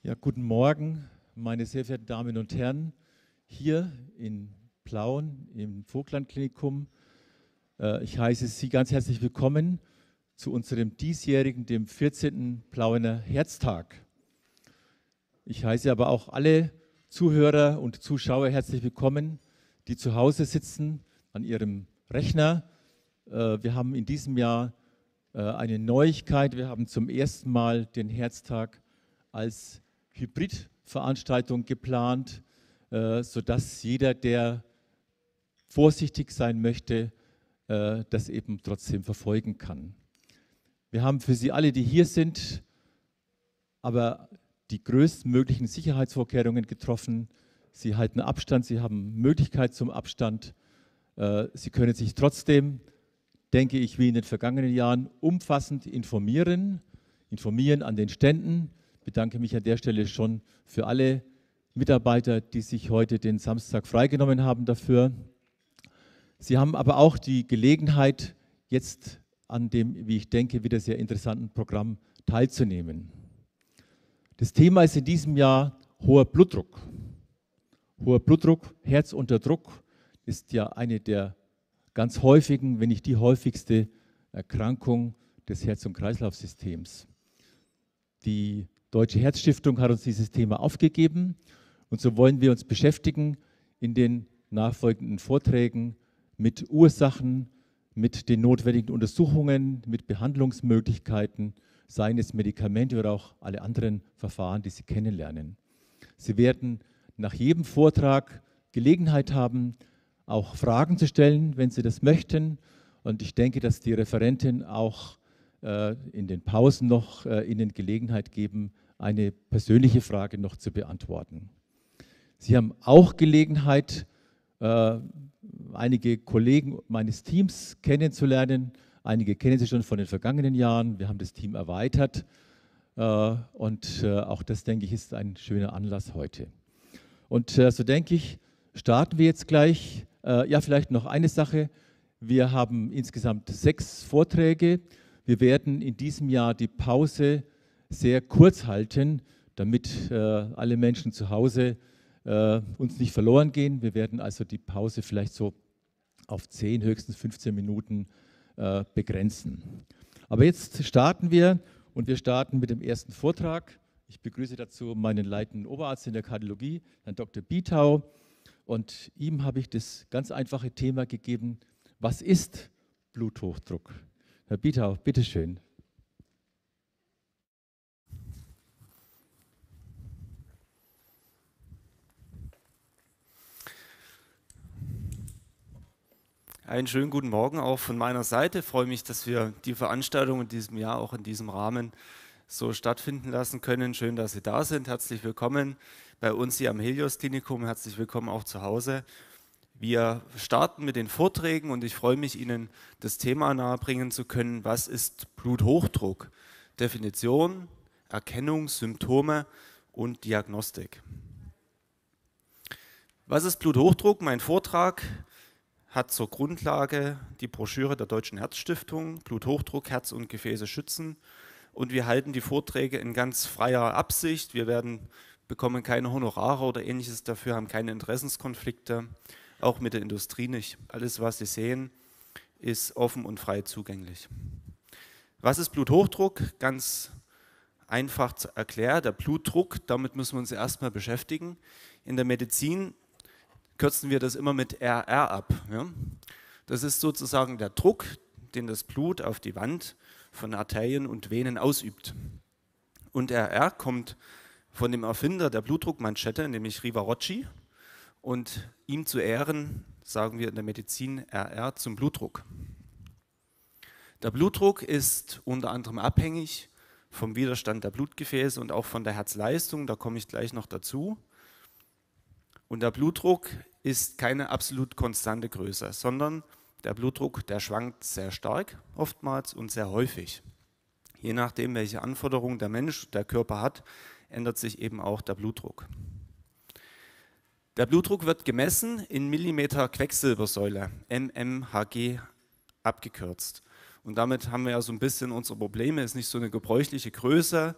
Ja, guten Morgen, meine sehr verehrten Damen und Herren, hier in Plauen im Vogtland-Klinikum. Ich heiße Sie ganz herzlich willkommen zu unserem diesjährigen, dem 14. Plauener Herztag. Ich heiße aber auch alle Zuhörer und Zuschauer herzlich willkommen, die zu Hause sitzen an ihrem Rechner. Wir haben in diesem Jahr eine Neuigkeit. Wir haben zum ersten Mal den Herztag als Hybridveranstaltung geplant, sodass jeder, der vorsichtig sein möchte, das eben trotzdem verfolgen kann. Wir haben für Sie alle, die hier sind, aber die größtmöglichen Sicherheitsvorkehrungen getroffen. Sie halten Abstand, Sie haben Möglichkeit zum Abstand. Sie können sich trotzdem, denke ich, wie in den vergangenen Jahren, umfassend informieren an den Ständen. Ich bedanke mich an der Stelle schon für alle Mitarbeiter, die sich heute den Samstag freigenommen haben dafür. Sie haben aber auch die Gelegenheit, jetzt an dem, wie ich denke, wieder sehr interessanten Programm teilzunehmen. Das Thema ist in diesem Jahr hoher Blutdruck. Hoher Blutdruck, Herz unter Druck, ist ja eine der ganz häufigen, wenn nicht die häufigste Erkrankung des Herz- und Kreislaufsystems. Die Deutsche Herzstiftung hat uns dieses Thema aufgegeben und so wollen wir uns beschäftigen in den nachfolgenden Vorträgen mit Ursachen, mit den notwendigen Untersuchungen, mit Behandlungsmöglichkeiten, seien es Medikamente oder auch alle anderen Verfahren, die Sie kennenlernen. Sie werden nach jedem Vortrag Gelegenheit haben, auch Fragen zu stellen, wenn Sie das möchten. Und ich denke, dass die Referentin auch in den Pausen noch Ihnen Gelegenheit geben, eine persönliche Frage noch zu beantworten. Sie haben auch Gelegenheit, einige Kollegen meines Teams kennenzulernen. Einige kennen Sie schon von den vergangenen Jahren. Wir haben das Team erweitert und auch das, denke ich, ist ein schöner Anlass heute. Und so denke ich, starten wir jetzt gleich. Ja, vielleicht noch eine Sache. Wir haben insgesamt 6 Vorträge. Wir werden in diesem Jahr die Pause sehr kurz halten, damit alle Menschen zu Hause uns nicht verloren gehen. Wir werden also die Pause vielleicht so auf 10, höchstens 15 Minuten begrenzen. Aber jetzt starten wir und wir starten mit dem ersten Vortrag. Ich begrüße dazu meinen leitenden Oberarzt in der Kardiologie, Herrn Dr. Bietau. Und ihm habe ich das ganz einfache Thema gegeben: Was ist Bluthochdruck? Herr Bietau, bitteschön. Einen schönen guten Morgen auch von meiner Seite. Ich freue mich, dass wir die Veranstaltung in diesem Jahr auch in diesem Rahmen so stattfinden lassen können. Schön, dass Sie da sind. Herzlich willkommen bei uns hier am Helios-Klinikum. Herzlich willkommen auch zu Hause. Wir starten mit den Vorträgen und ich freue mich, Ihnen das Thema nahebringen zu können. Was ist Bluthochdruck? Definition, Erkennung, Symptome und Diagnostik. Was ist Bluthochdruck? Mein Vortrag hat zur Grundlage die Broschüre der Deutschen Herzstiftung, Bluthochdruck, Herz und Gefäße schützen. Und wir halten die Vorträge in ganz freier Absicht. Wir bekommen keine Honorare oder Ähnliches dafür, haben keine Interessenskonflikte, auch mit der Industrie nicht. Alles, was Sie sehen, ist offen und frei zugänglich. Was ist Bluthochdruck? Ganz einfach erklärt, der Blutdruck, damit müssen wir uns erstmal beschäftigen. In der Medizin kürzen wir das immer mit RR ab. Ja? Das ist sozusagen der Druck, den das Blut auf die Wand von Arterien und Venen ausübt. Und RR kommt von dem Erfinder der Blutdruckmanschette, nämlich Rivarocci. Und ihm zu Ehren sagen wir in der Medizin RR zum Blutdruck. Der Blutdruck ist unter anderem abhängig vom Widerstand der Blutgefäße und auch von der Herzleistung, da komme ich gleich noch dazu. Und der Blutdruck ist keine absolut konstante Größe, sondern der Blutdruck, der schwankt sehr stark oftmals und sehr häufig. Je nachdem, welche Anforderungen der Mensch, der Körper hat, ändert sich eben auch der Blutdruck. Der Blutdruck wird gemessen in Millimeter Quecksilbersäule, mmHg abgekürzt. Und damit haben wir ja so ein bisschen unsere Probleme, ist nicht so eine gebräuchliche Größe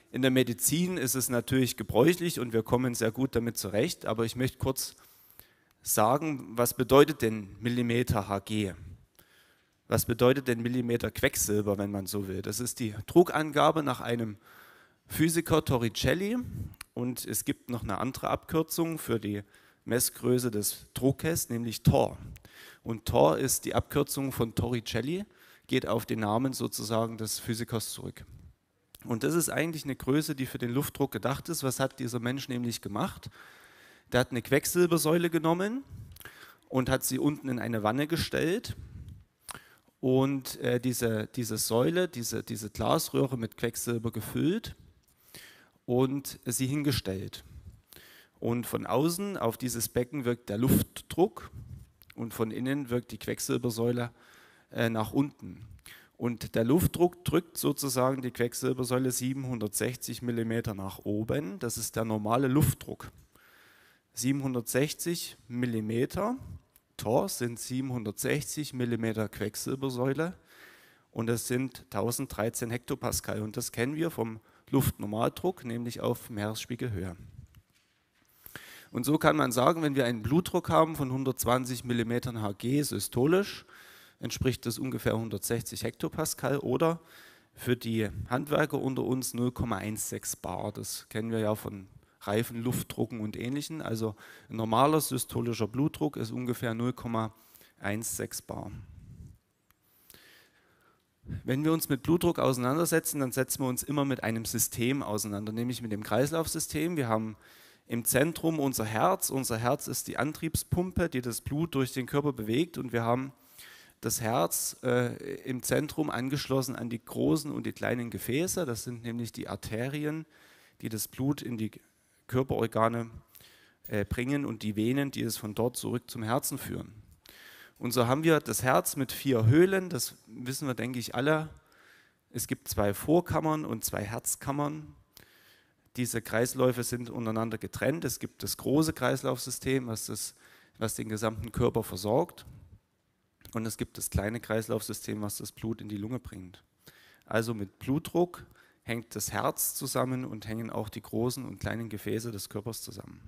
In der Medizin ist es natürlich gebräuchlich und wir kommen sehr gut damit zurecht, aber ich möchte kurz sagen, was bedeutet denn Millimeter Hg? Was bedeutet denn Millimeter Quecksilber, wenn man so will? Das ist die Druckangabe nach einem Physiker Torricelli und es gibt noch eine andere Abkürzung für die Messgröße des Druckes, nämlich Torr. Und Torr ist die Abkürzung von Torricelli, geht auf den Namen sozusagen des Physikers zurück. Und das ist eigentlich eine Größe, die für den Luftdruck gedacht ist. Was hat dieser Mensch nämlich gemacht? Der hat eine Quecksilbersäule genommen und hat sie unten in eine Wanne gestellt und diese Säule, diese Glasröhre mit Quecksilber gefüllt und sie hingestellt. Und von außen auf dieses Becken wirkt der Luftdruck und von innen wirkt die Quecksilbersäule nach unten. Und der Luftdruck drückt sozusagen die Quecksilbersäule 760 mm nach oben. Das ist der normale Luftdruck. 760 mm Torr sind 760 mm Quecksilbersäule und das sind 1013 Hektopascal. Und das kennen wir vom Luftnormaldruck, nämlich auf Meeresspiegelhöhe. Und so kann man sagen, wenn wir einen Blutdruck haben von 120 mm Hg systolisch, entspricht das ungefähr 160 Hektopascal oder für die Handwerker unter uns 0,16 bar. Das kennen wir ja von Reifen, Luftdrucken und Ähnlichem. Also ein normaler systolischer Blutdruck ist ungefähr 0,16 bar. Wenn wir uns mit Blutdruck auseinandersetzen, dann setzen wir uns immer mit einem System auseinander, nämlich mit dem Kreislaufsystem. Wir haben im Zentrum unser Herz. Unser Herz ist die Antriebspumpe, die das Blut durch den Körper bewegt und wir haben das Herz im Zentrum angeschlossen an die großen und die kleinen Gefäße. Das sind nämlich die Arterien, die das Blut in die Körperorgane bringen und die Venen, die es von dort zurück zum Herzen führen. Und so haben wir das Herz mit 4 Höhlen, das wissen wir, denke ich, alle. Es gibt 2 Vorkammern und 2 Herzkammern. Diese Kreisläufe sind untereinander getrennt. Es gibt das große Kreislaufsystem, was den gesamten Körper versorgt. Und es gibt das kleine Kreislaufsystem, was das Blut in die Lunge bringt. Also mit Blutdruck hängt das Herz zusammen und hängen auch die großen und kleinen Gefäße des Körpers zusammen.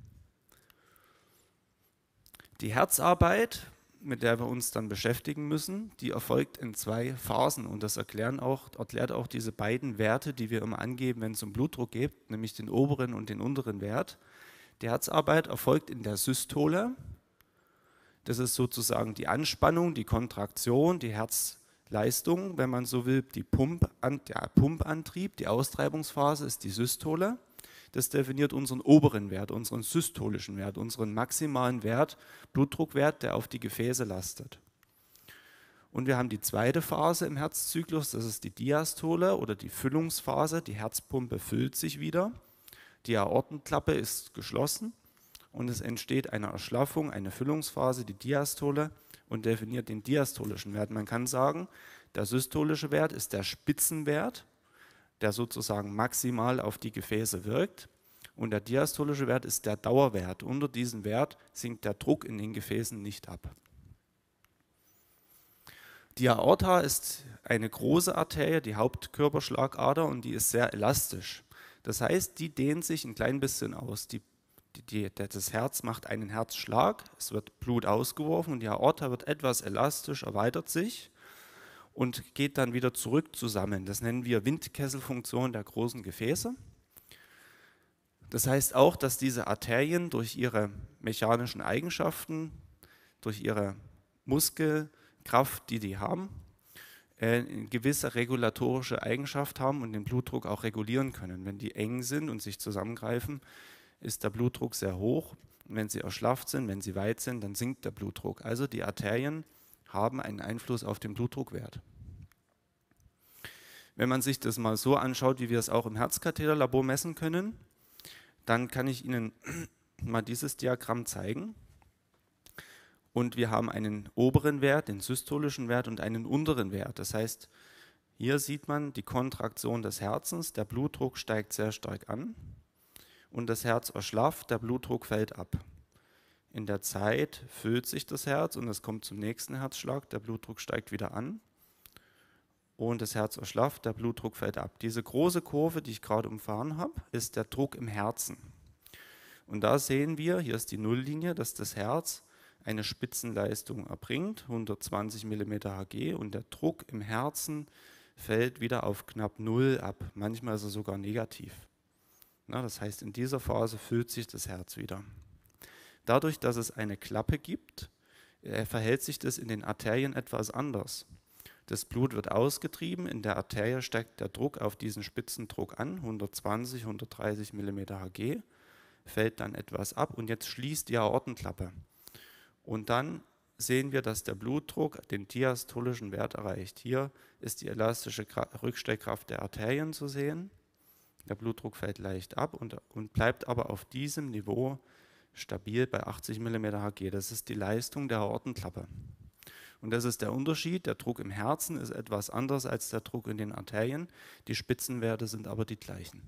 Die Herzarbeit, mit der wir uns dann beschäftigen müssen, die erfolgt in 2 Phasen und das erklärt auch diese beiden Werte, die wir immer angeben, wenn es um Blutdruck geht, nämlich den oberen und den unteren Wert. Die Herzarbeit erfolgt in der Systole. Das ist sozusagen die Anspannung, die Kontraktion, die Herzleistung, wenn man so will, der Pumpantrieb, die Austreibungsphase ist die Systole. Das definiert unseren oberen Wert, unseren systolischen Wert, unseren maximalen Wert, Blutdruckwert, der auf die Gefäße lastet. Und wir haben die zweite Phase im Herzzyklus, das ist die Diastole oder die Füllungsphase. Die Herzpumpe füllt sich wieder, die Aortenklappe ist geschlossen. Und es entsteht eine Erschlaffung, eine Füllungsphase, die Diastole, und definiert den diastolischen Wert. Man kann sagen, der systolische Wert ist der Spitzenwert, der sozusagen maximal auf die Gefäße wirkt. Und der diastolische Wert ist der Dauerwert. Unter diesem Wert sinkt der Druck in den Gefäßen nicht ab. Die Aorta ist eine große Arterie, die Hauptkörperschlagader, und die ist sehr elastisch. Das heißt, die dehnt sich ein klein bisschen aus. Das Herz macht einen Herzschlag, es wird Blut ausgeworfen und die Aorta wird etwas elastisch, erweitert sich und geht dann wieder zurück zusammen. Das nennen wir Windkesselfunktion der großen Gefäße. Das heißt auch, dass diese Arterien durch ihre mechanischen Eigenschaften, durch ihre Muskelkraft, die haben, eine gewisse regulatorische Eigenschaft haben und den Blutdruck auch regulieren können. Wenn die eng sind und sich zusammengreifen, ist der Blutdruck sehr hoch. Und wenn sie erschlafft sind, wenn sie weit sind, dann sinkt der Blutdruck. Also die Arterien haben einen Einfluss auf den Blutdruckwert. Wenn man sich das mal so anschaut, wie wir es auch im Herzkatheterlabor messen können, dann kann ich Ihnen mal dieses Diagramm zeigen. Und wir haben einen oberen Wert, den systolischen Wert, und einen unteren Wert. Das heißt, hier sieht man die Kontraktion des Herzens, der Blutdruck steigt sehr stark an und das Herz erschlafft, der Blutdruck fällt ab. In der Zeit füllt sich das Herz und es kommt zum nächsten Herzschlag, der Blutdruck steigt wieder an und das Herz erschlafft, der Blutdruck fällt ab. Diese große Kurve, die ich gerade umfahren habe, ist der Druck im Herzen. Und da sehen wir, hier ist die Nulllinie, dass das Herz eine Spitzenleistung erbringt, 120 mm Hg, und der Druck im Herzen fällt wieder auf knapp 0 ab. Manchmal ist er sogar negativ. Na, das heißt, in dieser Phase füllt sich das Herz wieder. Dadurch, dass es eine Klappe gibt, verhält sich das in den Arterien etwas anders. Das Blut wird ausgetrieben, in der Arterie steigt der Druck auf diesen Spitzendruck an, 120, 130 mm Hg, fällt dann etwas ab und jetzt schließt die Aortenklappe. Und dann sehen wir, dass der Blutdruck den diastolischen Wert erreicht. Hier ist die elastische Rückstellkraft der Arterien zu sehen. Der Blutdruck fällt leicht ab und bleibt aber auf diesem Niveau stabil bei 80 mm Hg. Das ist die Leistung der Aortenklappe. Und das ist der Unterschied. Der Druck im Herzen ist etwas anders als der Druck in den Arterien. Die Spitzenwerte sind aber die gleichen.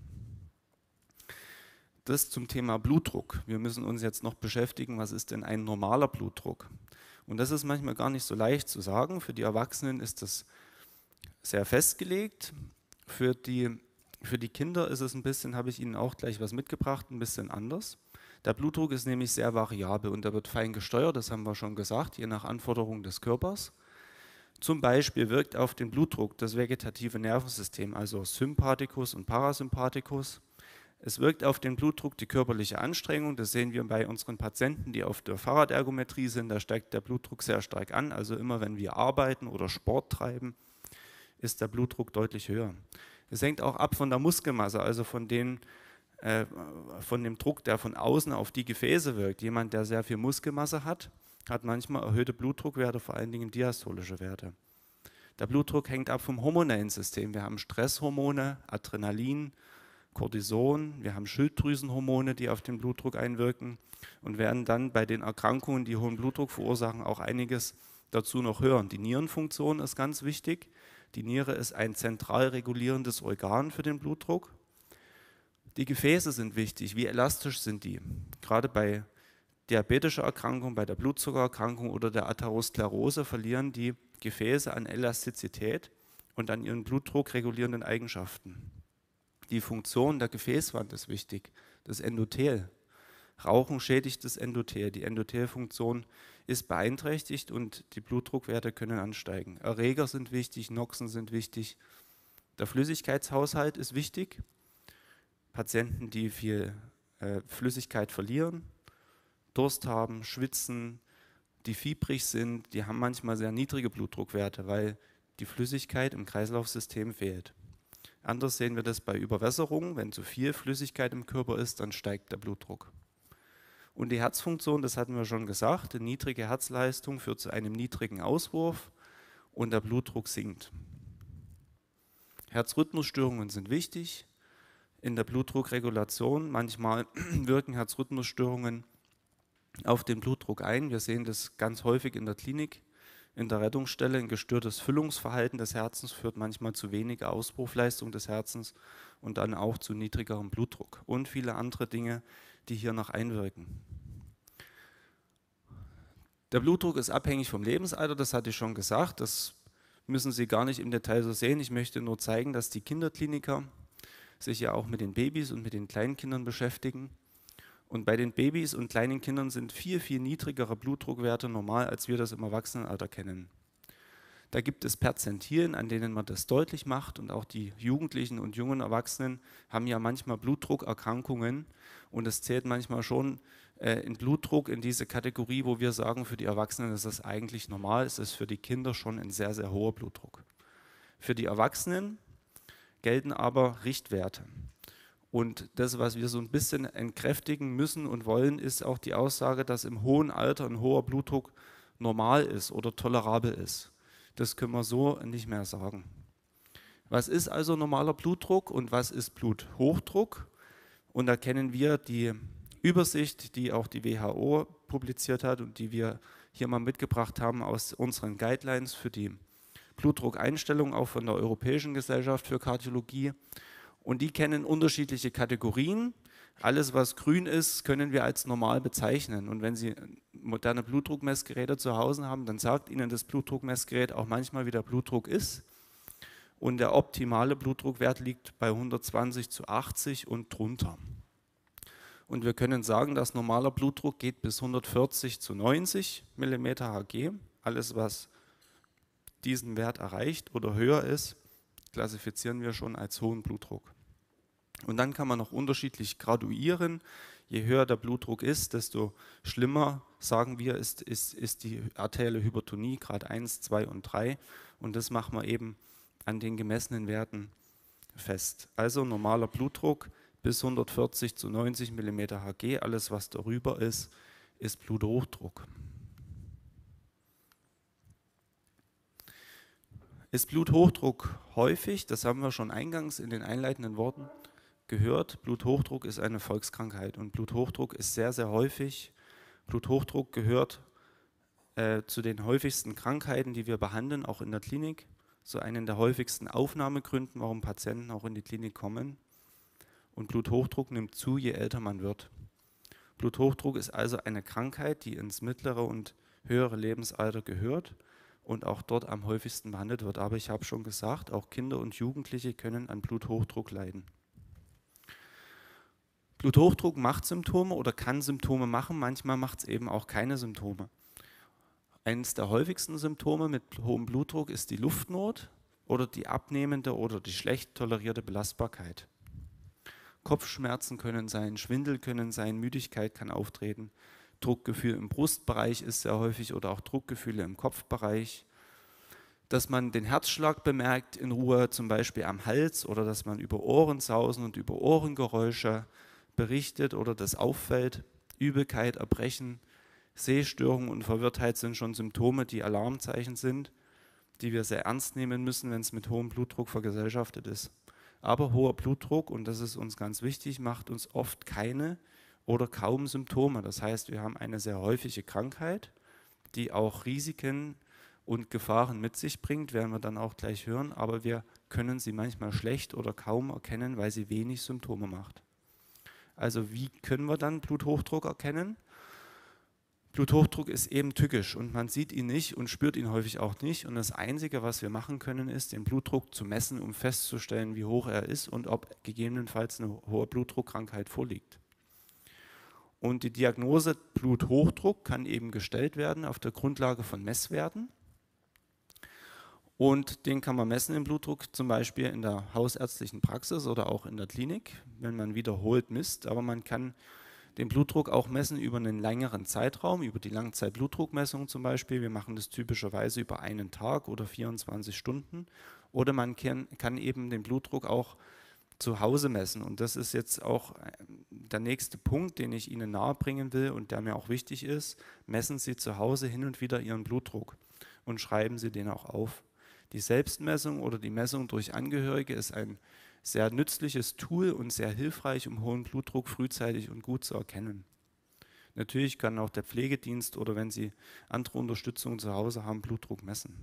Das zum Thema Blutdruck. Wir müssen uns jetzt noch beschäftigen, was ist denn ein normaler Blutdruck? Und das ist manchmal gar nicht so leicht zu sagen. Für die Erwachsenen ist das sehr festgelegt. Für die Kinder ist es ein bisschen, habe ich Ihnen auch gleich was mitgebracht, ein bisschen anders. Der Blutdruck ist nämlich sehr variabel und er wird fein gesteuert, das haben wir schon gesagt, je nach Anforderung des Körpers. Zum Beispiel wirkt auf den Blutdruck das vegetative Nervensystem, also Sympathikus und Parasympathikus. Es wirkt auf den Blutdruck die körperliche Anstrengung, das sehen wir bei unseren Patienten, die auf der Fahrradergometrie sind, da steigt der Blutdruck sehr stark an, also immer wenn wir arbeiten oder Sport treiben, ist der Blutdruck deutlich höher. Es hängt auch ab von der Muskelmasse, also von dem Druck, der von außen auf die Gefäße wirkt. Jemand, der sehr viel Muskelmasse hat, hat manchmal erhöhte Blutdruckwerte, vor allen Dingen diastolische Werte. Der Blutdruck hängt ab vom hormonellen System. Wir haben Stresshormone, Adrenalin, Cortison, wir haben Schilddrüsenhormone, die auf den Blutdruck einwirken und werden dann bei den Erkrankungen, die hohen Blutdruck verursachen, auch einiges dazu noch hören. Die Nierenfunktion ist ganz wichtig. Die Niere ist ein zentral regulierendes Organ für den Blutdruck. Die Gefäße sind wichtig. Wie elastisch sind die? Gerade bei diabetischer Erkrankung, bei der Blutzuckererkrankung oder der Atherosklerose verlieren die Gefäße an Elastizität und an ihren blutdruckregulierenden Eigenschaften. Die Funktion der Gefäßwand ist wichtig, das Endothel. Rauchen schädigt das Endothel. Die Endothelfunktion ist beeinträchtigt und die Blutdruckwerte können ansteigen. Erreger sind wichtig, Noxen sind wichtig. Der Flüssigkeitshaushalt ist wichtig. Patienten, die viel Flüssigkeit verlieren, Durst haben, schwitzen, die fiebrig sind, die haben manchmal sehr niedrige Blutdruckwerte, weil die Flüssigkeit im Kreislaufsystem fehlt. Anders sehen wir das bei Überwässerung. Wenn zu viel Flüssigkeit im Körper ist, dann steigt der Blutdruck. Und die Herzfunktion, das hatten wir schon gesagt, eine niedrige Herzleistung führt zu einem niedrigen Auswurf und der Blutdruck sinkt. Herzrhythmusstörungen sind wichtig. In der Blutdruckregulation, manchmal wirken Herzrhythmusstörungen auf den Blutdruck ein. Wir sehen das ganz häufig in der Klinik, in der Rettungsstelle. Ein gestörtes Füllungsverhalten des Herzens führt manchmal zu weniger Auspuffleistung des Herzens und dann auch zu niedrigerem Blutdruck und viele andere Dinge, die hier noch einwirken. Der Blutdruck ist abhängig vom Lebensalter, das hatte ich schon gesagt. Das müssen Sie gar nicht im Detail so sehen. Ich möchte nur zeigen, dass die Kinderkliniker sich ja auch mit den Babys und mit den kleinen Kindern beschäftigen. Und bei den Babys und kleinen Kindern sind viel, viel niedrigere Blutdruckwerte normal, als wir das im Erwachsenenalter kennen. Da gibt es Perzentilen, an denen man das deutlich macht und auch die Jugendlichen und jungen Erwachsenen haben ja manchmal Blutdruckerkrankungen und es zählt manchmal schon in Blutdruck in diese Kategorie, wo wir sagen, für die Erwachsenen ist das eigentlich normal, es ist für die Kinder schon ein sehr, sehr hoher Blutdruck. Für die Erwachsenen gelten aber Richtwerte. Und das, was wir so ein bisschen entkräftigen müssen und wollen, ist auch die Aussage, dass im hohen Alter ein hoher Blutdruck normal ist oder tolerabel ist. Das können wir so nicht mehr sagen. Was ist also normaler Blutdruck und was ist Bluthochdruck? Und da kennen wir die Übersicht, die auch die WHO publiziert hat und die wir hier mal mitgebracht haben aus unseren Guidelines für die Blutdruckeinstellung, auch von der Europäischen Gesellschaft für Kardiologie. Und die kennen unterschiedliche Kategorien. Alles, was grün ist, können wir als normal bezeichnen. Und wenn Sie moderne Blutdruckmessgeräte zu Hause haben, dann sagt Ihnen das Blutdruckmessgerät auch manchmal, wie der Blutdruck ist. und der optimale Blutdruckwert liegt bei 120/80 und drunter. Und wir können sagen, dass normaler Blutdruck geht bis 140/90 mm Hg. Alles, was diesen Wert erreicht oder höher ist, klassifizieren wir schon als hohen Blutdruck. Und dann kann man noch unterschiedlich graduieren. Je höher der Blutdruck ist, desto schlimmer, sagen wir, ist die arterielle Hypertonie, Grad 1, 2 und 3. Und das machen wir eben an den gemessenen Werten fest. Also normaler Blutdruck bis 140/90 mm Hg. Alles, was darüber ist Bluthochdruck. Ist Bluthochdruck häufig? Das haben wir schon eingangs in den einleitenden Worten gehört. Bluthochdruck ist eine Volkskrankheit und Bluthochdruck ist sehr, sehr häufig. Bluthochdruck gehört zu den häufigsten Krankheiten, die wir behandeln, auch in der Klinik. So einen der häufigsten Aufnahmegründen, warum Patienten auch in die Klinik kommen. Und Bluthochdruck nimmt zu, je älter man wird. Bluthochdruck ist also eine Krankheit, die ins mittlere und höhere Lebensalter gehört und auch dort am häufigsten behandelt wird. Aber ich habe schon gesagt, auch Kinder und Jugendliche können an Bluthochdruck leiden. Bluthochdruck macht Symptome oder kann Symptome machen, manchmal macht es eben auch keine Symptome. Eines der häufigsten Symptome mit hohem Blutdruck ist die Luftnot oder die abnehmende oder die schlecht tolerierte Belastbarkeit. Kopfschmerzen können sein, Schwindel können sein, Müdigkeit kann auftreten, Druckgefühl im Brustbereich ist sehr häufig oder auch Druckgefühle im Kopfbereich. Dass man den Herzschlag bemerkt in Ruhe, zum Beispiel am Hals, oder dass man über Ohrensausen und über Ohrengeräusche berichtet oder das auffällt. Übelkeit, Erbrechen, Sehstörungen und Verwirrtheit sind schon Symptome, die Alarmzeichen sind, die wir sehr ernst nehmen müssen, wenn es mit hohem Blutdruck vergesellschaftet ist. Aber hoher Blutdruck, und das ist uns ganz wichtig, macht uns oft keine oder kaum Symptome. Das heißt, wir haben eine sehr häufige Krankheit, die auch Risiken und Gefahren mit sich bringt, werden wir dann auch gleich hören, aber wir können sie manchmal schlecht oder kaum erkennen, weil sie wenig Symptome macht. Also wie können wir dann Bluthochdruck erkennen? Bluthochdruck ist eben tückisch und man sieht ihn nicht und spürt ihn häufig auch nicht. Und das Einzige, was wir machen können, ist, den Blutdruck zu messen, um festzustellen, wie hoch er ist und ob gegebenenfalls eine hohe Blutdruckkrankheit vorliegt. Und die Diagnose Bluthochdruck kann eben gestellt werden auf der Grundlage von Messwerten. Und den kann man messen im Blutdruck, zum Beispiel in der hausärztlichen Praxis oder auch in der Klinik, wenn man wiederholt misst. Aber man kann den Blutdruck auch messen über einen längeren Zeitraum, über die Langzeitblutdruckmessung zum Beispiel. Wir machen das typischerweise über einen Tag oder 24 Stunden. Oder man kann eben den Blutdruck auch zu Hause messen. Und das ist jetzt auch der nächste Punkt, den ich Ihnen nahebringen will und der mir auch wichtig ist. Messen Sie zu Hause hin und wieder Ihren Blutdruck und schreiben Sie den auch auf. Die Selbstmessung oder die Messung durch Angehörige ist ein sehr nützliches Tool und sehr hilfreich, um hohen Blutdruck frühzeitig und gut zu erkennen. Natürlich kann auch der Pflegedienst oder wenn Sie andere Unterstützung zu Hause haben, Blutdruck messen.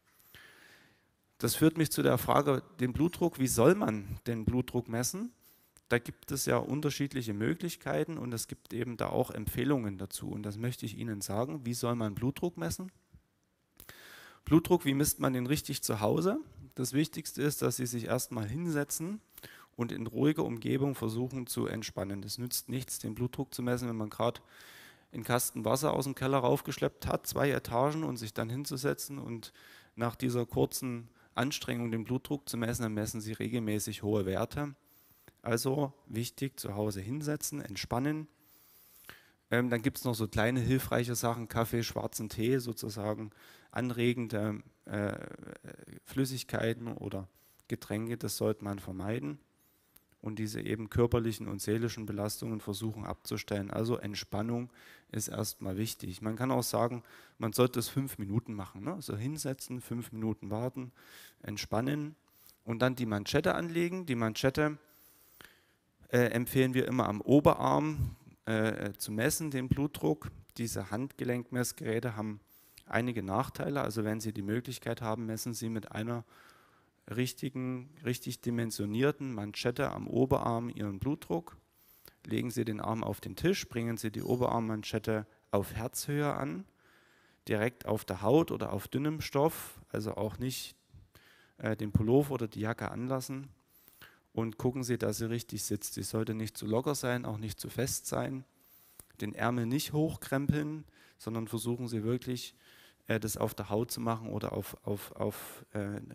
Das führt mich zu der Frage, den Blutdruck, wie soll man den Blutdruck messen? Da gibt es ja unterschiedliche Möglichkeiten und es gibt eben da auch Empfehlungen dazu. Und das möchte ich Ihnen sagen. Wie soll man Blutdruck messen? Blutdruck, wie misst man den richtig zu Hause? Das Wichtigste ist, dass Sie sich erstmal hinsetzen und in ruhiger Umgebung versuchen zu entspannen. Es nützt nichts, den Blutdruck zu messen, wenn man gerade einen Kasten Wasser aus dem Keller raufgeschleppt hat, 2 Etagen, und sich dann hinzusetzen und nach dieser kurzen Anstrengung den Blutdruck zu messen, dann messen Sie regelmäßig hohe Werte. Also wichtig, zu Hause hinsetzen, entspannen. Dann gibt es noch so kleine hilfreiche Sachen, Kaffee, schwarzen Tee, sozusagen anregende Flüssigkeiten oder Getränke, das sollte man vermeiden. Und diese eben körperlichen und seelischen Belastungen versuchen abzustellen. Also Entspannung ist erstmal wichtig. Man kann auch sagen, man sollte es 5 Minuten machen. Ne? Also hinsetzen, 5 Minuten warten, entspannen und dann die Manschette anlegen. Die Manschette empfehlen wir immer am Oberarm zu messen, den Blutdruck. Diese Handgelenkmessgeräte haben einige Nachteile. Also wenn Sie die Möglichkeit haben, messen Sie mit einer richtig dimensionierten Manschette am Oberarm Ihren Blutdruck. Legen Sie den Arm auf den Tisch, bringen Sie die Oberarmmanschette auf Herzhöhe an, direkt auf der Haut oder auf dünnem Stoff, also auch nicht den Pullover oder die Jacke anlassen und gucken Sie, dass sie richtig sitzt. Sie sollte nicht zu locker sein, auch nicht zu fest sein. Den Ärmel nicht hochkrempeln, sondern versuchen Sie wirklich, das auf der Haut zu machen oder auf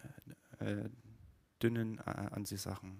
dünnen Anziehsachen.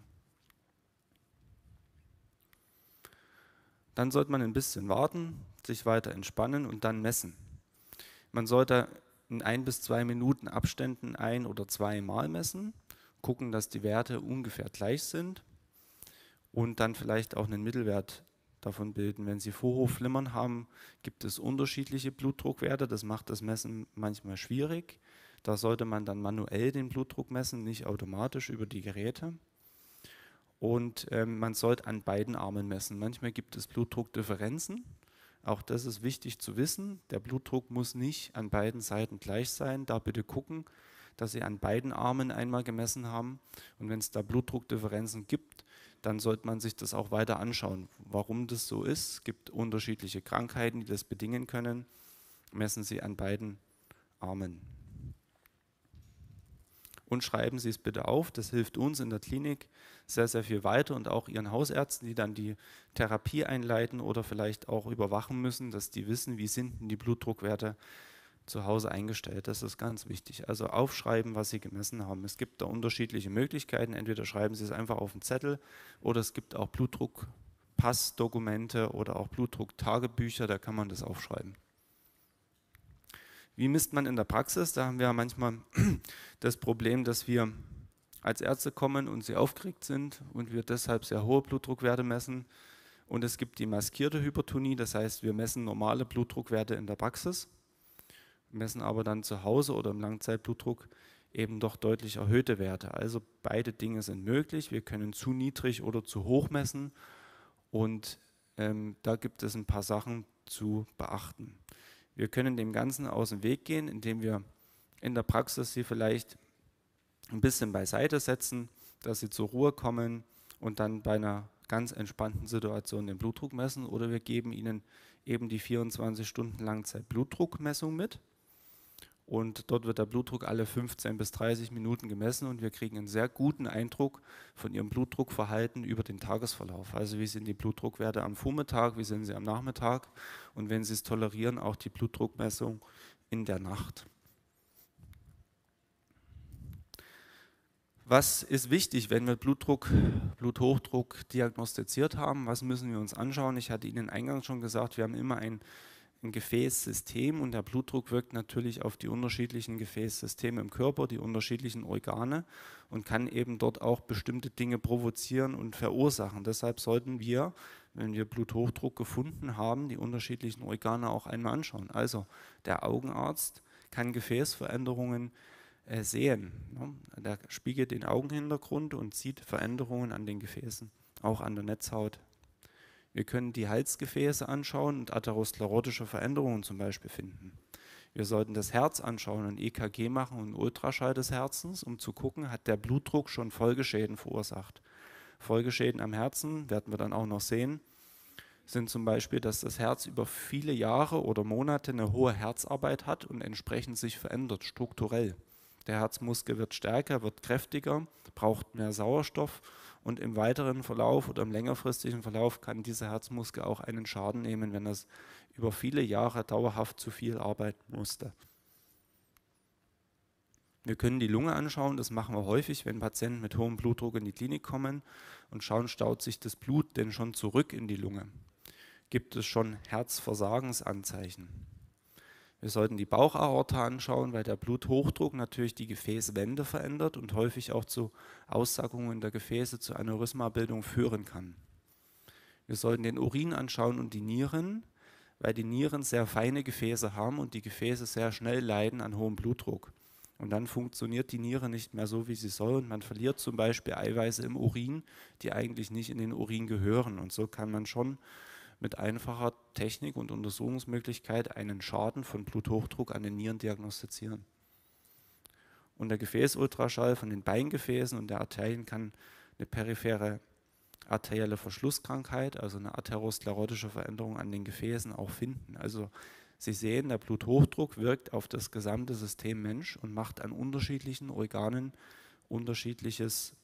Dann sollte man ein bisschen warten, sich weiter entspannen und dann messen. Man sollte in 1 bis 2 Minuten Abständen 1- oder 2-mal messen, gucken, dass die Werte ungefähr gleich sind und dann vielleicht auch einen Mittelwert davon bilden. Wenn Sie Vorhofflimmern haben, gibt es unterschiedliche Blutdruckwerte. Das macht das Messen manchmal schwierig. Da sollte man dann manuell den Blutdruck messen, nicht automatisch über die Geräte. Und man sollte an beiden Armen messen. Manchmal gibt es Blutdruckdifferenzen. Auch das ist wichtig zu wissen. Der Blutdruck muss nicht an beiden Seiten gleich sein. Da bitte gucken, dass Sie an beiden Armen einmal gemessen haben. Und wenn es da Blutdruckdifferenzen gibt, dann sollte man sich das auch weiter anschauen, warum das so ist. Es gibt unterschiedliche Krankheiten, die das bedingen können. Messen Sie an beiden Armen. Und schreiben Sie es bitte auf, das hilft uns in der Klinik sehr, sehr viel weiter und auch Ihren Hausärzten, die dann die Therapie einleiten oder vielleicht auch überwachen müssen, dass die wissen, wie sind denn die Blutdruckwerte zu Hause eingestellt. Das ist ganz wichtig. Also aufschreiben, was Sie gemessen haben. Es gibt da unterschiedliche Möglichkeiten. Entweder schreiben Sie es einfach auf den Zettel oder es gibt auch Blutdruckpassdokumente oder auch Blutdrucktagebücher, da kann man das aufschreiben. Wie misst man in der Praxis? Da haben wir manchmal das Problem, dass wir als Ärzte kommen und sie aufgeregt sind und wir deshalb sehr hohe Blutdruckwerte messen. Und es gibt die maskierte Hypertonie, das heißt, wir messen normale Blutdruckwerte in der Praxis, messen aber dann zu Hause oder im Langzeitblutdruck eben doch deutlich erhöhte Werte. Also beide Dinge sind möglich. Wir können zu niedrig oder zu hoch messen und da gibt es ein paar Sachen zu beachten. Wir können dem Ganzen aus dem Weg gehen, indem wir in der Praxis sie vielleicht ein bisschen beiseite setzen, dass sie zur Ruhe kommen und dann bei einer ganz entspannten Situation den Blutdruck messen. Oder wir geben ihnen eben die 24 Stunden Langzeit-Blutdruckmessung mit. Und dort wird der Blutdruck alle 15 bis 30 Minuten gemessen und wir kriegen einen sehr guten Eindruck von ihrem Blutdruckverhalten über den Tagesverlauf. Also wie sind die Blutdruckwerte am Vormittag, wie sind sie am Nachmittag und wenn sie es tolerieren, auch die Blutdruckmessung in der Nacht. Was ist wichtig, wenn wir Bluthochdruck diagnostiziert haben? Was müssen wir uns anschauen? Ich hatte Ihnen eingangs schon gesagt, wir haben immer ein Gefäßsystem und der Blutdruck wirkt natürlich auf die unterschiedlichen Gefäßsysteme im Körper, die unterschiedlichen Organe und kann eben dort auch bestimmte Dinge provozieren und verursachen. Deshalb sollten wir, wenn wir Bluthochdruck gefunden haben, die unterschiedlichen Organe auch einmal anschauen. Also der Augenarzt kann Gefäßveränderungen sehen. Der spiegelt den Augenhintergrund und sieht Veränderungen an den Gefäßen, auch an der Netzhaut. Wir können die Halsgefäße anschauen und atherosklerotische Veränderungen zum Beispiel finden. Wir sollten das Herz anschauen und EKG machen und einen Ultraschall des Herzens, um zu gucken, hat der Blutdruck schon Folgeschäden verursacht. Folgeschäden am Herzen, werden wir dann auch noch sehen, sind zum Beispiel, dass das Herz über viele Jahre oder Monate eine hohe Herzarbeit hat und entsprechend sich verändert, strukturell. Der Herzmuskel wird stärker, wird kräftiger, braucht mehr Sauerstoff und im weiteren Verlauf oder im längerfristigen Verlauf kann dieser Herzmuskel auch einen Schaden nehmen, wenn es über viele Jahre dauerhaft zu viel arbeiten musste. Wir können die Lunge anschauen, das machen wir häufig, wenn Patienten mit hohem Blutdruck in die Klinik kommen und schauen, staut sich das Blut denn schon zurück in die Lunge? Gibt es schon Herzversagensanzeichen? Wir sollten die Bauchaorta anschauen, weil der Bluthochdruck natürlich die Gefäßwände verändert und häufig auch zu Aussackungen der Gefäße, zu Aneurysmabildung führen kann. Wir sollten den Urin anschauen und die Nieren, weil die Nieren sehr feine Gefäße haben und die Gefäße sehr schnell leiden an hohem Blutdruck. Und dann funktioniert die Niere nicht mehr so, wie sie soll und man verliert zum Beispiel Eiweiße im Urin, die eigentlich nicht in den Urin gehören. Und so kann man schon mit einfacher Technik und Untersuchungsmöglichkeit einen Schaden von Bluthochdruck an den Nieren diagnostizieren. Und der Gefäßultraschall von den Beingefäßen und der Arterien kann eine periphere arterielle Verschlusskrankheit, also eine atherosklerotische Veränderung an den Gefäßen auch finden. Also Sie sehen, der Bluthochdruck wirkt auf das gesamte System Mensch und macht an unterschiedlichen Organen unterschiedliche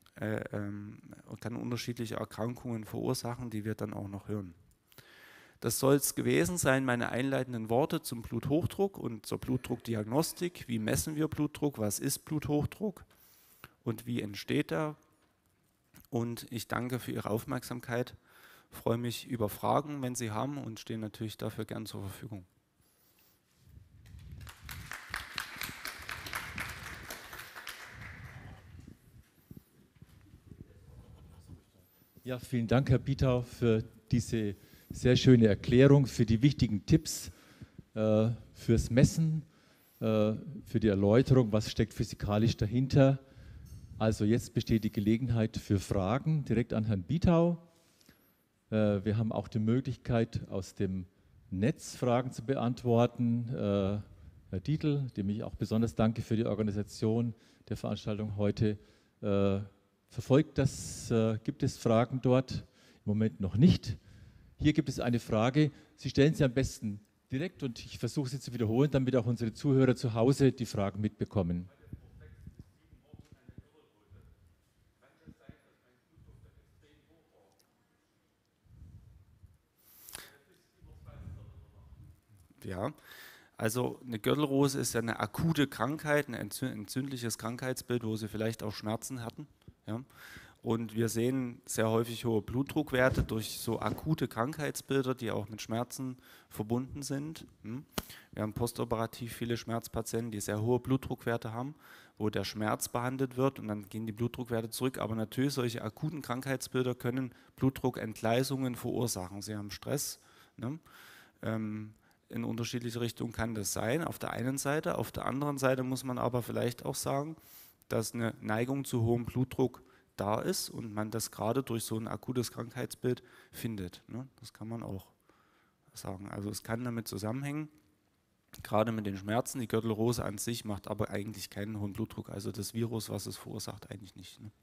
Erkrankungen verursachen, die wir dann auch noch hören. Das soll es gewesen sein, meine einleitenden Worte zum Bluthochdruck und zur Blutdruckdiagnostik. Wie messen wir Blutdruck? Was ist Bluthochdruck? Und wie entsteht er? Und ich danke für Ihre Aufmerksamkeit, freue mich über Fragen, wenn Sie haben, und stehe natürlich dafür gern zur Verfügung. Ja, vielen Dank, Herr Bietau, für diese sehr schöne Erklärung, für die wichtigen Tipps, fürs Messen, für die Erläuterung, was steckt physikalisch dahinter. Also jetzt besteht die Gelegenheit für Fragen direkt an Herrn Bietau. Wir haben auch die Möglichkeit, aus dem Netz Fragen zu beantworten. Herr Dietl, dem ich auch besonders danke für die Organisation der Veranstaltung heute, verfolgt das. Gibt es Fragen dort? Im Moment noch nicht. Hier gibt es eine Frage. Sie stellen sie am besten direkt und ich versuche sie zu wiederholen, damit auch unsere Zuhörer zu Hause die Fragen mitbekommen. Ja, also eine Gürtelrose ist ja eine akute Krankheit, ein entzündliches Krankheitsbild, wo Sie vielleicht auch Schmerzen hatten. Ja? Und wir sehen sehr häufig hohe Blutdruckwerte durch so akute Krankheitsbilder, die auch mit Schmerzen verbunden sind. Wir haben postoperativ viele Schmerzpatienten, die sehr hohe Blutdruckwerte haben, wo der Schmerz behandelt wird und dann gehen die Blutdruckwerte zurück. Aber natürlich solche akuten Krankheitsbilder können Blutdruckentgleisungen verursachen. Sie haben Stress. Ne? In unterschiedliche Richtungen kann das sein, auf der einen Seite. Auf der anderen Seite muss man aber vielleicht auch sagen, dass eine Neigung zu hohem Blutdruck da ist und man das gerade durch so ein akutes Krankheitsbild findet. Ne? Das kann man auch sagen. Also es kann damit zusammenhängen, gerade mit den Schmerzen. Die Gürtelrose an sich macht aber eigentlich keinen hohen Blutdruck. Also das Virus, was es verursacht, eigentlich nicht. Ne?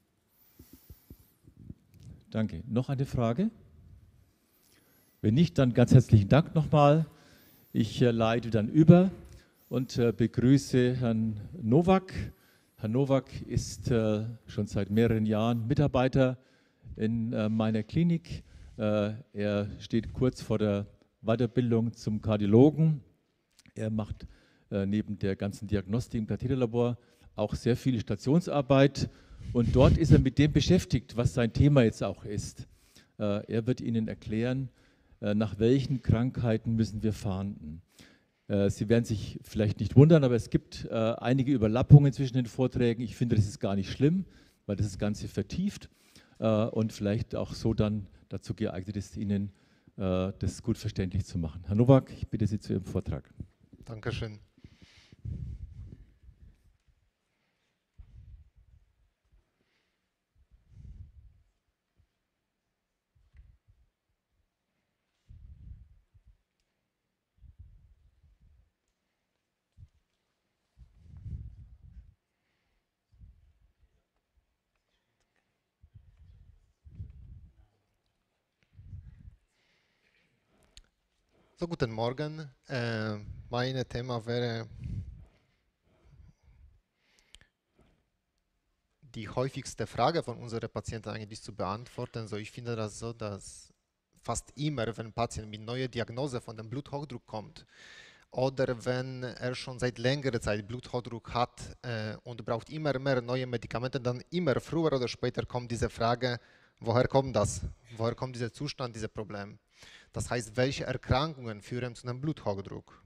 Danke. Noch eine Frage? Wenn nicht, dann ganz herzlichen Dank nochmal. Ich leite dann über und begrüße Herrn Nowak. Herr Nowak ist schon seit mehreren Jahren Mitarbeiter in meiner Klinik. Er steht kurz vor der Weiterbildung zum Kardiologen. Er macht neben der ganzen Diagnostik im Katheterlabor auch sehr viel Stationsarbeit. Und dort ist er mit dem beschäftigt, was sein Thema jetzt auch ist. Er wird Ihnen erklären, nach welchen Krankheiten müssen wir fahnden. Sie werden sich vielleicht nicht wundern, aber es gibt einige Überlappungen zwischen den Vorträgen. Ich finde, das ist gar nicht schlimm, weil das Ganze vertieft und vielleicht auch so dann dazu geeignet ist, Ihnen das gut verständlich zu machen. Herr Nowak, ich bitte Sie zu Ihrem Vortrag. Dankeschön. So, guten Morgen. Mein Thema wäre die häufigste Frage von unseren Patienten eigentlich zu beantworten. So, ich finde das so, dass fast immer, wenn ein Patient mit neuer Diagnose von dem Bluthochdruck kommt oder wenn er schon seit längerer Zeit Bluthochdruck hat und braucht immer mehr neue Medikamente, dann immer früher oder später kommt diese Frage, woher kommt das? Woher kommt dieser Zustand, dieses Problem? Das heißt, welche Erkrankungen führen zu einem Bluthochdruck?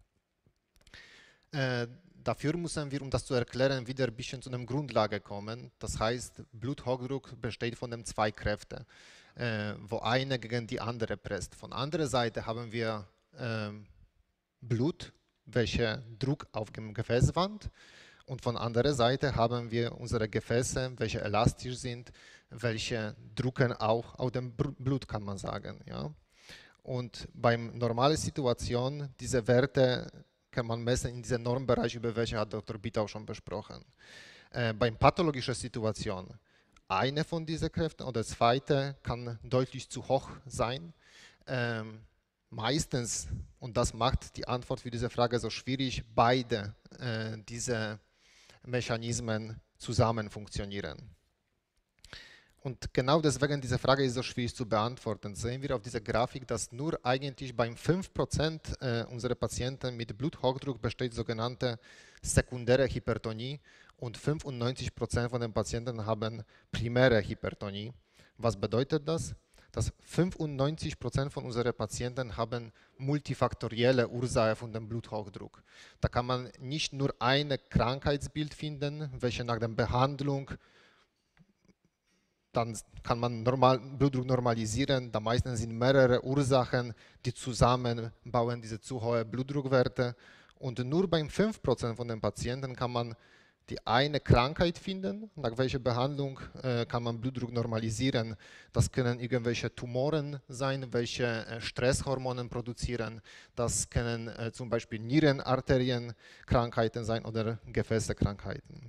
Dafür müssen wir, um das zu erklären, wieder ein bisschen zu einer Grundlage kommen. Das heißt, Bluthochdruck besteht von den zwei Kräften, wo eine gegen die andere presst. Von der anderen Seite haben wir Blut, welche Druck auf dem Gefäßwand, und von der anderen Seite haben wir unsere Gefäße, welche elastisch sind, welche drucken auch auf dem Blut, kann man sagen. Ja? Und bei normalen Situationen, diese Werte kann man messen in diesem Normbereich, über welche hat Dr. Bietau schon besprochen. Bei pathologischen Situationen, eine von diesen Kräften oder zweite kann deutlich zu hoch sein. Meistens, und das macht die Antwort für diese Frage so schwierig, beide diese Mechanismen zusammen funktionieren. Und genau deswegen, diese Frage ist so schwierig zu beantworten. Sehen wir auf dieser Grafik, dass nur eigentlich beim 5% unserer Patienten mit Bluthochdruck besteht sogenannte sekundäre Hypertonie und 95% von den Patienten haben primäre Hypertonie. Was bedeutet das? Dass 95% von unseren Patienten haben multifaktorielle Ursache von dem Bluthochdruck. Da kann man nicht nur ein Krankheitsbild finden, welche nach der Behandlung dann kann man Blutdruck normalisieren. Da meistens sind mehrere Ursachen, die zusammen bauen diese zu hohe Blutdruckwerte. Und nur beim 5% von den Patienten kann man die eine Krankheit finden, nach welcher Behandlung kann man Blutdruck normalisieren. Das können irgendwelche Tumoren sein, welche Stresshormone produzieren. Das können zum Beispiel Nierenarterienkrankheiten sein oder Gefäßkrankheiten.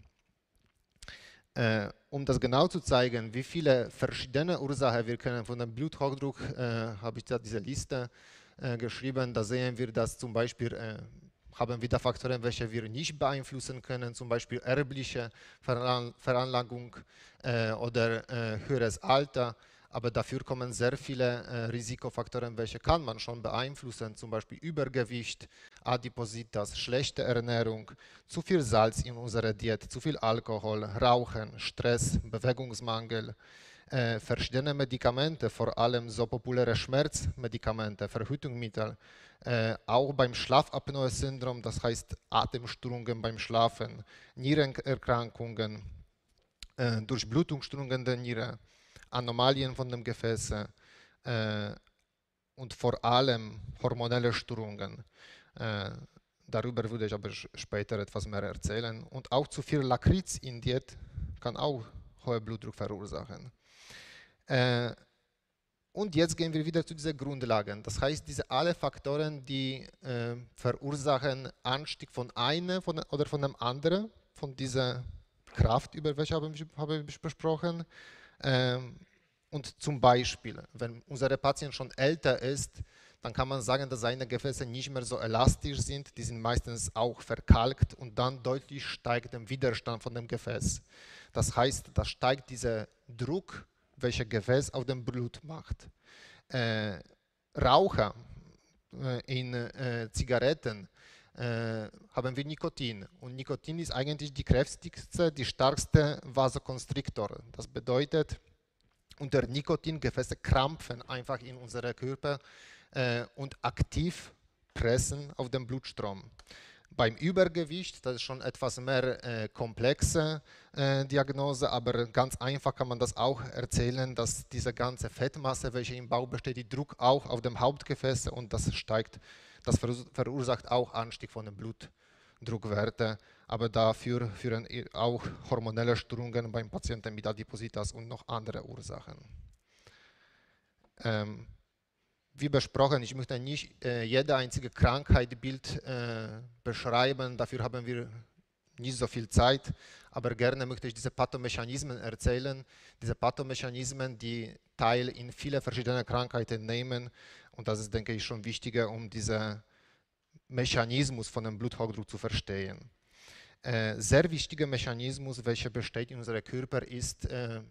Um das genau zu zeigen, wie viele verschiedene Ursachen wir können von dem Bluthochdruck, habe ich da diese Liste geschrieben. Da sehen wir, dass zum Beispiel haben wir da Faktoren, welche wir nicht beeinflussen können, zum Beispiel erbliche Veranlagung oder höheres Alter. Aber dafür kommen sehr viele Risikofaktoren, welche kann man schon beeinflussen, zum Beispiel Übergewicht, Adipositas, schlechte Ernährung, zu viel Salz in unserer Diät, zu viel Alkohol, Rauchen, Stress, Bewegungsmangel, verschiedene Medikamente, vor allem so populäre Schmerzmedikamente, Verhütungsmittel, auch beim Schlafapnoe-Syndrom, das heißt Atemstörungen beim Schlafen, Nierenerkrankungen, Durchblutungsstörungen der Niere, Anomalien von dem Gefäß und vor allem hormonelle Störungen. Darüber würde ich aber später etwas mehr erzählen. Und auch zu viel Lakritz in Diät kann auch hohen Blutdruck verursachen. Und jetzt gehen wir wieder zu diesen Grundlagen. Das heißt, diese alle Faktoren, die verursachen Anstieg von einem oder von dem anderen, von dieser Kraft, über welche habe ich besprochen. Und zum Beispiel, wenn unser Patient schon älter ist, dann kann man sagen, dass seine Gefäße nicht mehr so elastisch sind. Die sind meistens auch verkalkt und dann deutlich steigt der Widerstand von dem Gefäß. Das heißt, da steigt dieser Druck, welcher Gefäß auf dem Blut macht. Raucher in Zigaretten haben wir Nikotin. Und Nikotin ist eigentlich die kräftigste, die stärkste Vasokonstriktor. Das bedeutet, unter Nikotin Gefäße krampfen einfach in unserem Körper und aktiv pressen auf den Blutstrom. Beim Übergewicht, das ist schon etwas mehr komplexe Diagnose, aber ganz einfach kann man das auch erzählen, dass diese ganze Fettmasse, welche im Bauch besteht, die Druck auch auf dem Hauptgefäß und das steigt, das verursacht auch Anstieg von den Blutdruckwerten, aber dafür führen auch hormonelle Störungen beim Patienten mit Adipositas und noch andere Ursachen. Wie besprochen, ich möchte nicht jede einzige Krankheitsbild beschreiben, dafür haben wir nicht so viel Zeit, aber gerne möchte ich diese Pathomechanismen erzählen. Diese Pathomechanismen, die Teil in viele verschiedene Krankheiten nehmen und das ist, denke ich, schon wichtiger, um diesen Mechanismus von dem Bluthochdruck zu verstehen. Sehr wichtiger Mechanismus, welcher besteht in unserem Körper, ist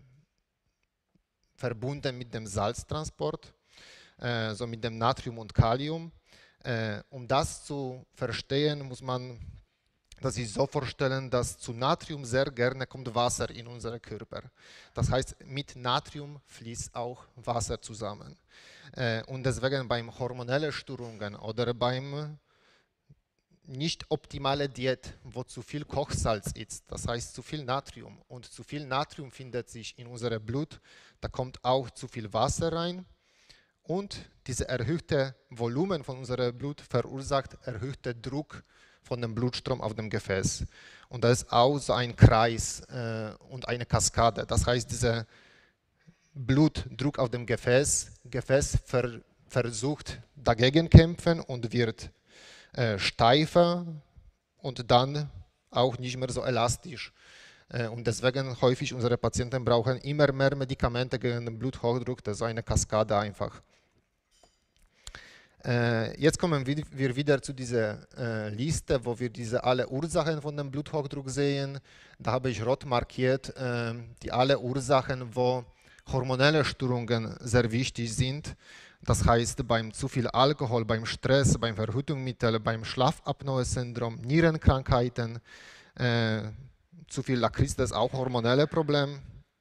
verbunden mit dem Salztransport. So mit dem Natrium und Kalium. Um das zu verstehen, muss man sich so vorstellen, dass zu Natrium sehr gerne kommt Wasser in unseren Körper. Das heißt, mit Natrium fließt auch Wasser zusammen. Und deswegen beim hormonellen Störungen oder beim nicht optimale Diät, wo zu viel Kochsalz ist, das heißt zu viel Natrium und zu viel Natrium findet sich in unserem Blut, da kommt auch zu viel Wasser rein. Und dieses erhöhte Volumen von unserem Blut verursacht erhöhten Druck von dem Blutstrom auf dem Gefäß. Und das ist auch so ein Kreis und eine Kaskade. Das heißt, dieser Blutdruck auf dem Gefäß versucht dagegen kämpfen und wird steifer und dann auch nicht mehr so elastisch. Und deswegen häufig unsere Patienten brauchen immer mehr Medikamente gegen den Bluthochdruck. Das ist eine Kaskade einfach. Jetzt kommen wir wieder zu dieser Liste, wo wir diese alle Ursachen von dem Bluthochdruck sehen. Da habe ich rot markiert die alle Ursachen, wo hormonelle Störungen sehr wichtig sind. Das heißt, beim zu viel Alkohol, beim Stress, beim Verhütungsmittel, beim Schlafapnoe-Syndrom, Nierenkrankheiten, zu viel Lakritz, das ist auch ein hormonelles Problem.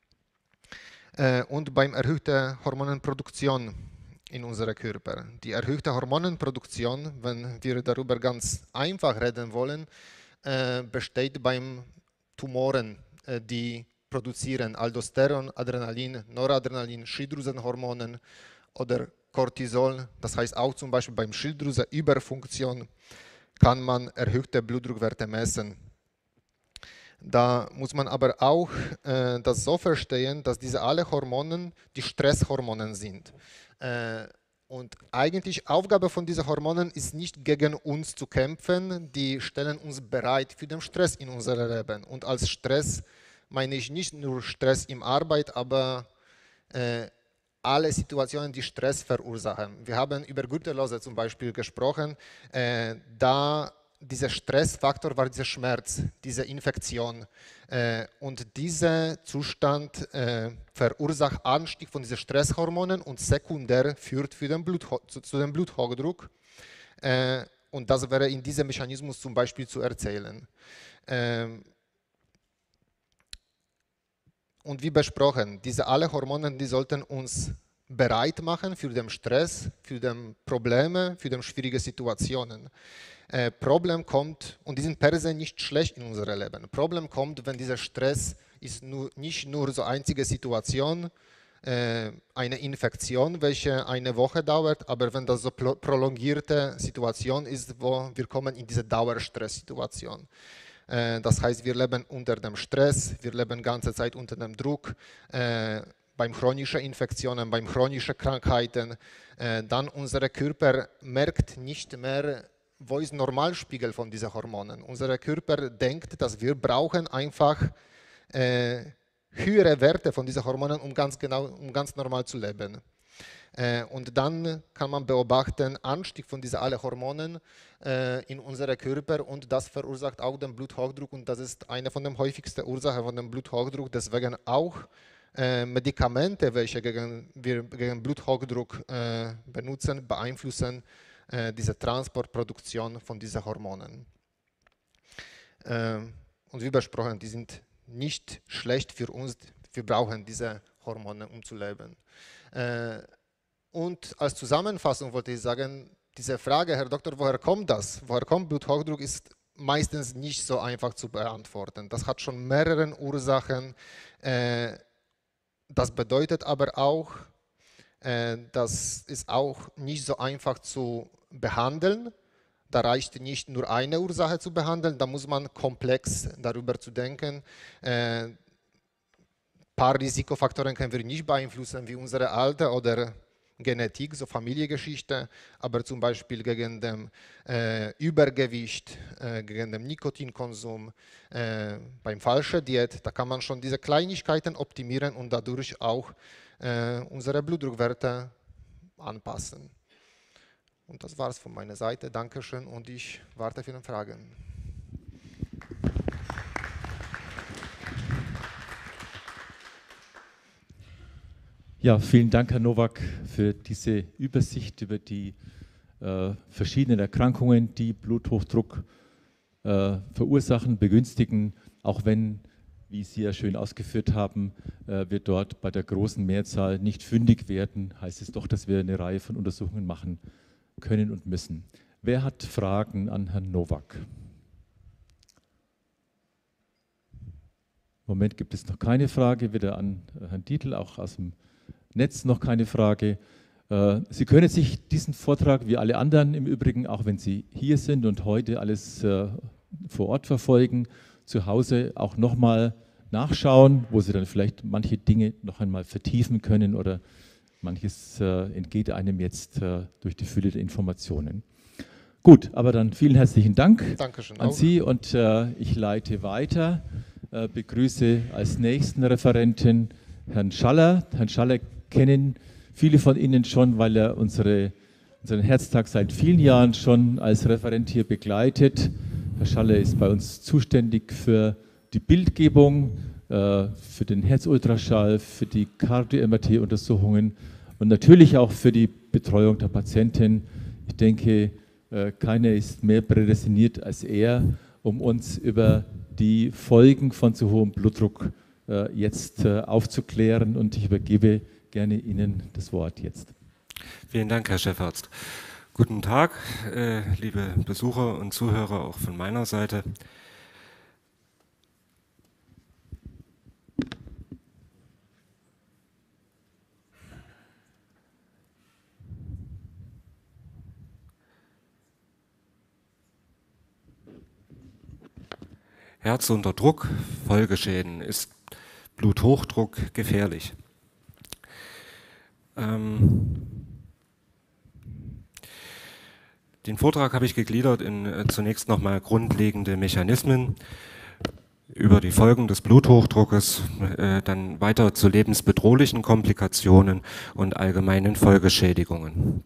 Und beim erhöhten Hormonenproduktion in unserem Körper. Die erhöhte Hormonenproduktion, wenn wir darüber ganz einfach reden wollen, besteht beim Tumoren, die produzieren Aldosteron, Adrenalin, Noradrenalin, Schilddrüsenhormonen oder Cortisol. Das heißt auch zum Beispiel beim Schilddrüsenüberfunktion kann man erhöhte Blutdruckwerte messen. Da muss man aber auch das so verstehen, dass diese alle Hormonen die Stresshormonen sind. Und eigentlich Aufgabe von diesen Hormonen ist nicht gegen uns zu kämpfen, die stellen uns bereit für den Stress in unserem Leben. Und als Stress meine ich nicht nur Stress in Arbeit, aber alle Situationen, die Stress verursachen. Wir haben über Gürtelrose zum Beispiel gesprochen, da dieser Stressfaktor war dieser Schmerz, diese Infektion. Und dieser Zustand verursacht Anstieg von diesen Stresshormonen und sekundär führt zu dem Bluthochdruck. Und das wäre in diesem Mechanismus zum Beispiel zu erzählen. Und wie besprochen, diese alle Hormone, die sollten uns bereit machen für den Stress, für die Probleme, für die schwierigen Situationen. Problem kommt, und die sind per se nicht schlecht in unserem Leben. Problem kommt, wenn dieser Stress ist nicht nur so einzige Situation, eine Infektion, welche eine Woche dauert, aber wenn das so prolongierte Situation ist, wo wir kommen in diese Dauerstresssituation. Das heißt, wir leben unter dem Stress, wir leben die ganze Zeit unter dem Druck, beim chronischen Infektionen, beim chronischen Krankheiten, dann unser Körper merkt nicht mehr, wo ist Normalspiegel von diesen Hormonen. Unser Körper denkt, dass wir brauchen einfach höhere Werte von diesen Hormonen, um ganz normal zu leben. Und dann kann man beobachten, Anstieg von diesen alle Hormonen in unserem Körper und das verursacht auch den Bluthochdruck und das ist eine von den häufigsten Ursachen von dem Bluthochdruck. Deswegen auch Medikamente, welche wir gegen Bluthochdruck benutzen, beeinflussen diese Transportproduktion von diesen Hormonen. Und wie besprochen, die sind nicht schlecht für uns, wir brauchen diese Hormone, um zu leben. Und als Zusammenfassung wollte ich sagen, diese Frage, Herr Doktor, woher kommt das? Woher kommt Bluthochdruck, ist meistens nicht so einfach zu beantworten. Das hat schon mehrere Ursachen. Das bedeutet aber auch, das ist auch nicht so einfach zu behandeln. Da reicht nicht nur eine Ursache zu behandeln, da muss man komplex darüber zu denken. Ein paar Risikofaktoren können wir nicht beeinflussen, wie unsere Alter oder Genetik, so Familiengeschichte, aber zum Beispiel gegen den Übergewicht, gegen den Nikotinkonsum, beim falschen Diät, da kann man schon diese Kleinigkeiten optimieren und dadurch auch unsere Blutdruckwerte anpassen. Und das war es von meiner Seite. Dankeschön und ich warte für Ihre Fragen. Ja, vielen Dank, Herr Nowak, für diese Übersicht über die verschiedenen Erkrankungen, die Bluthochdruck verursachen, begünstigen, auch wenn, wie Sie ja schön ausgeführt haben, wir dort bei der großen Mehrzahl nicht fündig werden, heißt es doch, dass wir eine Reihe von Untersuchungen machen können und müssen. Wer hat Fragen an Herrn Nowak? Im Moment gibt es noch keine Frage, weder an Herrn Dietl, auch aus dem Netz noch keine Frage. Sie können sich diesen Vortrag, wie alle anderen im Übrigen, auch wenn Sie hier sind und heute alles vor Ort verfolgen, zu Hause auch nochmal nachschauen, wo Sie dann vielleicht manche Dinge noch einmal vertiefen können oder manches entgeht einem jetzt durch die Fülle der Informationen. Gut, aber dann vielen herzlichen Dank Dankeschön an auch. Sie und ich leite weiter, begrüße als nächsten Referenten Herrn Schaller. Herrn Schaller kennen viele von Ihnen schon, weil er unsere unseren Herztag seit vielen Jahren schon als Referent hier begleitet. Herr Schaller ist bei uns zuständig für die Bildgebung, für den Herzultraschall, für die Cardio-MRT-Untersuchungen und natürlich auch für die Betreuung der Patientin. Ich denke, keiner ist mehr prädestiniert als er, um uns über die Folgen von zu hohem Blutdruck jetzt aufzuklären, und ich übergebe gerne Ihnen das Wort jetzt. Vielen Dank, Herr Chefarzt. Guten Tag, liebe Besucher und Zuhörer, auch von meiner Seite. Herz unter Druck, Folgeschäden. Ist Bluthochdruck gefährlich? Den Vortrag habe ich gegliedert in zunächst nochmal grundlegende Mechanismen über die Folgen des Bluthochdruckes, dann weiter zu lebensbedrohlichen Komplikationen und allgemeinen Folgeschädigungen.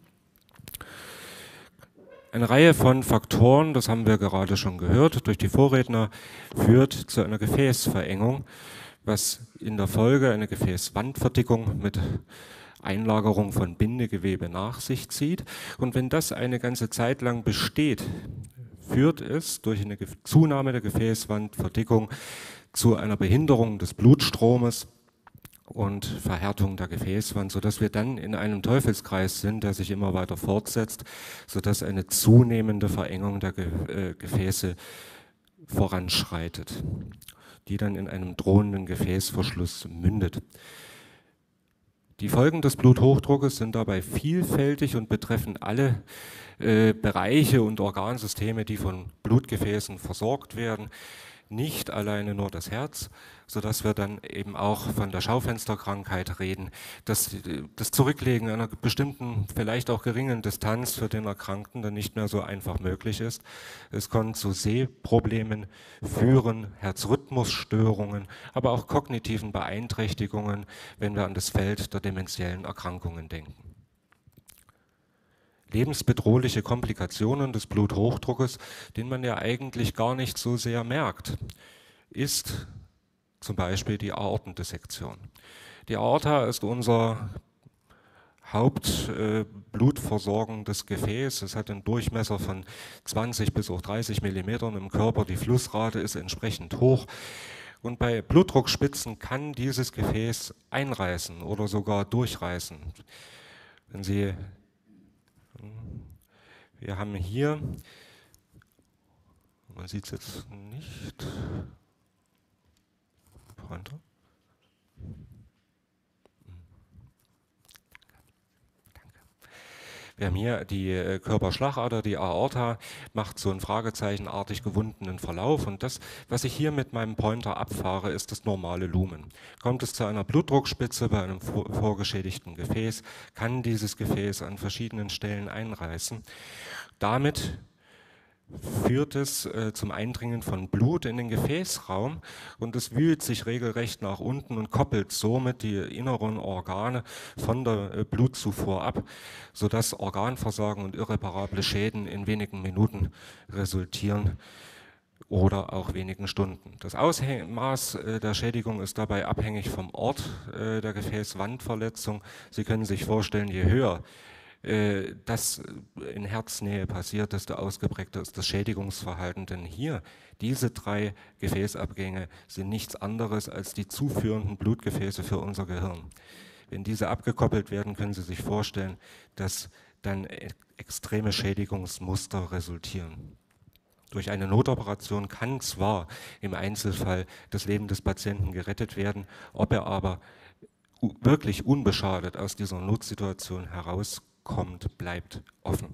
Eine Reihe von Faktoren, das haben wir gerade schon gehört durch die Vorredner, führt zu einer Gefäßverengung, was in der Folge eine Gefäßwandverdickung mit Einlagerung von Bindegewebe nach sich zieht. Und wenn das eine ganze Zeit lang besteht, führt es durch eine Zunahme der Gefäßwandverdickung zu einer Behinderung des Blutstromes und Verhärtung der Gefäßwand, sodass wir dann in einem Teufelskreis sind, der sich immer weiter fortsetzt, sodass eine zunehmende Verengung der Gefäße voranschreitet, die dann in einem drohenden Gefäßverschluss mündet. Die Folgen des Bluthochdruckes sind dabei vielfältig und betreffen alle Bereiche und Organsysteme, die von Blutgefäßen versorgt werden. Nicht alleine nur das Herz, sodass wir dann eben auch von der Schaufensterkrankheit reden, dass das Zurücklegen einer bestimmten, vielleicht auch geringen Distanz für den Erkrankten dann nicht mehr so einfach möglich ist. Es kann zu Sehproblemen führen, Herzrhythmusstörungen, aber auch kognitiven Beeinträchtigungen, wenn wir an das Feld der dementiellen Erkrankungen denken. Lebensbedrohliche Komplikationen des Bluthochdruckes, den man ja eigentlich gar nicht so sehr merkt, ist zum Beispiel die Aortendissektion. Die Aorta ist unser hauptblutversorgendes Gefäß. Es hat einen Durchmesser von 20 bis auch 30 Millimetern im Körper. Die Flussrate ist entsprechend hoch. Und bei Blutdruckspitzen kann dieses Gefäß einreißen oder sogar durchreißen. Wenn Sie Wir haben hier, man sieht es jetzt nicht, Pointer. Wir haben hier die Körperschlagader, die Aorta, macht so einen fragezeichenartig gewundenen Verlauf, und das, was ich hier mit meinem Pointer abfahre, ist das normale Lumen. Kommt es zu einer Blutdruckspitze bei einem vorgeschädigten Gefäß, kann dieses Gefäß an verschiedenen Stellen einreißen. Damit führt es zum Eindringen von Blut in den Gefäßraum, und es wühlt sich regelrecht nach unten und koppelt somit die inneren Organe von der Blutzufuhr ab, sodass Organversagen und irreparable Schäden in wenigen Minuten resultieren oder auch wenigen Stunden. Das Ausmaß der Schädigung ist dabei abhängig vom Ort der Gefäßwandverletzung. Sie können sich vorstellen, je höher das in Herznähe passiert, desto ausgeprägter ist das Schädigungsverhalten. Denn hier, diese 3 Gefäßabgänge sind nichts anderes als die zuführenden Blutgefäße für unser Gehirn. Wenn diese abgekoppelt werden, können Sie sich vorstellen, dass dann extreme Schädigungsmuster resultieren. Durch eine Notoperation kann zwar im Einzelfall das Leben des Patienten gerettet werden, ob er aber wirklich unbeschadet aus dieser Notsituation herauskommt, bleibt offen.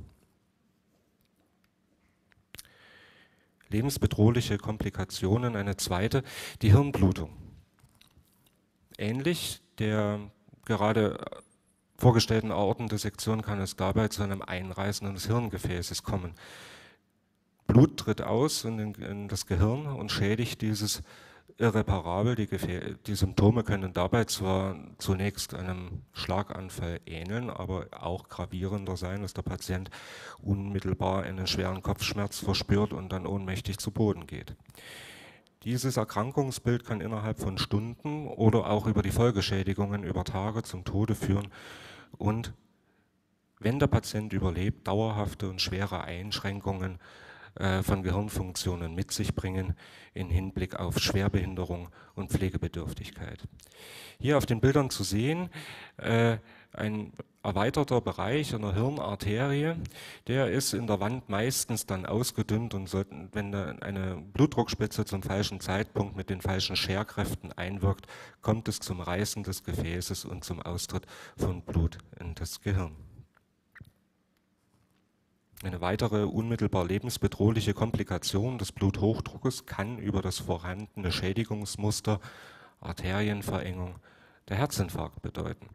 Lebensbedrohliche Komplikationen, eine zweite, die Hirnblutung. Ähnlich der gerade vorgestellten Aortendissektion kann es dabei zu einem Einreißen des Hirngefäßes kommen. Blut tritt aus in das Gehirn und schädigt dieses irreparabel. Die Symptome können dabei zwar zunächst einem Schlaganfall ähneln, aber auch gravierender sein, dass der Patient unmittelbar einen schweren Kopfschmerz verspürt und dann ohnmächtig zu Boden geht. Dieses Erkrankungsbild kann innerhalb von Stunden oder auch über die Folgeschädigungen über Tage zum Tode führen und wenn der Patient überlebt, dauerhafte und schwere Einschränkungen von Gehirnfunktionen mit sich bringen in Hinblick auf Schwerbehinderung und Pflegebedürftigkeit. Hier auf den Bildern zu sehen, ein erweiterter Bereich einer Hirnarterie, der ist in der Wand meistens dann ausgedünnt und wenn eine Blutdruckspitze zum falschen Zeitpunkt mit den falschen Scherkräften einwirkt, kommt es zum Reißen des Gefäßes und zum Austritt von Blut in das Gehirn. Eine weitere unmittelbar lebensbedrohliche Komplikation des Bluthochdruckes kann über das vorhandene Schädigungsmuster Arterienverengung der Herzinfarkt bedeuten.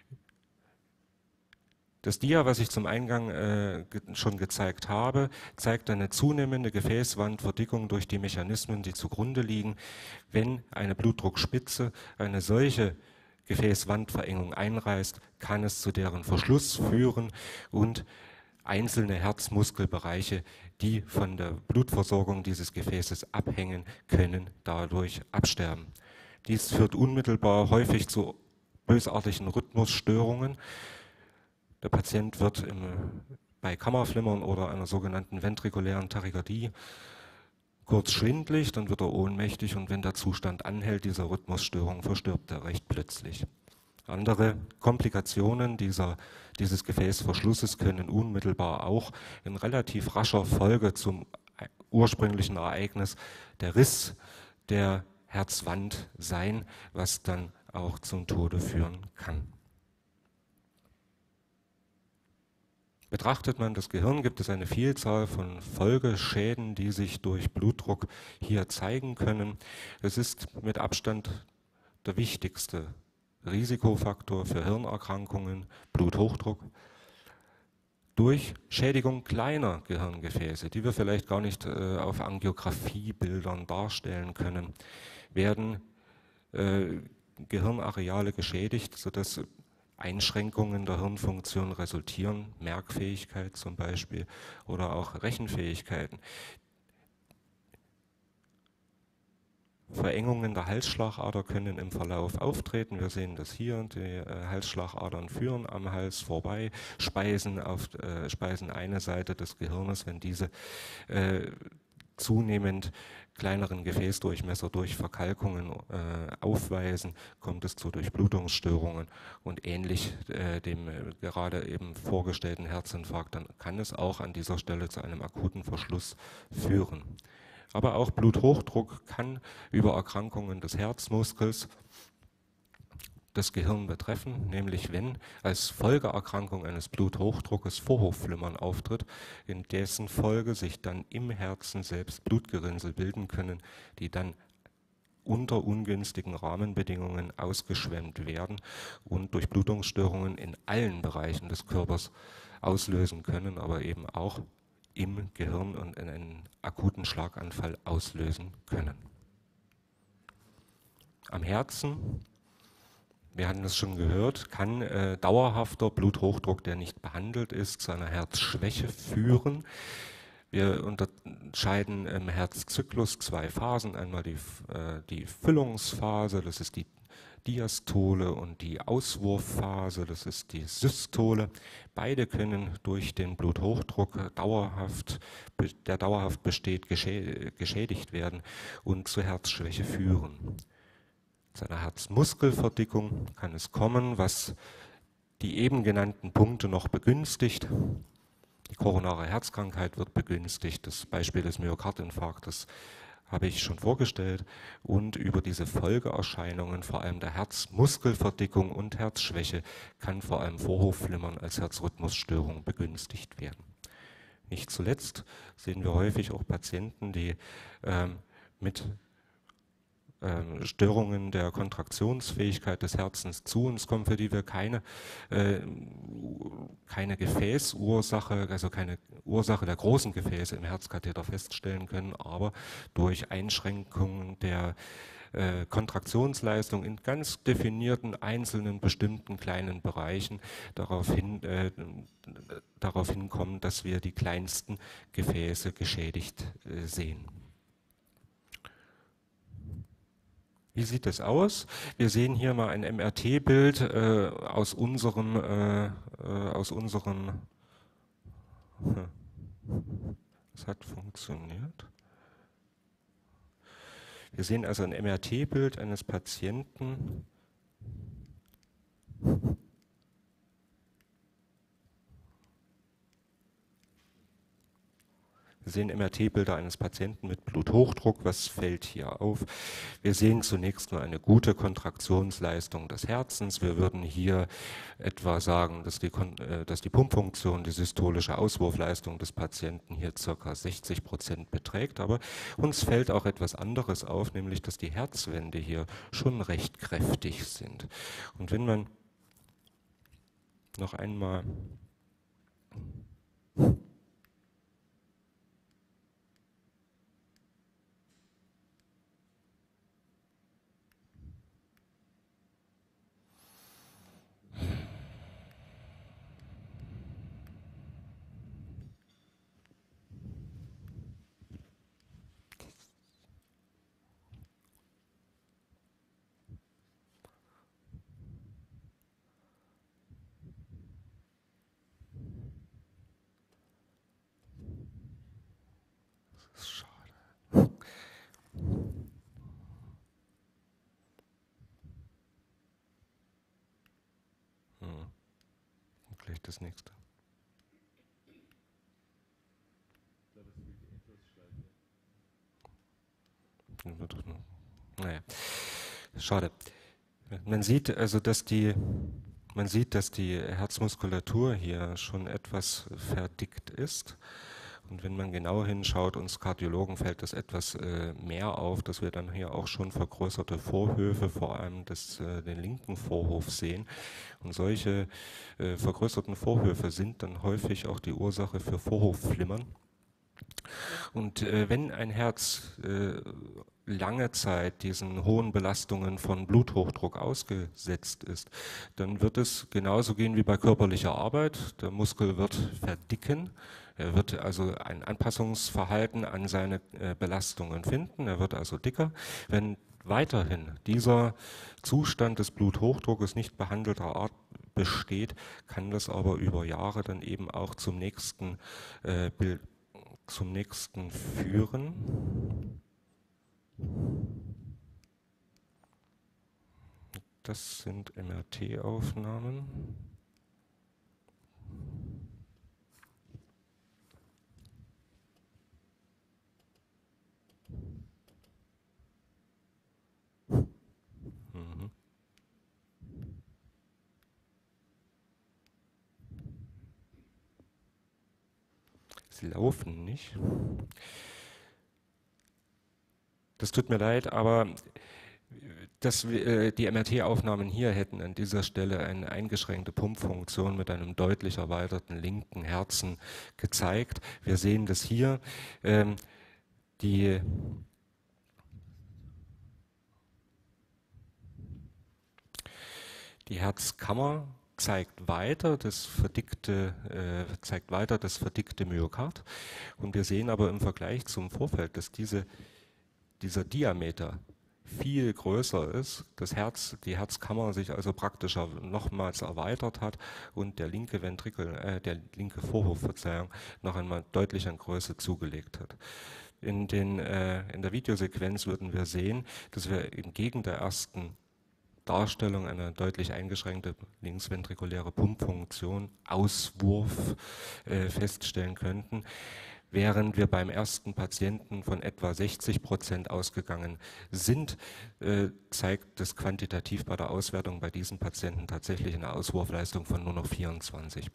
Das Dia, was ich zum Eingang schon gezeigt habe, zeigt eine zunehmende Gefäßwandverdickung durch die Mechanismen, die zugrunde liegen. Wenn eine Blutdruckspitze eine solche Gefäßwandverengung einreißt, kann es zu deren Verschluss führen und einzelne Herzmuskelbereiche, die von der Blutversorgung dieses Gefäßes abhängen, können dadurch absterben. Dies führt unmittelbar häufig zu bösartigen Rhythmusstörungen. Der Patient wird bei Kammerflimmern oder einer sogenannten ventrikulären Tachykardie kurz schwindlig, dann wird er ohnmächtig und wenn der Zustand anhält, dieser Rhythmusstörung, verstirbt er recht plötzlich. Andere Komplikationen dieses Gefäßverschlusses können unmittelbar auch in relativ rascher Folge zum ursprünglichen Ereignis der Riss der Herzwand sein, was dann auch zum Tode führen kann. Betrachtet man das Gehirn, gibt es eine Vielzahl von Folgeschäden, die sich durch Blutdruck hier zeigen können. Es ist mit Abstand der wichtigste Risikofaktor für Hirnerkrankungen, Bluthochdruck. Durch Schädigung kleiner Gehirngefäße, die wir vielleicht gar nicht auf Angiografiebildern darstellen können, werden Gehirnareale geschädigt, sodass Einschränkungen der Hirnfunktion resultieren, Merkfähigkeit zum Beispiel oder auch Rechenfähigkeiten. Verengungen der Halsschlagader können im Verlauf auftreten. Wir sehen das hier, die Halsschlagadern führen am Hals vorbei, speisen eine Seite des Gehirnes. Wenn diese zunehmend kleineren Gefäßdurchmesser durch Verkalkungen aufweisen, kommt es zu Durchblutungsstörungen und ähnlich dem gerade eben vorgestellten Herzinfarkt, dann kann es auch an dieser Stelle zu einem akuten Verschluss führen. Aber auch Bluthochdruck kann über Erkrankungen des Herzmuskels das Gehirn betreffen, nämlich wenn als Folgeerkrankung eines Bluthochdruckes Vorhofflimmern auftritt, in dessen Folge sich dann im Herzen selbst Blutgerinnsel bilden können, die dann unter ungünstigen Rahmenbedingungen ausgeschwemmt werden und Durchblutungsstörungen in allen Bereichen des Körpers auslösen können, aber eben auch im Gehirn und einen akuten Schlaganfall auslösen können. Am Herzen, wir hatten es schon gehört, kann dauerhafter Bluthochdruck, der nicht behandelt ist, zu einer Herzschwäche führen. Wir unterscheiden im Herzzyklus zwei Phasen, einmal die Füllungsphase, das ist die Diastole, und die Auswurfphase, das ist die Systole. Beide können durch den Bluthochdruck, der dauerhaft besteht, geschädigt werden und zur Herzschwäche führen. Zu einer Herzmuskelverdickung kann es kommen, was die eben genannten Punkte noch begünstigt. Die koronare Herzkrankheit wird begünstigt, das Beispiel des Myokardinfarktes habe ich schon vorgestellt, und über diese Folgeerscheinungen, vor allem der Herzmuskelverdickung und Herzschwäche, kann vor allem Vorhofflimmern als Herzrhythmusstörung begünstigt werden. Nicht zuletzt sehen wir häufig auch Patienten, die mit Störungen der Kontraktionsfähigkeit des Herzens zu uns kommen, für die wir keine Gefäßursache, also keine Ursache der großen Gefäße im Herzkatheter feststellen können, aber durch Einschränkungen der Kontraktionsleistung in ganz definierten, einzelnen, bestimmten kleinen Bereichen darauf hinkommen, dass wir die kleinsten Gefäße geschädigt sehen. Wie sieht das aus? Wir sehen hier mal ein MRT-Bild aus unserem es hat funktioniert. Wir sehen also ein MRT-Bild eines Patienten. Wir sehen MRT-Bilder eines Patienten mit Bluthochdruck. Was fällt hier auf? Wir sehen zunächst nur eine gute Kontraktionsleistung des Herzens. Wir würden hier etwa sagen, dass die Pumpfunktion, die systolische Auswurfleistung des Patienten hier ca. 60% beträgt. Aber uns fällt auch etwas anderes auf, nämlich dass die Herzwände hier schon recht kräftig sind. Und wenn man noch einmal gleich das nächste. Naja, schade. Man sieht also, dass die Herzmuskulatur hier schon etwas verdickt ist. Und wenn man genau hinschaut, uns Kardiologen fällt das etwas mehr auf, dass wir dann hier auch schon vergrößerte Vorhöfe, vor allem den linken Vorhof sehen. Und solche vergrößerten Vorhöfe sind dann häufig auch die Ursache für Vorhofflimmern. Und wenn ein Herz lange Zeit diesen hohen Belastungen von Bluthochdruck ausgesetzt ist, dann wird es genauso gehen wie bei körperlicher Arbeit. Der Muskel wird verdicken. Er wird also ein Anpassungsverhalten an seine Belastungen finden. Er wird also dicker. Wenn weiterhin dieser Zustand des Bluthochdruckes nicht behandelter Art besteht, kann das aber über Jahre dann eben auch zum nächsten führen. Das sind MRT-Aufnahmen. Sie laufen nicht. Das tut mir leid, aber die MRT-Aufnahmen hier hätten an dieser Stelle eine eingeschränkte Pumpfunktion mit einem deutlich erweiterten linken Herzen gezeigt. Wir sehen das hier. Die Herzkammer zeigt weiter das verdickte Myokard. Und wir sehen aber im Vergleich zum Vorfeld, dass dieser Diameter viel größer ist, die Herzkammer sich also praktisch nochmals erweitert hat und der linke Vorhof, noch einmal deutlich an Größe zugelegt hat. In der Videosequenz würden wir sehen, dass wir entgegen der ersten Darstellung eine deutlich eingeschränkte linksventrikuläre Pumpfunktion, Auswurf feststellen könnten, während wir beim ersten Patienten von etwa 60% ausgegangen sind, zeigt das quantitativ bei der Auswertung bei diesen Patienten tatsächlich eine Auswurfleistung von nur noch 24%.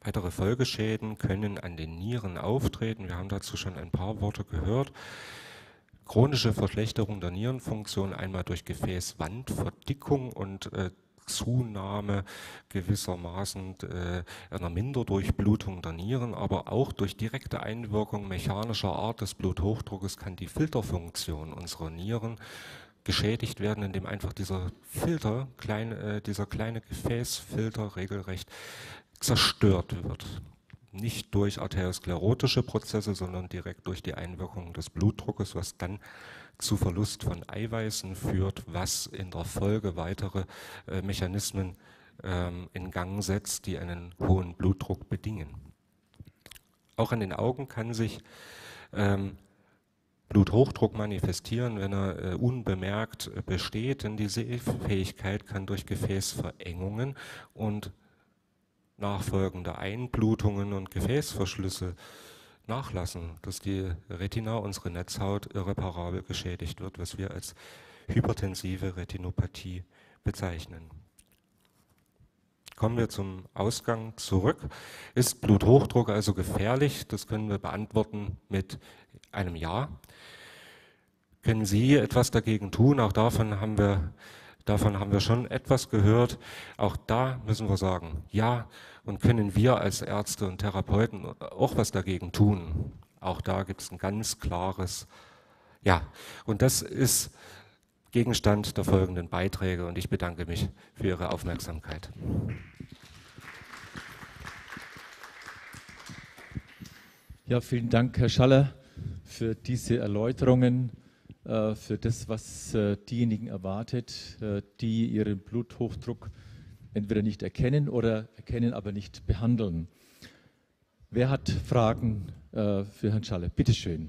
Weitere Folgeschäden können an den Nieren auftreten. Wir haben dazu schon ein paar Worte gehört. Chronische Verschlechterung der Nierenfunktion einmal durch Gefäßwandverdickung und Zunahme gewissermaßen einer Minderdurchblutung der Nieren, aber auch durch direkte Einwirkung mechanischer Art des Bluthochdruckes kann die Filterfunktion unserer Nieren geschädigt werden, indem einfach dieser Filter, dieser kleine Gefäßfilter regelrecht zerstört wird. Nicht durch arteriosklerotische Prozesse, sondern direkt durch die Einwirkung des Blutdruckes, was dann zu Verlust von Eiweißen führt, was in der Folge weitere Mechanismen in Gang setzt, die einen hohen Blutdruck bedingen. Auch an den Augen kann sich Bluthochdruck manifestieren, wenn er unbemerkt besteht, denn die Sehfähigkeit kann durch Gefäßverengungen und nachfolgende Einblutungen und Gefäßverschlüsse nachlassen, dass die Retina, unsere Netzhaut, irreparabel geschädigt wird, was wir als hypertensive Retinopathie bezeichnen. Kommen wir zum Ausgang zurück. Ist Bluthochdruck also gefährlich? Das können wir beantworten mit einem Ja. Können Sie etwas dagegen tun? Auch davon haben wir schon etwas gehört. Auch da müssen wir sagen, ja. Und können wir als Ärzte und Therapeuten auch was dagegen tun? Auch da gibt es ein ganz klares Ja. Und das ist Gegenstand der folgenden Beiträge und ich bedanke mich für Ihre Aufmerksamkeit. Ja, vielen Dank, Herr Schaller, für diese Erläuterungen, für das, was diejenigen erwartet, die ihren Bluthochdruck entweder nicht erkennen oder erkennen, aber nicht behandeln. Wer hat Fragen für Herrn Schaller? Bitte schön.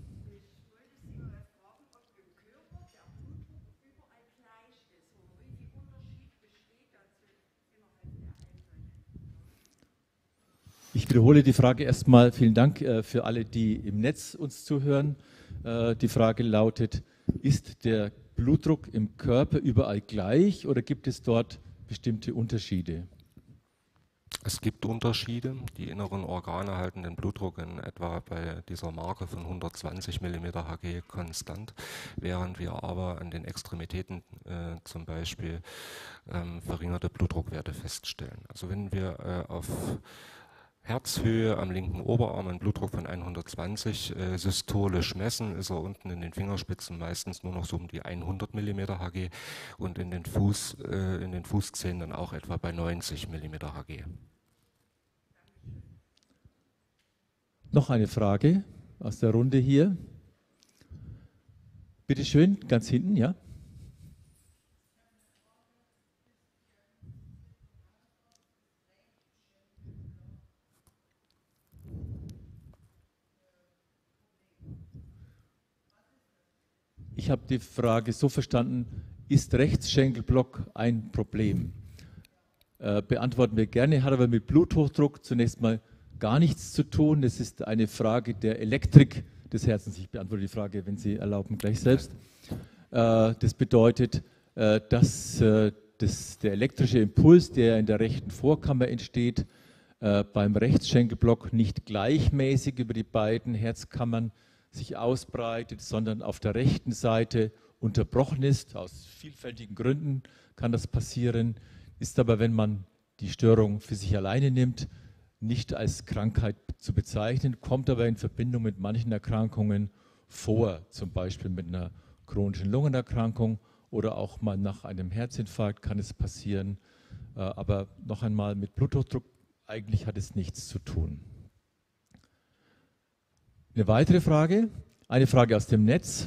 Ich wiederhole die Frage erstmal. Vielen Dank für alle, die im Netz uns zuhören. Die Frage lautet, ist der Blutdruck im Körper überall gleich oder gibt es dort bestimmte Unterschiede? Es gibt Unterschiede. Die inneren Organe halten den Blutdruck in etwa bei dieser Marke von 120 mm Hg konstant, während wir aber an den Extremitäten zum Beispiel verringerte Blutdruckwerte feststellen. Also wenn wir auf Herzhöhe am linken Oberarm einen Blutdruck von 120 systolisch messen, ist er unten in den Fingerspitzen meistens nur noch so um die 100 mm Hg und in den Fußzehen dann auch etwa bei 90 mm Hg. Noch eine Frage aus der Runde hier. Bitte schön, ganz hinten, ja? Ich habe die Frage so verstanden, ist Rechtsschenkelblock ein Problem? Beantworten wir gerne, hat aber mit Bluthochdruck zunächst mal gar nichts zu tun. Es ist eine Frage der Elektrik des Herzens. Ich beantworte die Frage, wenn Sie erlauben, gleich selbst. Das bedeutet, dass der elektrische Impuls, der in der rechten Vorkammer entsteht, beim Rechtsschenkelblock nicht gleichmäßig über die beiden Herzkammern sich ausbreitet, sondern auf der rechten Seite unterbrochen ist. Aus vielfältigen Gründen kann das passieren, ist aber, wenn man die Störung für sich alleine nimmt, nicht als Krankheit zu bezeichnen, kommt aber in Verbindung mit manchen Erkrankungen vor, zum Beispiel mit einer chronischen Lungenerkrankung oder auch mal nach einem Herzinfarkt kann es passieren. Aber noch einmal, mit Bluthochdruck eigentlich hat es nichts zu tun. Eine weitere Frage, eine Frage aus dem Netz.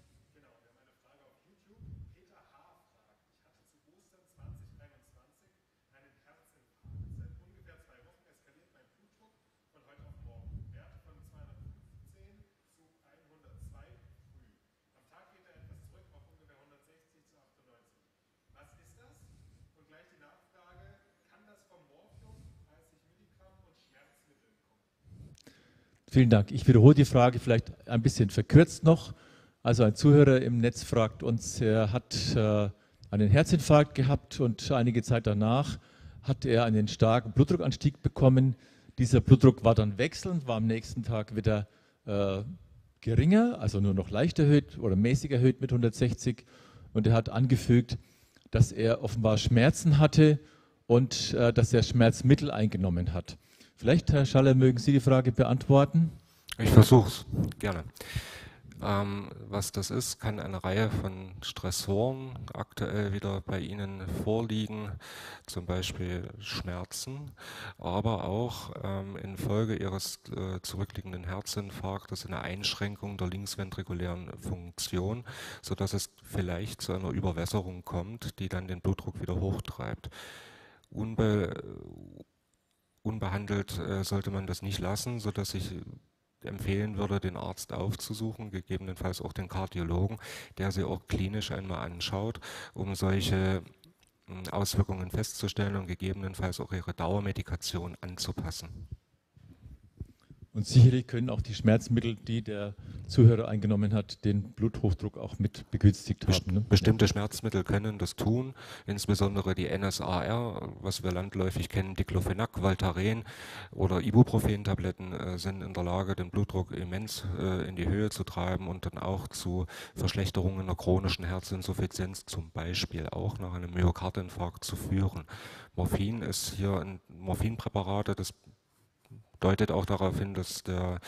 Vielen Dank. Ich wiederhole die Frage vielleicht ein bisschen verkürzt noch. Also ein Zuhörer im Netz fragt uns, er hat einen Herzinfarkt gehabt und einige Zeit danach hat er einen starken Blutdruckanstieg bekommen. Dieser Blutdruck war dann wechselnd, war am nächsten Tag wieder geringer, also nur noch leicht erhöht oder mäßig erhöht mit 160. Und er hat angefügt, dass er offenbar Schmerzen hatte und dass er Schmerzmittel eingenommen hat. Vielleicht, Herr Schaller, mögen Sie die Frage beantworten? Ich versuche es, gerne. Was das ist, kann eine Reihe von Stressoren aktuell wieder bei Ihnen vorliegen, zum Beispiel Schmerzen, aber auch infolge Ihres zurückliegenden Herzinfarktes eine Einschränkung der linksventrikulären Funktion, sodass es vielleicht zu einer Überwässerung kommt, die dann den Blutdruck wieder hochtreibt. Unbehandelt sollte man das nicht lassen, sodass ich empfehlen würde, den Arzt aufzusuchen, gegebenenfalls auch den Kardiologen, der sie auch klinisch einmal anschaut, um solche Auswirkungen festzustellen und gegebenenfalls auch ihre Dauermedikation anzupassen. Und sicherlich können auch die Schmerzmittel, die der Zuhörer eingenommen hat, den Bluthochdruck auch mit begünstigt haben. Ne? Bestimmte Schmerzmittel können das tun, insbesondere die NSAR, was wir landläufig kennen, Diclofenac, Voltaren oder Ibuprofen-Tabletten sind in der Lage, den Blutdruck immens in die Höhe zu treiben und dann auch zu Verschlechterungen der chronischen Herzinsuffizienz, zum Beispiel auch nach einem Myokardinfarkt, zu führen. Morphin ist hier ein Morphinpräparat, das deutet auch darauf hin, dass der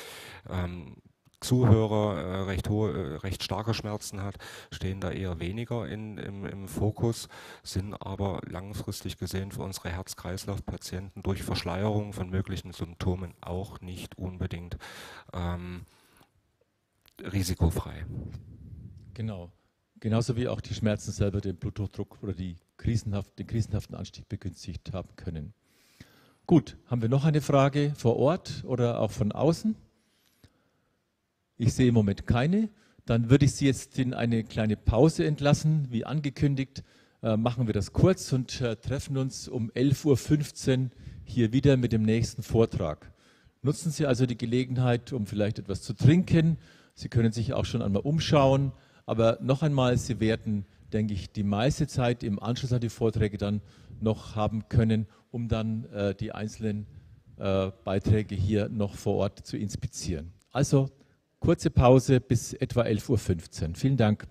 Zuhörer recht starke Schmerzen hat, stehen da eher weniger im Fokus, sind aber langfristig gesehen für unsere Herz-Kreislauf-Patienten durch Verschleierung von möglichen Symptomen auch nicht unbedingt risikofrei. Genau. Genauso wie auch die Schmerzen selber den Bluthochdruck oder den krisenhaften Anstieg begünstigt haben können. Gut, haben wir noch eine Frage vor Ort oder auch von außen? Ich sehe im Moment keine. Dann würde ich Sie jetzt in eine kleine Pause entlassen. Wie angekündigt, machen wir das kurz und treffen uns um 11:15 Uhr hier wieder mit dem nächsten Vortrag. Nutzen Sie also die Gelegenheit, um vielleicht etwas zu trinken. Sie können sich auch schon einmal umschauen. Aber noch einmal, Sie werden, denke ich, die meiste Zeit im Anschluss an die Vorträge dann noch haben können, um dann die einzelnen Beiträge hier noch vor Ort zu inspizieren. Also kurze Pause bis etwa 11:15 Uhr. Vielen Dank.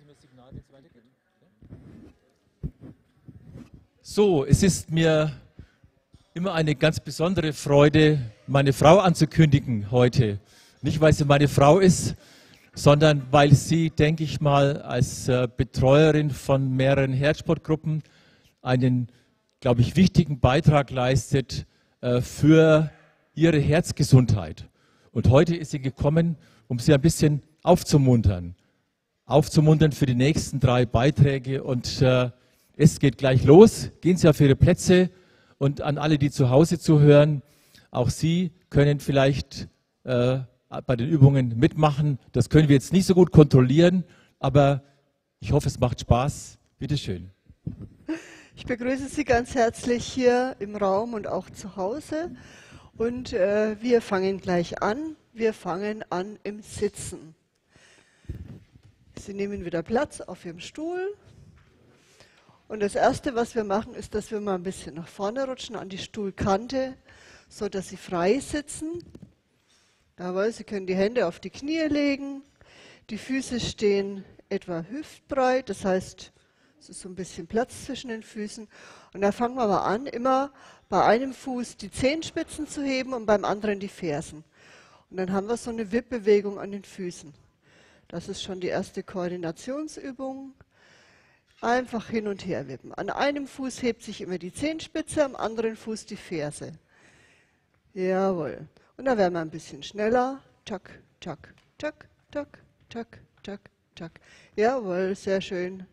So, es ist mir immer eine ganz besondere Freude, meine Frau anzukündigen heute. Nicht, weil sie meine Frau ist, sondern weil sie, denke ich mal, als Betreuerin von mehreren Herzsportgruppen einen, glaube ich, wichtigen Beitrag leistet für ihre Herzgesundheit. Und heute ist sie gekommen, um sie ein bisschen aufzumuntern. Aufzumuntern für die nächsten 3 Beiträge. Und es geht gleich los. Gehen Sie auf Ihre Plätze. Und an alle, die zu Hause zuhören, auch Sie können vielleicht bei den Übungen mitmachen. Das können wir jetzt nicht so gut kontrollieren, aber ich hoffe, es macht Spaß. Bitte schön. Ich begrüße Sie ganz herzlich hier im Raum und auch zu Hause. Und wir fangen gleich an. Wir fangen an im Sitzen. Sie nehmen wieder Platz auf Ihrem Stuhl. Und das Erste, was wir machen, ist, dass wir mal ein bisschen nach vorne rutschen an die Stuhlkante, sodass Sie frei sitzen. Jawohl, Sie können die Hände auf die Knie legen. Die Füße stehen etwa hüftbreit, das heißt, es ist so ein bisschen Platz zwischen den Füßen. Und da fangen wir mal an, immer bei einem Fuß die Zehenspitzen zu heben und beim anderen die Fersen. Und dann haben wir so eine Wippbewegung an den Füßen. Das ist schon die erste Koordinationsübung. Einfach hin und her wippen. An einem Fuß hebt sich immer die Zehenspitze, am anderen Fuß die Ferse. Jawohl. Und dann werden wir ein bisschen schneller. Tack, tack, tack, tack, tack, tack, tack. Jawohl, sehr schön.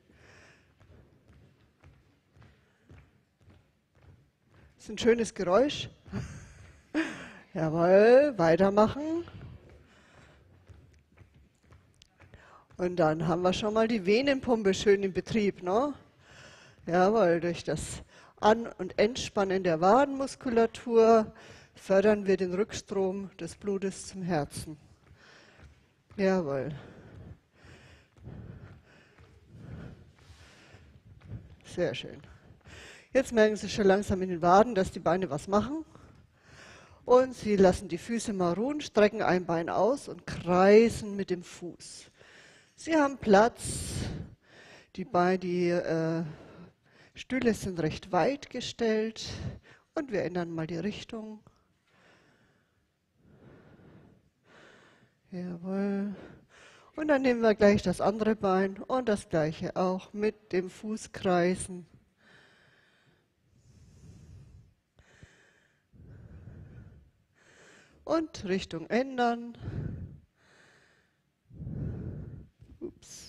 Das ist ein schönes Geräusch. Jawohl, weitermachen. Und dann haben wir schon mal die Venenpumpe schön in Betrieb, ne? Jawohl, durch das An- und Entspannen der Wadenmuskulatur fördern wir den Rückstrom des Blutes zum Herzen. Jawohl. Sehr schön. Jetzt merken Sie schon langsam in den Waden, dass die Beine was machen. Und Sie lassen die Füße mal ruhen, strecken ein Bein aus und kreisen mit dem Fuß. Sie haben Platz, die Stühle sind recht weit gestellt und wir ändern mal die Richtung. Jawohl. Und dann nehmen wir gleich das andere Bein und das gleiche auch mit dem Fuß kreisen. Und Richtung ändern. Ups.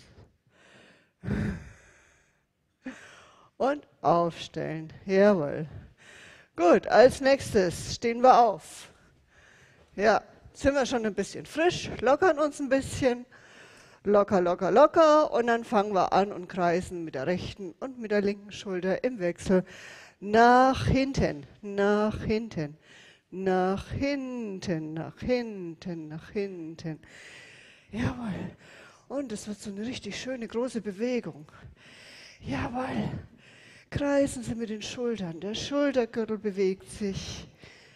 Und aufstellen. Jawohl. Gut, als nächstes stehen wir auf. Ja, sind wir schon ein bisschen frisch, lockern uns ein bisschen. Locker, locker, locker. Und dann fangen wir an und kreisen mit der rechten und mit der linken Schulter im Wechsel nach hinten, nach hinten, nach hinten, nach hinten, nach hinten. Jawohl. Und es wird so eine richtig schöne, große Bewegung. Jawohl. Kreisen Sie mit den Schultern. Der Schultergürtel bewegt sich.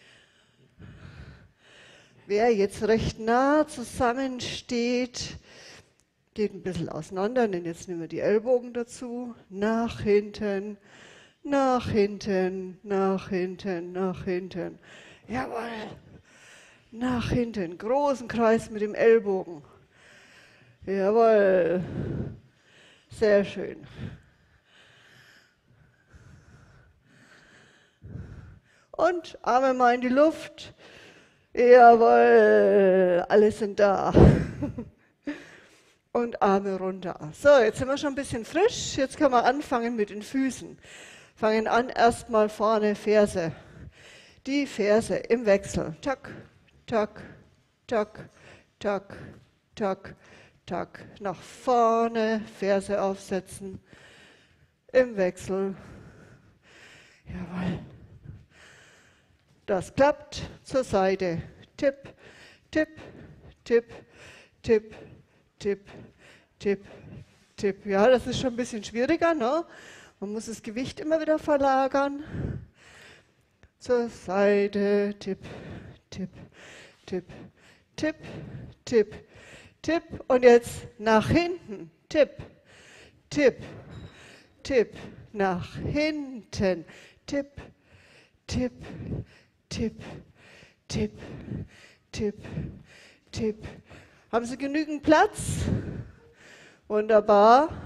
Wer jetzt recht nah zusammensteht, geht ein bisschen auseinander. Denn jetzt nehmen wir die Ellbogen dazu. Nach hinten, nach hinten, nach hinten, nach hinten. Jawohl. Nach hinten. Großen Kreis mit dem Ellbogen. Jawohl. Sehr schön. Und Arme mal in die Luft. Jawohl, alle sind da. Und Arme runter. So, jetzt sind wir schon ein bisschen frisch. Jetzt können wir anfangen mit den Füßen. Fangen an, erstmal vorne Ferse. Die Ferse im Wechsel. Tack, tack, tack, tack, tack, tack. Nach vorne, Ferse aufsetzen. Im Wechsel. Jawohl. Das klappt. Zur Seite. Tipp, tipp, tipp, tipp, tipp, tipp, tipp. Ja, das ist schon ein bisschen schwieriger, ne? Man muss das Gewicht immer wieder verlagern. Zur Seite. Tipp, tipp, tipp, tipp, tipp, tipp. Und jetzt nach hinten. Tipp, Tipp, Tipp, nach hinten, Tipp, Tipp, Tipp, Tipp, Tipp, Tipp. Haben Sie genügend Platz? Wunderbar.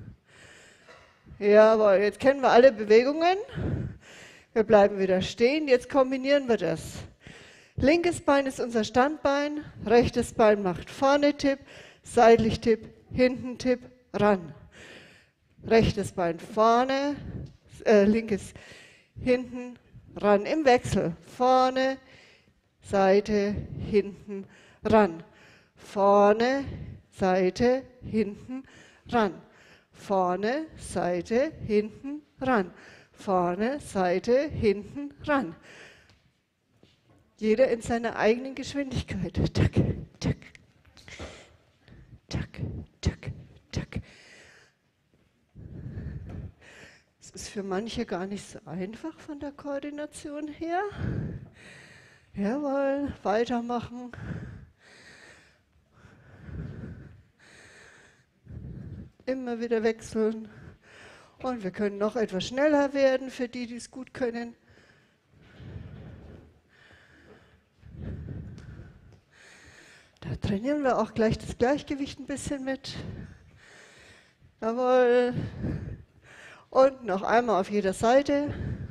Jawohl, jetzt kennen wir alle Bewegungen. Wir bleiben wieder stehen. Jetzt kombinieren wir das. Linkes Bein ist unser Standbein, rechtes Bein macht vorne Tipp, seitlich Tipp, hinten Tipp, ran. Rechtes Bein vorne, linkes hinten, ran. Im Wechsel. Vorne, Seite, hinten, ran. Vorne, Seite, hinten, ran. Vorne, Seite, hinten, ran. Vorne, Seite, hinten, ran. Jeder in seiner eigenen Geschwindigkeit. Tack, tack, tack, tack, tack. Es ist für manche gar nicht so einfach von der Koordination her. Jawohl, weitermachen. Immer wieder wechseln. Und wir können noch etwas schneller werden für die, die es gut können. Da trainieren wir auch gleich das Gleichgewicht ein bisschen mit. Jawohl. Und noch einmal auf jeder Seite.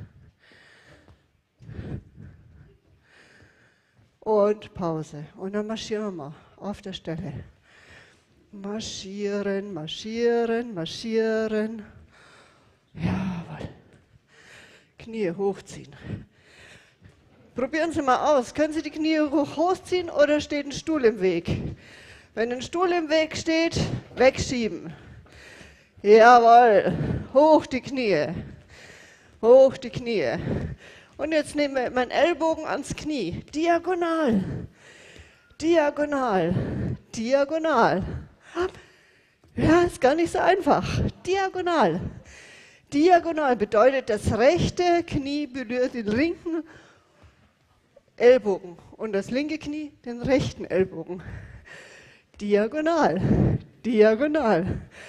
Und Pause. Und dann marschieren wir mal auf der Stelle. Marschieren, marschieren, marschieren. Jawohl. Knie hochziehen. Probieren Sie mal aus. Können Sie die Knie hochziehen oder steht ein Stuhl im Weg? Wenn ein Stuhl im Weg steht, wegschieben. Jawohl. Hoch die Knie. Hoch die Knie. Und jetzt nehmen wir meinen Ellbogen ans Knie. Diagonal. Diagonal. Diagonal. Ja, ist gar nicht so einfach. Diagonal. Diagonal bedeutet, das rechte Knie berührt den linken Ellbogen und das linke Knie den rechten Ellbogen. Diagonal. Diagonal.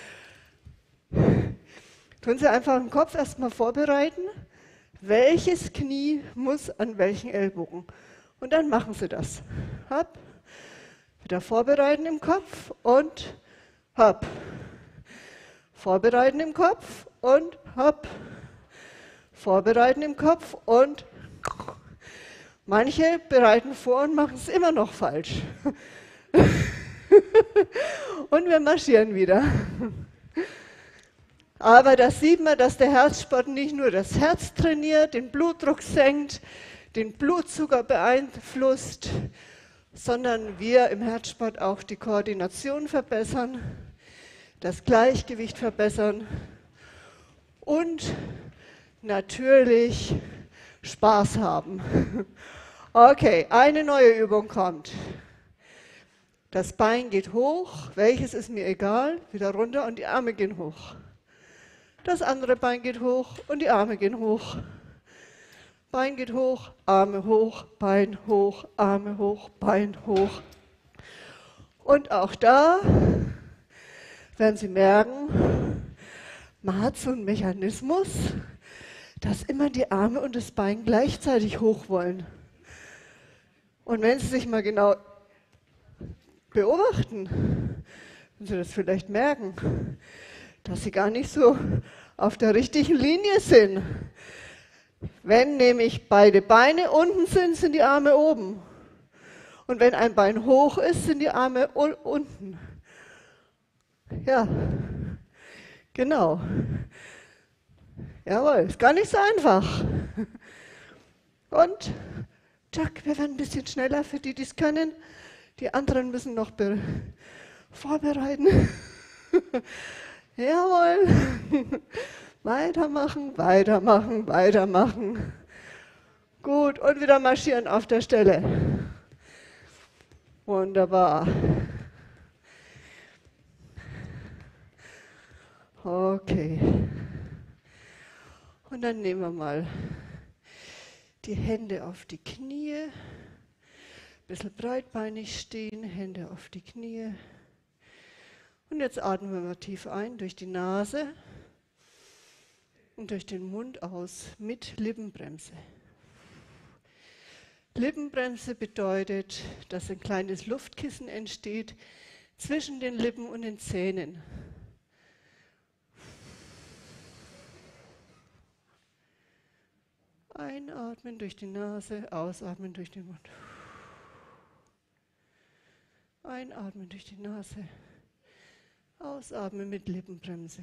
Tun Sie einfach im Kopf erstmal vorbereiten, welches Knie muss an welchen Ellbogen. Und dann machen Sie das. Hopp. Wieder vorbereiten im Kopf und hopp. Vorbereiten im Kopf und hopp. Vorbereiten im Kopf und manche bereiten vor und machen es immer noch falsch. Und wir marschieren wieder. Aber da sieht man, dass der Herzsport nicht nur das Herz trainiert, den Blutdruck senkt, den Blutzucker beeinflusst, sondern wir im Herzsport auch die Koordination verbessern, das Gleichgewicht verbessern und natürlich Spaß haben. Okay, eine neue Übung kommt. Das Bein geht hoch, welches ist mir egal, wieder runter und die Arme gehen hoch. Das andere Bein geht hoch und die Arme gehen hoch. Bein geht hoch, Arme hoch, Bein hoch, Arme hoch, Bein hoch. Und auch da werden Sie merken, man hat so einen Mechanismus, dass immer die Arme und das Bein gleichzeitig hoch wollen. Und wenn Sie sich mal genau beobachten, wenn Sie das vielleicht merken, dass Sie gar nicht so auf der richtigen Linie sind. Wenn nämlich beide Beine unten sind, sind die Arme oben. Und wenn ein Bein hoch ist, sind die Arme unten. Ja, genau. Jawohl, ist gar nicht so einfach. Und, tschack, wir werden ein bisschen schneller für die, die es können. Die anderen müssen noch vorbereiten. Jawohl. Weitermachen, weitermachen, weitermachen. Gut, und wieder marschieren auf der Stelle. Wunderbar. Okay. Und dann nehmen wir mal die Hände auf die Knie. Ein bisschen breitbeinig stehen, Hände auf die Knie. Und jetzt atmen wir mal tief ein durch die Nase und durch den Mund aus mit Lippenbremse. Lippenbremse bedeutet, dass ein kleines Luftkissen entsteht zwischen den Lippen und den Zähnen. Einatmen durch die Nase, ausatmen durch den Mund. Einatmen durch die Nase, ausatmen mit Lippenbremse.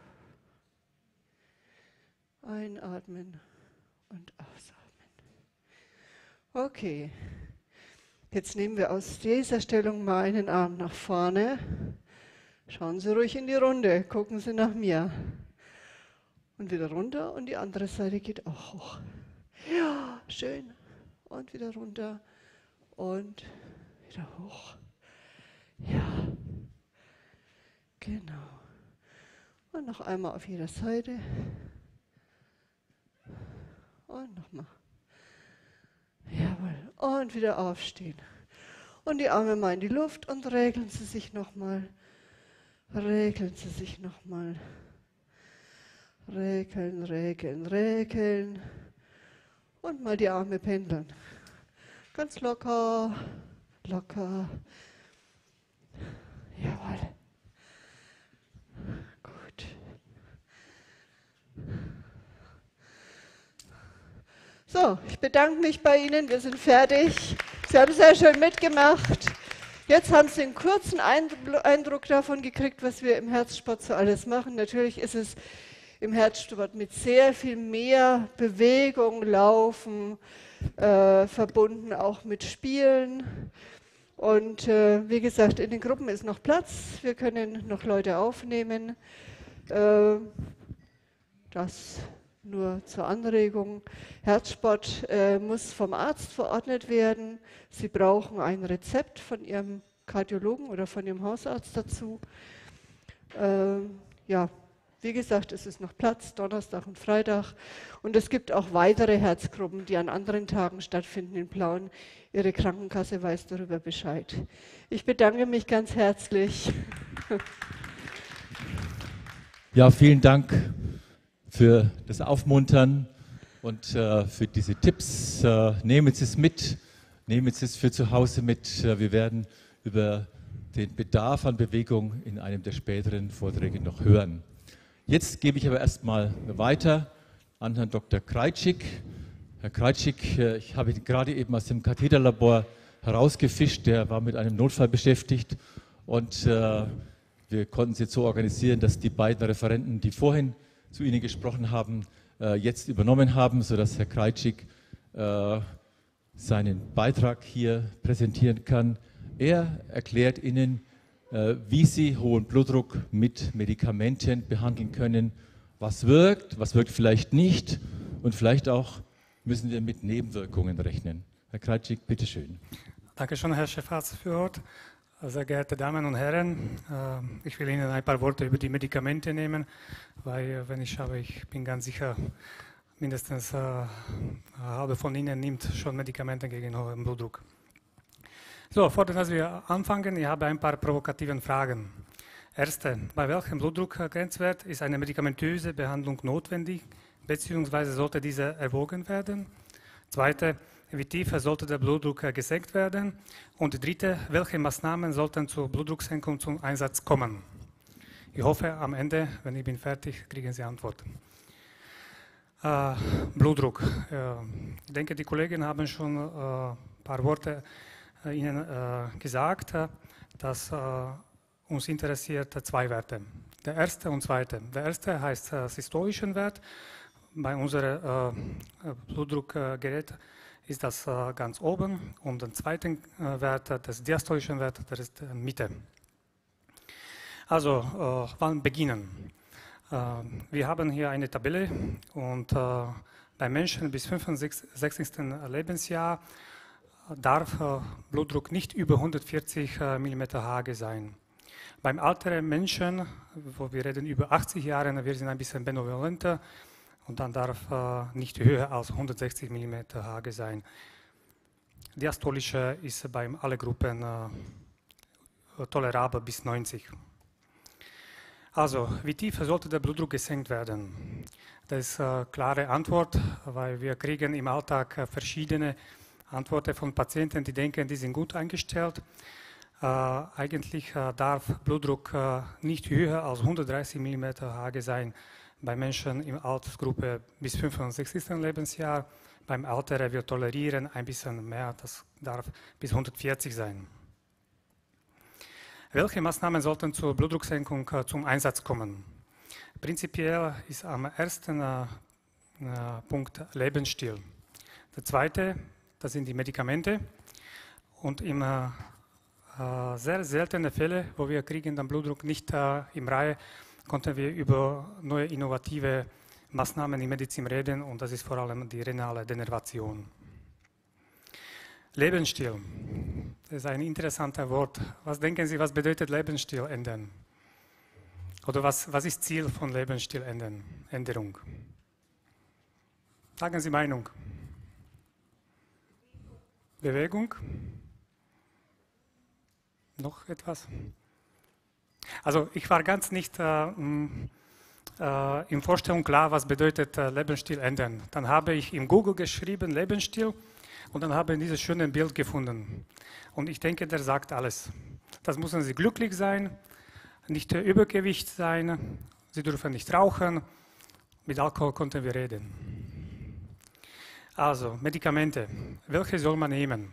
Einatmen und ausatmen. Okay, jetzt nehmen wir aus dieser Stellung mal einen Arm nach vorne. Schauen Sie ruhig in die Runde, gucken Sie nach mir. Und wieder runter und die andere Seite geht auch hoch. Ja, schön. Und wieder runter und wieder hoch. Ja, genau. Und noch einmal auf jeder Seite. Und nochmal. Jawohl. Und wieder aufstehen. Und die Arme mal in die Luft und regeln Sie sich nochmal. Regeln Sie sich nochmal. Regeln, regeln, regeln. Und mal die Arme pendeln. Ganz locker, locker. Jawohl. Gut. So, ich bedanke mich bei Ihnen. Wir sind fertig. Sie haben sehr schön mitgemacht. Jetzt haben Sie einen kurzen Eindruck davon gekriegt, was wir im Herzsport so alles machen. Natürlich ist es im Herzsport mit sehr viel mehr Bewegung, Laufen, verbunden auch mit Spielen. Und wie gesagt, in den Gruppen ist noch Platz. Wir können noch Leute aufnehmen. Das nur zur Anregung. Herzsport muss vom Arzt verordnet werden. Sie brauchen ein Rezept von Ihrem Kardiologen oder von Ihrem Hausarzt dazu. Ja. Wie gesagt, es ist noch Platz, Donnerstag und Freitag. Und es gibt auch weitere Herzgruppen, die an anderen Tagen stattfinden in Plauen. Ihre Krankenkasse weiß darüber Bescheid. Ich bedanke mich ganz herzlich. Ja, vielen Dank für das Aufmuntern und für diese Tipps. Nehmen Sie es mit, nehmen Sie es für zu Hause mit. Wir werden über den Bedarf an Bewegung in einem der späteren Vorträge noch hören. Jetzt gebe ich aber erstmal weiter an Herrn Dr. Kreitschik. Herr Kreitschik, ich habe ihn gerade eben aus dem Katheterlabor herausgefischt, der war mit einem Notfall beschäftigt und wir konnten es jetzt so organisieren, dass die beiden Referenten, die vorhin zu Ihnen gesprochen haben, jetzt übernommen haben, sodass Herr Kreitschik seinen Beitrag hier präsentieren kann. Er erklärt Ihnen, wie Sie hohen Blutdruck mit Medikamenten behandeln können, was wirkt vielleicht nicht und vielleicht auch müssen wir mit Nebenwirkungen rechnen. Herr Kreitschik, bitteschön. Dankeschön, Herr Chefarzt für Ort. Sehr geehrte Damen und Herren, ich will Ihnen ein paar Worte über die Medikamente nehmen, weil wenn ich schaue, ich bin ganz sicher, mindestens eine halbe von Ihnen nimmt schon Medikamente gegen hohen Blutdruck. So, vor dem, dass wir anfangen, ich habe ein paar provokative Fragen. Erste, bei welchem Blutdruckgrenzwert ist eine medikamentöse Behandlung notwendig, beziehungsweise sollte diese erwogen werden? Zweite, wie tief sollte der Blutdruck gesenkt werden? Und dritte, welche Maßnahmen sollten zur Blutdrucksenkung zum Einsatz kommen? Ich hoffe, am Ende, wenn ich bin fertig, kriegen Sie Antworten. Blutdruck. Ich denke, die Kollegen haben schon ein paar Worte Ihnen gesagt, dass uns interessiert zwei Werte. Der erste und zweite. Der erste heißt systolischen Wert. Bei unserem Blutdruckgerät ist das ganz oben und der zweite Wert, das diastolischen Wert, das ist Mitte. Also, wann beginnen? Wir haben hier eine Tabelle und bei Menschen bis 65. Lebensjahr darf Blutdruck nicht über 140 mm Hg sein. Beim älteren Menschen, wo wir reden über 80 Jahre, wir sind ein bisschen benevolenter und dann darf nicht höher als 160 mm Hg sein. Diastolische ist bei allen Gruppen tolerabel bis 90. Also, wie tief sollte der Blutdruck gesenkt werden? Das ist eine klare Antwort, weil wir kriegen im Alltag verschiedene Antworten von Patienten, die denken, die sind gut eingestellt. Eigentlich darf Blutdruck nicht höher als 130 mm Hg sein bei Menschen in Altersgruppe bis 65. Lebensjahr. Beim Alter wir tolerieren ein bisschen mehr, das darf bis 140 sein. Welche Maßnahmen sollten zur Blutdrucksenkung zum Einsatz kommen? Prinzipiell ist am ersten Punkt Lebensstil. Der zweite, das sind die Medikamente. Und in sehr seltenen Fällen, wo wir kriegen den Blutdruck nicht im Reihe, konnten wir über neue innovative Maßnahmen in Medizin reden und das ist vor allem die renale Denervation. Lebensstil, das ist ein interessantes Wort. Was denken Sie, was bedeutet Lebensstil ändern? Oder was ist Ziel von Lebensstiländerung? Sagen Sie Meinung. Bewegung? Noch etwas? Also ich war ganz nicht in Vorstellung klar, was bedeutet Lebensstil ändern. Dann habe ich in Google geschrieben Lebensstil und dann habe ich dieses schöne Bild gefunden. Und ich denke, der sagt alles. Das müssen Sie glücklich sein, nicht Übergewicht sein, Sie dürfen nicht rauchen, mit Alkohol konnten wir reden. Also Medikamente, welche soll man nehmen?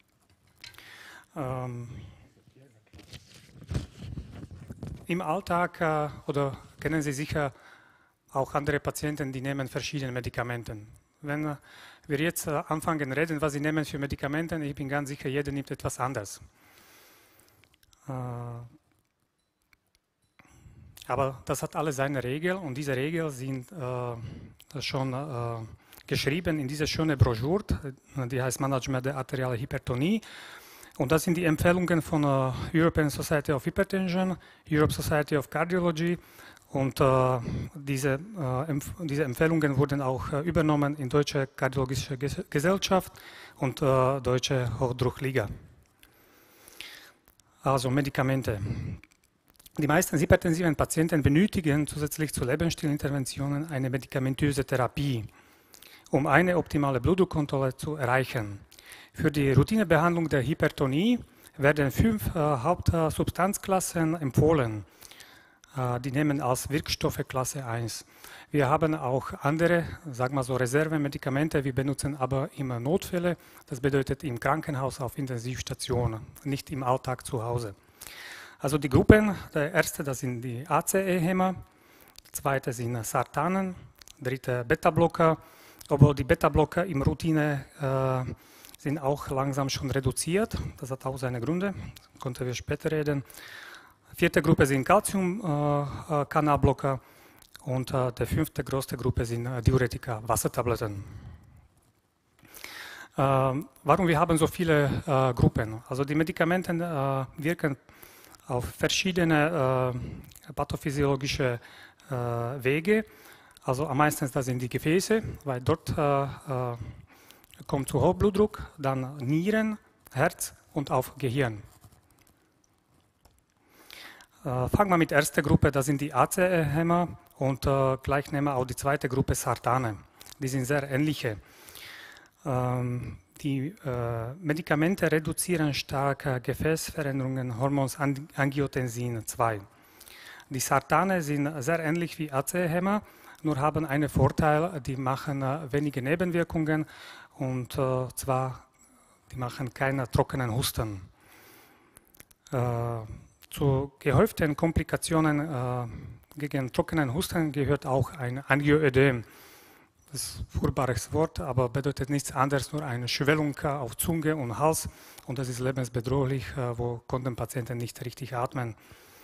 Im Alltag oder kennen Sie sicher auch andere Patienten, die nehmen verschiedene Medikamente. Wenn wir jetzt anfangen zu reden, was sie nehmen für Medikamente, ich bin ganz sicher, jeder nimmt etwas anderes. Aber das hat alles seine Regeln und diese Regeln sind schon geschrieben in dieser schönen Broschüre, die heißt Management der arteriellen Hypertonie. Und das sind die Empfehlungen von European Society of Hypertension, European Society of Cardiology und diese Empfehlungen wurden auch übernommen in Deutsche Kardiologische Gesellschaft und Deutsche Hochdruckliga. Also Medikamente. Die meisten hypertensiven Patienten benötigen zusätzlich zu Lebensstilinterventionen eine medikamentöse Therapie, um eine optimale Blutdruckkontrolle zu erreichen. Für die Routinebehandlung der Hypertonie werden 5 Hauptsubstanzklassen empfohlen. Die nehmen als Wirkstoffe Klasse 1. Wir haben auch andere, sagen wir so, Reservemedikamente, wir benutzen aber immer Notfälle. Das bedeutet im Krankenhaus auf Intensivstationen, nicht im Alltag zu Hause. Also die Gruppen, der erste, das sind die ACE-Hämmer, zweite sind Sartanen, dritte Beta-Blocker, obwohl die Beta-Blocker im Routine sind auch langsam schon reduziert. Das hat auch seine Gründe, konnten wir später reden. Vierte Gruppe sind Calcium-Kanalblocker und die fünfte größte Gruppe sind Diuretika, Wassertabletten. Warum wir haben so viele Gruppen? Also die Medikamente wirken auf verschiedene pathophysiologische Wege. Also am meisten das sind die Gefäße, weil dort kommt zu Hochblutdruck, dann Nieren, Herz und auf Gehirn. Fangen wir mit der ersten Gruppe, das sind die ACE-Hämmer und gleich nehmen wir auch die zweite Gruppe Sartane. Die sind sehr ähnliche. Die Medikamente reduzieren stark Gefäßveränderungen, Hormons Angiotensin 2. Die Sartane sind sehr ähnlich wie ACE-Hämmer, nur haben einen Vorteil, die machen wenige Nebenwirkungen und zwar, die machen keine trockenen Husten. Zu gehäuften Komplikationen gegen trockenen Husten gehört auch ein Angioödem. Das ist ein furchtbares Wort, aber bedeutet nichts anderes, nur eine Schwellung auf Zunge und Hals und das ist lebensbedrohlich, wo konnten Patienten nicht richtig atmen.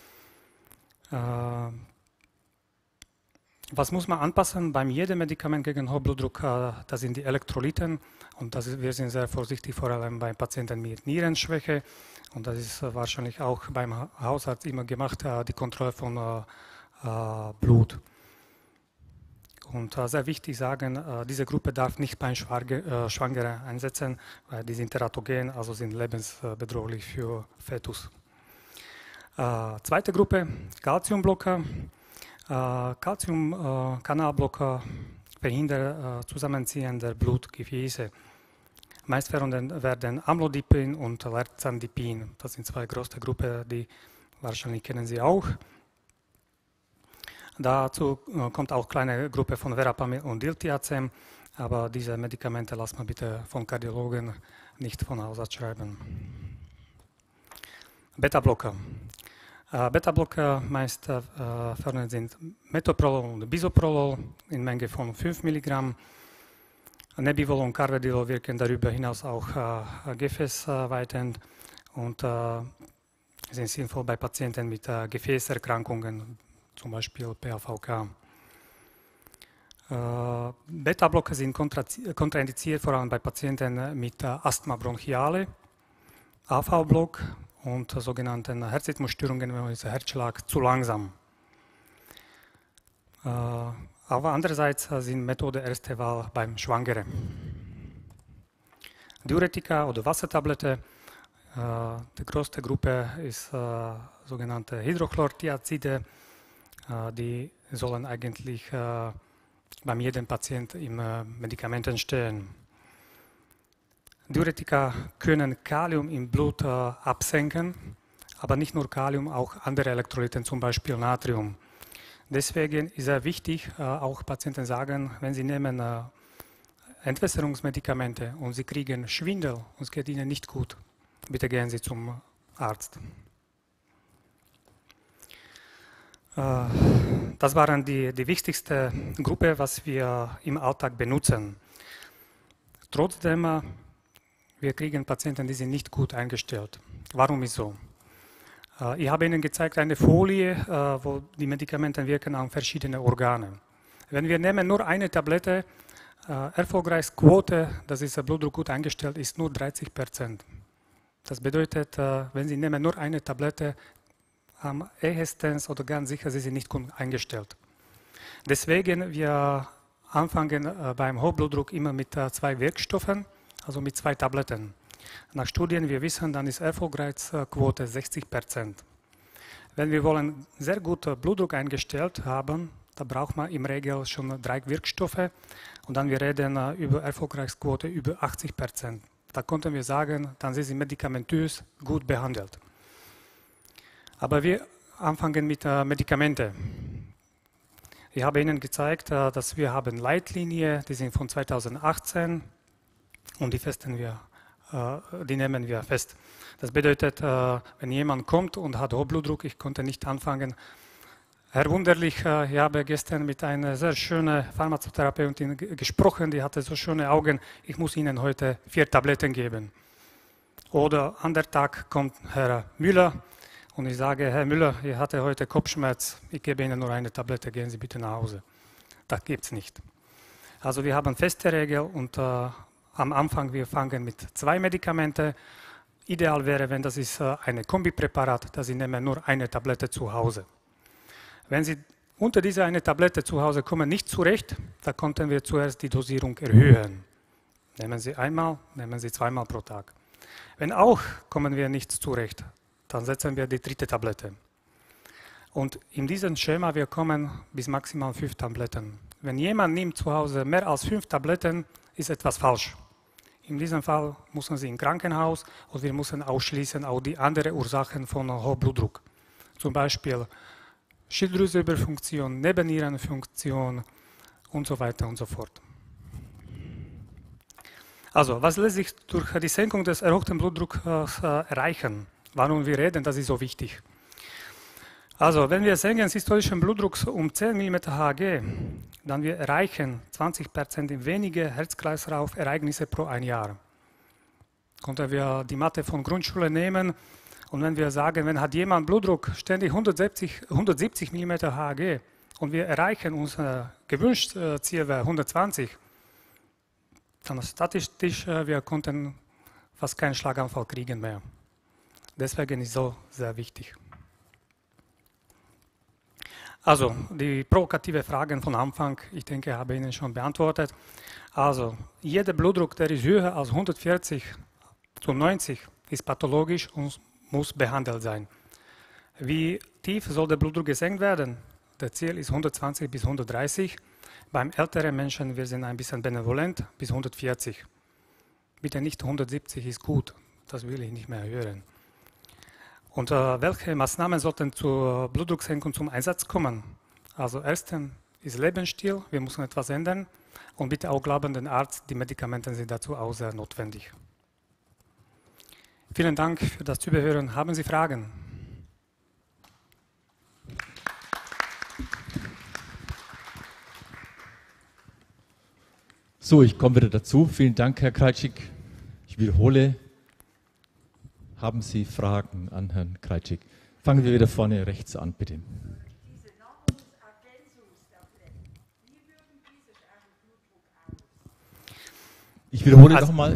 Was muss man anpassen beim jedem Medikament gegen Hochblutdruck? Das sind die Elektrolyten und wir sind sehr vorsichtig, vor allem bei Patienten mit Nierenschwäche und das ist wahrscheinlich auch beim Hausarzt immer gemacht, die Kontrolle von Blut. Und sehr wichtig sagen, diese Gruppe darf nicht bei Schwangeren einsetzen, weil die sind teratogen, also sind lebensbedrohlich für Fetus. Zweite Gruppe, Calciumblocker. Calcium-Kanalblocker verhindern Zusammenziehen der Blutgefäße. Meist werden Amlodipin und Lerzandipin. Das sind zwei große Gruppen, die wahrscheinlich kennen Sie auch. Dazu kommt auch eine kleine Gruppe von Verapamil und Diltiazem, aber diese Medikamente lassen wir bitte von Kardiologen nicht von Hausarzt schreiben. Beta-Blocker. Beta-Blocker meist fördern sind Metoprolol und Bisoprolol in Menge von 5 Milligramm. Nebivolol und Carvedilol wirken darüber hinaus auch gefäßweitend und sind sinnvoll bei Patienten mit Gefäßerkrankungen, zum Beispiel PAVK. Beta-Blocker sind kontraindiziert, vor allem bei Patienten mit Asthma bronchiale, AV-Block und sogenannten Herzrhythmusstörungen, wenn der Herzschlag zu langsam. Aber andererseits sind Methode erste Wahl beim Schwangeren. Diuretika oder Wassertablette. Die größte Gruppe ist sogenannte Hydrochlortiazide. Die sollen eigentlich bei jedem Patienten im Medikamenten stehen. Diuretika können Kalium im Blut absenken, aber nicht nur Kalium, auch andere Elektrolyten, zum Beispiel Natrium. Deswegen ist es wichtig, auch Patienten sagen, wenn sie nehmen Entwässerungsmedikamente und sie kriegen Schwindel und es geht ihnen nicht gut, bitte gehen Sie zum Arzt. Das waren die wichtigste Gruppe, was wir im Alltag benutzen. Trotzdem, wir kriegen Patienten, die sind nicht gut eingestellt. Warum ist so? Ich habe Ihnen gezeigt eine Folie, wo die Medikamente wirken an verschiedene Organe. Wenn wir nehmen nur eine Tablette, Erfolgsquote, das ist der Blutdruck gut eingestellt, ist nur 30%. Das bedeutet, wenn Sie nehmen nur eine Tablette, am ehesten oder ganz sicher sind Sie nicht gut eingestellt. Deswegen wir anfangen beim Hochblutdruck immer mit 2 Wirkstoffen, also mit 2 Tabletten. Nach Studien, wir wissen, dann ist Erfolgsquote 60%. Wenn wir wollen sehr gut Blutdruck eingestellt haben, da braucht man im Regel schon 3 Wirkstoffe und dann wir reden über Erfolgsquote über 80%. Da konnten wir sagen, dann sind sie medikamentös gut behandelt. Aber wir anfangen mit Medikamenten. Ich habe Ihnen gezeigt, dass wir haben Leitlinien, die sind von 2018 und die nehmen wir fest. Das bedeutet, wenn jemand kommt und hat Hochblutdruck, ich konnte nicht anfangen. Herr Wunderlich, ich habe gestern mit einer sehr schönen Pharmakotherapeutin gesprochen, die hatte so schöne Augen, ich muss Ihnen heute 4 Tabletten geben. Oder an der Tag kommt Herr Müller und ich sage, Herr Müller, ich hatte heute Kopfschmerz, ich gebe Ihnen nur eine Tablette, gehen Sie bitte nach Hause. Das gibt es nicht. Also wir haben feste Regeln und am Anfang wir fangen mit 2 Medikamenten. Ideal wäre, wenn das ist ein Kombipräparat, dass Sie nehmen nur eine Tablette zu Hause. Wenn Sie unter dieser eine Tablette zu Hause kommen nicht zurecht, dann konnten wir zuerst die Dosierung erhöhen. Nehmen Sie einmal, nehmen Sie 2-mal pro Tag. Wenn auch kommen wir nicht zurecht, dann setzen wir die 3. Tablette. Und in diesem Schema wir kommen bis maximal 5 Tabletten. Wenn jemand nimmt zu Hause mehr als 5 Tabletten, ist etwas falsch. In diesem Fall müssen Sie ins Krankenhaus und wir müssen ausschließen auch die anderen Ursachen von Hochblutdruck. Zum Beispiel Schilddrüsenüberfunktion, Nebennierenfunktion und so weiter und so fort. Also, was lässt sich durch die Senkung des erhöhten Blutdrucks erreichen? Warum wir reden, das ist so wichtig. Also, wenn wir senken systolischen Blutdrucks um 10 mm Hg, dann wir erreichen 20% weniger Herz-Kreislauf-Ereignisse pro ein Jahr. Konnten wir die Mathe von Grundschule nehmen und wenn wir sagen, wenn hat jemand Blutdruck ständig 170 mm Hg und wir erreichen unser gewünschtes Zielwert 120, dann statistisch wir konnten fast keinen Schlaganfall kriegen mehr. Deswegen ist es so sehr wichtig. Also, die provokative Fragen von Anfang, ich denke, habe ich Ihnen schon beantwortet. Also, jeder Blutdruck, der ist höher als 140 zu 90, ist pathologisch und muss behandelt sein. Wie tief soll der Blutdruck gesenkt werden? Das Ziel ist 120 bis 130. Beim älteren Menschen, wir sind ein bisschen benevolent, bis 140. Bitte nicht 170 ist gut, das will ich nicht mehr hören. Und welche Maßnahmen sollten zur Blutdrucksenkung zum Einsatz kommen? Also erstens ist Lebensstil, wir müssen etwas ändern und bitte auch glauben den Arzt, die Medikamente sind dazu auch sehr notwendig. Vielen Dank für das Zuhören. Haben Sie Fragen? So, ich komme wieder dazu. Vielen Dank, Herr Krajcik. Ich wiederhole, haben Sie Fragen an Herrn Krajcik? Fangen wir wieder vorne rechts an, bitte. Ich wiederhole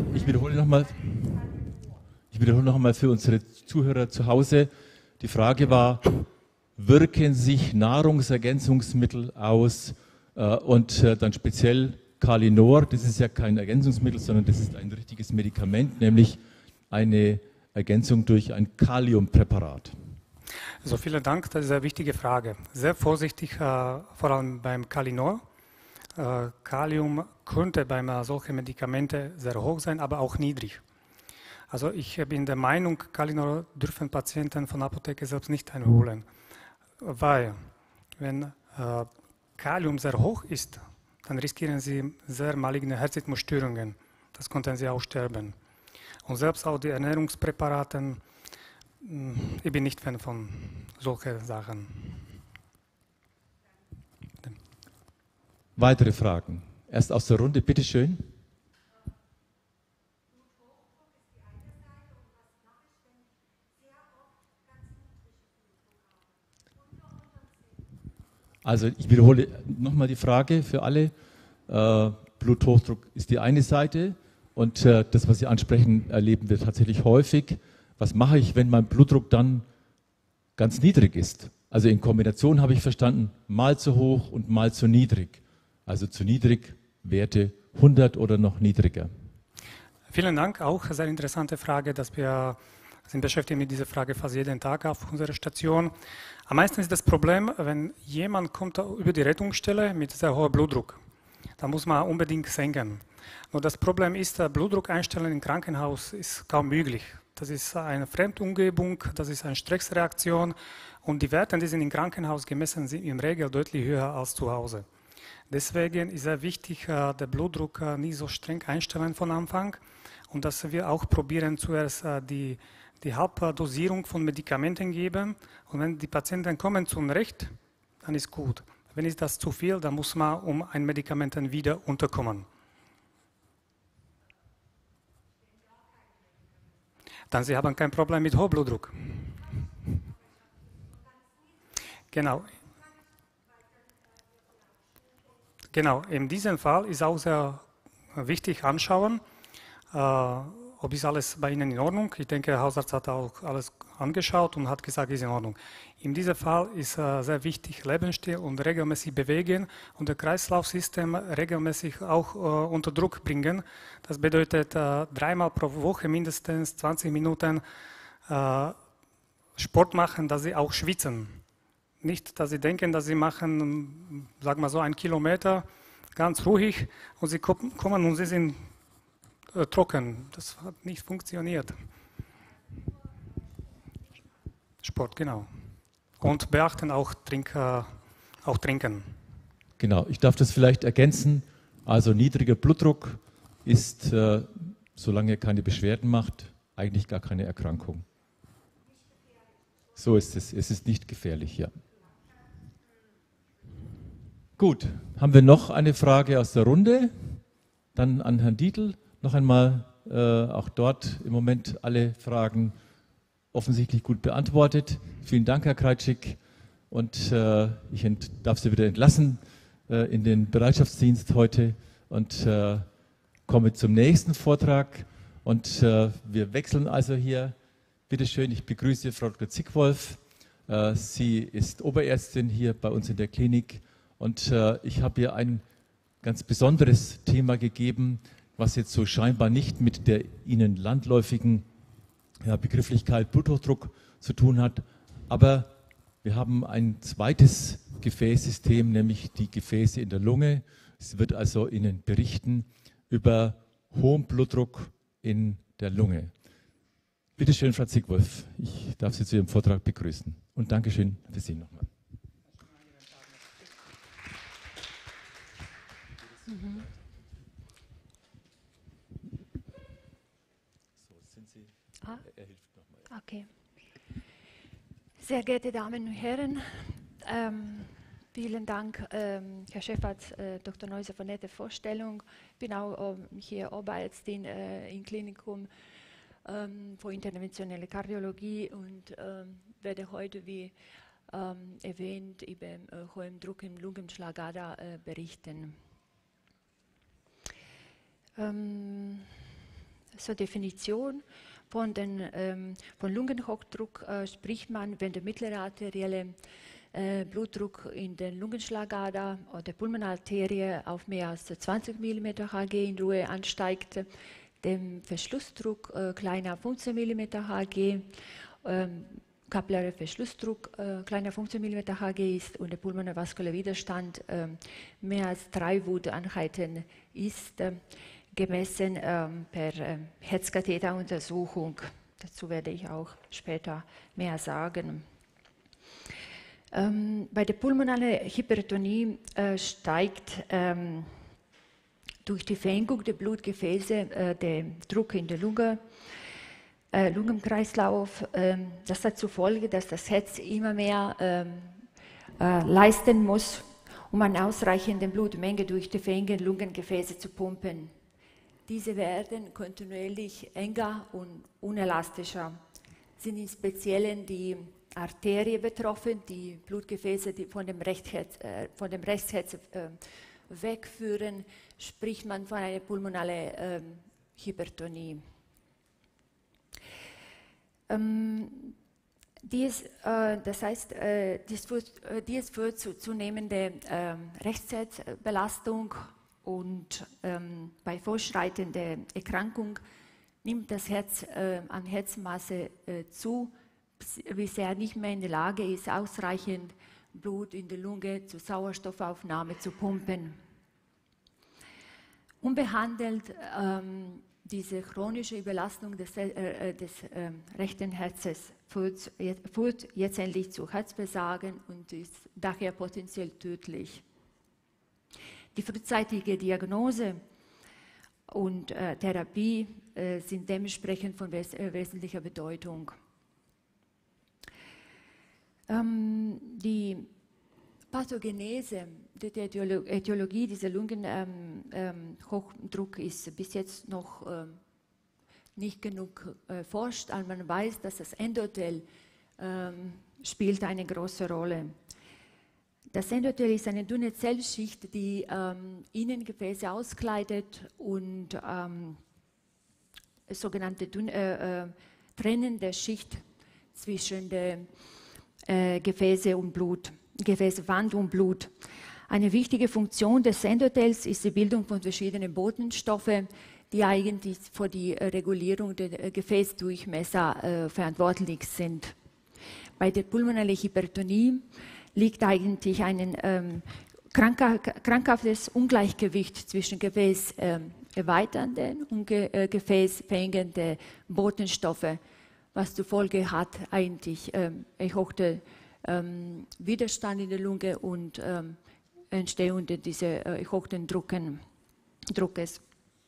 nochmal für unsere Zuhörer zu Hause. Die Frage war, wirken sich Nahrungsergänzungsmittel aus und dann speziell Calinor, das ist ja kein Ergänzungsmittel, sondern das ist ein richtiges Medikament, nämlich eine Ergänzung durch ein Kaliumpräparat. Also vielen Dank, das ist eine wichtige Frage. Sehr vorsichtig, vor allem beim Calinor. Kalium könnte bei solchen Medikamenten sehr hoch sein, aber auch niedrig. Also ich bin der Meinung, Calinor dürfen Patienten von der Apotheke selbst nicht einholen, weil wenn Kalium sehr hoch ist, dann riskieren sie sehr maligne Herzrhythmusstörungen. Das könnten sie auch sterben. Und selbst auch die Ernährungspräparaten, ich bin nicht Fan von solchen Sachen. Weitere Fragen? Erst aus der Runde, bitteschön. Also ich wiederhole nochmal die Frage für alle. Bluthochdruck ist die eine Seite und das, was Sie ansprechen, erleben wir tatsächlich häufig. Was mache ich, wenn mein Blutdruck dann ganz niedrig ist? Also in Kombination habe ich verstanden, mal zu hoch und mal zu niedrig. Also zu niedrig, Werte 100 oder noch niedriger. Vielen Dank, auch eine sehr interessante Frage, dass wir sind beschäftigt mit dieser Frage fast jeden Tag auf unserer Station. Am meisten ist das Problem, wenn jemand kommt über die Rettungsstelle mit sehr hohem Blutdruck. Da muss man unbedingt senken. Nur das Problem ist, Blutdruck einstellen im Krankenhaus ist kaum möglich. Das ist eine Fremdumgebung, das ist eine Stressreaktion und die Werte, die sind im Krankenhaus gemessen, sind im Regel deutlich höher als zu Hause. Deswegen ist es wichtig, den Blutdruck nicht so streng einstellen von Anfang und dass wir auch probieren, zuerst die Halbdosierung von Medikamenten geben und wenn die Patienten kommen zum Recht, dann ist gut. Wenn ist das zu viel, dann muss man um ein Medikament wieder unterkommen. Dann Sie haben kein Problem mit Hochblutdruck. Genau. Genau, in diesem Fall ist auch sehr wichtig anschauen, ob ist alles bei Ihnen in Ordnung. Ich denke, der Hausarzt hat auch alles angeschaut und hat gesagt, ist in Ordnung. In diesem Fall ist sehr wichtig Lebensstil und regelmäßig bewegen und das Kreislaufsystem regelmäßig auch unter Druck bringen. Das bedeutet 3-mal pro Woche mindestens 20 Minuten Sport machen, dass Sie auch schwitzen. Nicht, dass Sie denken, dass Sie machen, sagen wir so, 1 Kilometer ganz ruhig und Sie kommen und Sie sind trocken. Das hat nicht funktioniert. Sport, genau. Und beachten auch Trinken. Genau, ich darf das vielleicht ergänzen. Also niedriger Blutdruck ist, solange er keine Beschwerden macht, eigentlich gar keine Erkrankung. So ist es. Es ist nicht gefährlich, ja. Gut, haben wir noch eine Frage aus der Runde? Dann an Herrn Dietl. Noch einmal, auch dort im Moment alle Fragen offensichtlich gut beantwortet. Vielen Dank, Herr Krajcik. Und ich darf Sie wieder entlassen in den Bereitschaftsdienst heute und komme zum nächsten Vortrag. Und wir wechseln also hier. Bitte schön, ich begrüße Frau Dr. Zickwolf. Sie ist Oberärztin hier bei uns in der Klinik. Und ich habe ihr ein ganz besonderes Thema gegeben, was jetzt so scheinbar nicht mit der Ihnen landläufigen Begrifflichkeit Bluthochdruck zu tun hat, Aber wir haben ein zweites Gefäßsystem, nämlich die Gefäße in der Lunge. Es wird also Ihnen berichten über hohen Blutdruck in der Lunge. Bitte schön, Frau Ziegwolf, ich darf Sie zu Ihrem Vortrag begrüßen. Und Dankeschön für Sie nochmal. Mhm. So, sind Sie? Er hilft nochmal. Okay. Sehr geehrte Damen und Herren, vielen Dank, Herr Chefarzt, Dr. Neuser, für nette Vorstellung. Ich bin auch hier Oberärztin im Klinikum für interventionelle Kardiologie und werde heute, wie erwähnt, über hohen Druck im Lungenschlagader berichten. Zur Definition von Lungenhochdruck spricht man, wenn der mittlere arterielle Blutdruck in den Lungenschlagader oder Pulmonarterie auf mehr als 20 mm Hg in Ruhe ansteigt, dem Verschlussdruck kleiner 15 mm Hg, kapillarer Verschlussdruck kleiner 15 mm Hg ist und der pulmonale vaskuläre Widerstand mehr als 3 Wood-Einheiten ist, gemessen per Herzkatheteruntersuchung. Dazu werde ich auch später mehr sagen. Bei der pulmonalen Hypertonie steigt durch die Verengung der Blutgefäße der Druck in der Lunge, Lungenkreislauf. Das hat zur Folge, dass das Herz immer mehr leisten muss, um eine ausreichende Blutmenge durch die verengten Lungengefäße zu pumpen. Diese werden kontinuierlich enger und unelastischer, sind im Speziellen die Arterie betroffen, die Blutgefäße, die von dem Rechtsherz wegführen, spricht man von einer pulmonalen Hypertonie. Dies führt zu zunehmender Rechtsherzbelastung und bei fortschreitender Erkrankung nimmt das Herz an Herzmasse zu, bis er nicht mehr in der Lage ist, ausreichend Blut in die Lunge zur Sauerstoffaufnahme zu pumpen. Unbehandelt diese chronische Überlastung des rechten Herzens führt letztendlich zu Herzversagen und ist daher potenziell tödlich. Die frühzeitige Diagnose und Therapie sind dementsprechend von wesentlicher Bedeutung. Die Pathogenese, die Ätiologie dieser Lungenhochdruck ist bis jetzt noch nicht genug erforscht, aber man weiß, dass das Endothel spielt eine große Rolle. Das Endothel ist eine dünne Zellschicht, die Innengefäße auskleidet und sogenannte trennende Schicht zwischen der Gefäßewand und Blut. Eine wichtige Funktion des Endothels ist die Bildung von verschiedenen Botenstoffen, die eigentlich für die Regulierung der Gefäßdurchmesser verantwortlich sind. Bei der pulmonalen Hypertonie liegt eigentlich ein krankhaftes Ungleichgewicht zwischen gefäßerweiternden und gefäßverengenden Botenstoffen, was zur Folge hat eigentlich erhöhter Widerstand in der Lunge und Entstehung dieses erhöhten Druckes.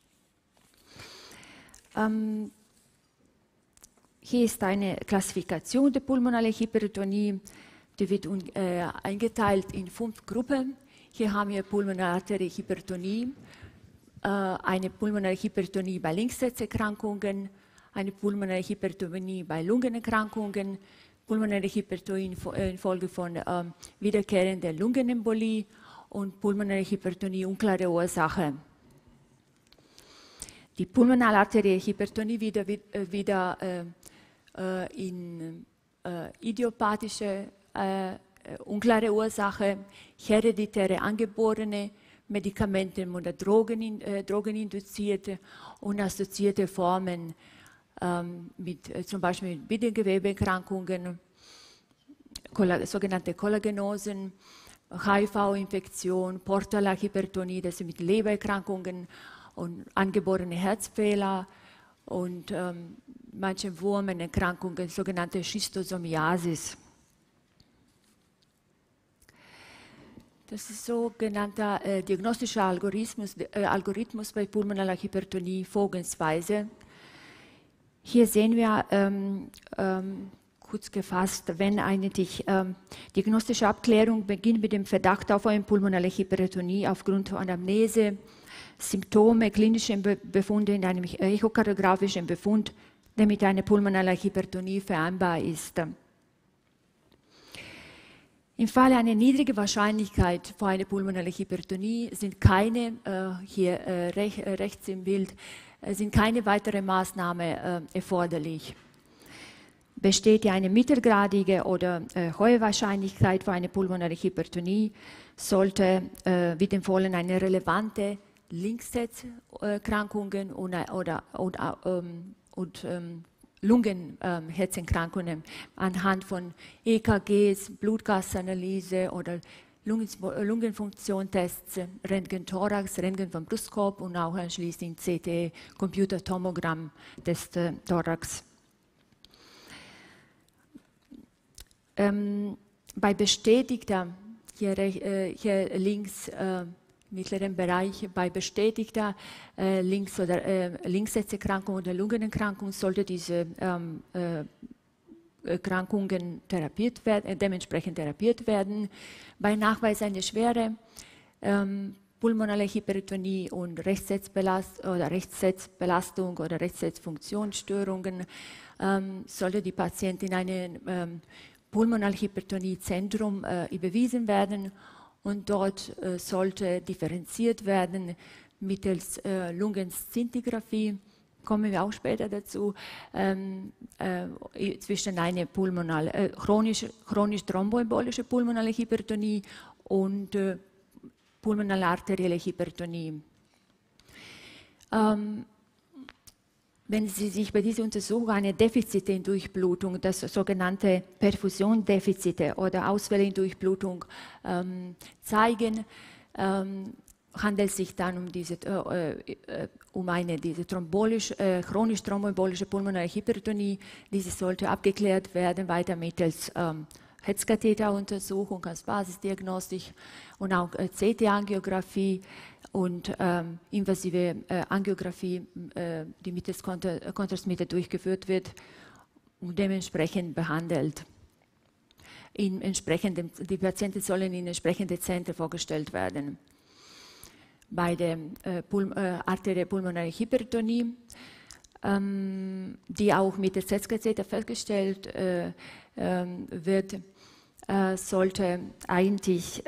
Hier ist eine Klassifikation der pulmonalen Hypertonie. Die wird eingeteilt in 5 Gruppen. Hier haben wir pulmonale Arteriehypertonie, eine pulmonale Hypertonie bei Linksherzerkrankungen, eine pulmonale Hypertonie bei Lungenerkrankungen, pulmonale Hypertonie infolge von wiederkehrender Lungenembolie und pulmonale Hypertonie unklare Ursache. Die pulmonale Arteriehypertonie wieder in idiopathische unklare Ursache, hereditäre angeborene, Medikamente- oder drogeninduzierte und assoziierte Formen mit zum Beispiel mit Bindegewebserkrankungen sogenannte Kollagenosen, HIV-Infektion, portale Hypertonie, das sind mit Lebererkrankungen und angeborene Herzfehler und manche Wurmenerkrankungen, sogenannte Schistosomiasis. Das ist sogenannter diagnostischer Algorithmus bei pulmonaler Hypertonie, Vorgehensweise. Hier sehen wir kurz gefasst, wenn eine diagnostische Abklärung beginnt mit dem Verdacht auf eine pulmonale Hypertonie aufgrund von Anamnese, Symptome, klinische Befunde in einem echokardiografischen Befund, der mit einer pulmonalen Hypertonie vereinbar ist. Im Falle einer niedrigen Wahrscheinlichkeit für eine pulmonale Hypertonie sind keine, hier rechts im Bild, sind keine weiteren Maßnahmen erforderlich. Besteht ja eine mittelgradige oder hohe Wahrscheinlichkeit für eine pulmonale Hypertonie, sollte, wie empfohlen, eine relevante Linksherzerkrankungen und Lungenherzerkrankungen anhand von EKGs, Blutgasanalyse oder Lungenfunktionstests, Röntgen-Thorax, Röntgen vom Brustkorb und auch anschließend CT, Computertomogramm des Thorax. Bei bestätigter, hier links mittleren Bereich, bei bestätigter Linksherzerkrankung oder Lungenerkrankung sollte diese Erkrankungen dementsprechend therapiert werden. Bei Nachweis einer schweren pulmonale Hypertonie und Rechtsherzbelastung oder Rechtsherzfunktionsstörungen sollte die Patientin in ein Pulmonalhypertoniezentrum überwiesen werden und dort sollte differenziert werden mittels Lungenszintigraphie, kommen wir auch später dazu, zwischen einer chronisch thromboembolische pulmonale Hypertonie und pulmonale arterielle Hypertonie. Wenn Sie sich bei dieser Untersuchung eine Defizite in Durchblutung, das sogenannte Perfusiondefizite oder Ausfälle in Durchblutung zeigen, handelt es sich dann um diese chronisch thromboembolische pulmonale Hypertonie. Diese sollte abgeklärt werden, weiter mittels Herzkatheteruntersuchung als Basisdiagnostik und auch CT-Angiografie und invasive Angiografie, die mittels Kontrastmittel durchgeführt wird und dementsprechend behandelt. Die Patienten sollen in entsprechende Zentren vorgestellt werden. Bei der arterielle pulmonale Hypertonie, die auch mit der Herzkatheter festgestellt wird, sollte eigentlich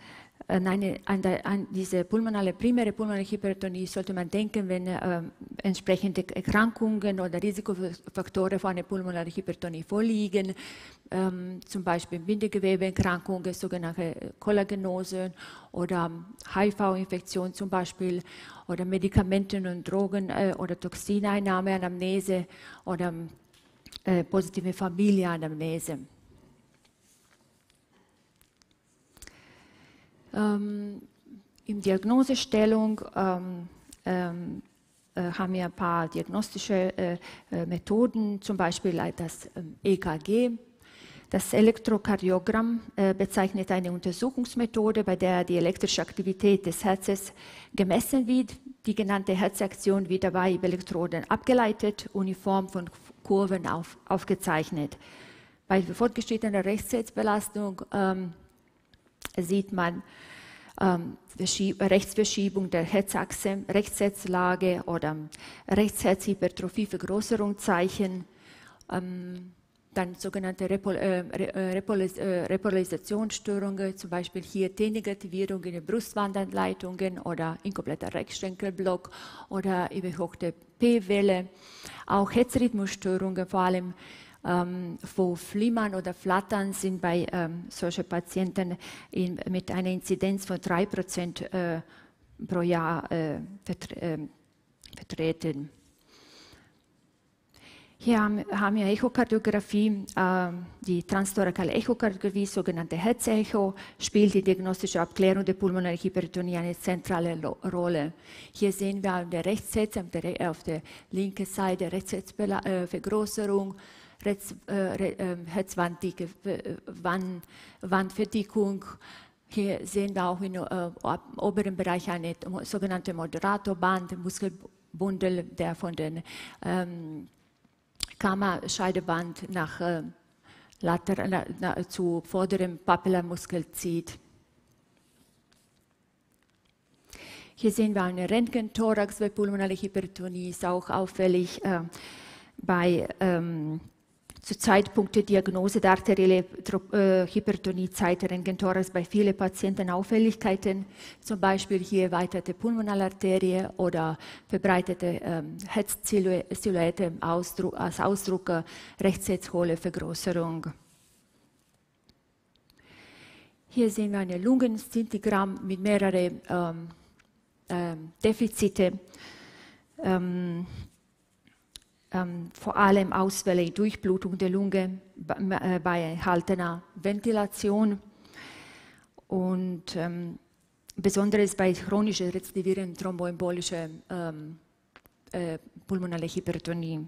an diese primäre pulmonale Hypertonie sollte man denken, wenn entsprechende Erkrankungen oder Risikofaktoren für eine pulmonale Hypertonie vorliegen, zum Beispiel Bindegewebeerkrankungen, sogenannte Kollagenose oder HIV-Infektion zum Beispiel oder Medikamenten und Drogen oder Toxineinnahme, Anamnese oder positive Familienanamnese. In Diagnosestellung haben wir ein paar diagnostische Methoden, zum Beispiel das EKG. Das Elektrokardiogramm bezeichnet eine Untersuchungsmethode, bei der die elektrische Aktivität des Herzens gemessen wird. Die genannte Herzaktion wird dabei über Elektroden abgeleitet, uniform von Kurven aufgezeichnet. Bei fortgeschrittener Rechtsherzbelastung sieht man Rechtsverschiebung der Herzachse, Rechtsherzlage oder Rechtsherzhypertrophie-Vergrößerungszeichen, dann sogenannte Repolarisationsstörungen, zum Beispiel hier T-Negativierung in den Brustwandanleitungen oder inkompletter Rechtschenkelblock oder überhochte P-Welle, auch Herzrhythmusstörungen, vor allem wo Flimmern oder Flattern sind bei solchen Patienten mit einer Inzidenz von 3% pro Jahr vertreten. Hier haben wir Echokardiographie, die transtorakale Echokardiographie, sogenannte Herzecho, spielt die diagnostische Abklärung der pulmonalen Hypertonie eine zentrale Rolle. Hier sehen wir auf der Rechtssetz, auf der linken Seite Rechtssetzvergrößerung, Herzwanddicke, Wandverdickung. Hier sehen wir auch im oberen Bereich eine sogenannte Moderatorband, Muskelbündel, der von den Kammerscheideband zu vorderem Papillarmuskel zieht. Hier sehen wir einen Röntgenthorax bei pulmonaler Hypertonie, ist auch auffällig zu Zeitpunkt der Diagnose der arteriellen Hypertonie zeigt Röntgenthorax bei vielen Patienten Auffälligkeiten, zum Beispiel hier erweiterte Pulmonalarterie oder verbreitete Herzsilhouette als Ausdruck rechtsherzhohle Vergrößerung. Hier sehen wir ein Lungenszintigramm mit mehreren Defizite. Vor allem Ausfälle in Durchblutung der Lunge bei erhaltener Ventilation und besonders bei chronischer rezidivierenden thromboembolischer pulmonaler Hypertonie.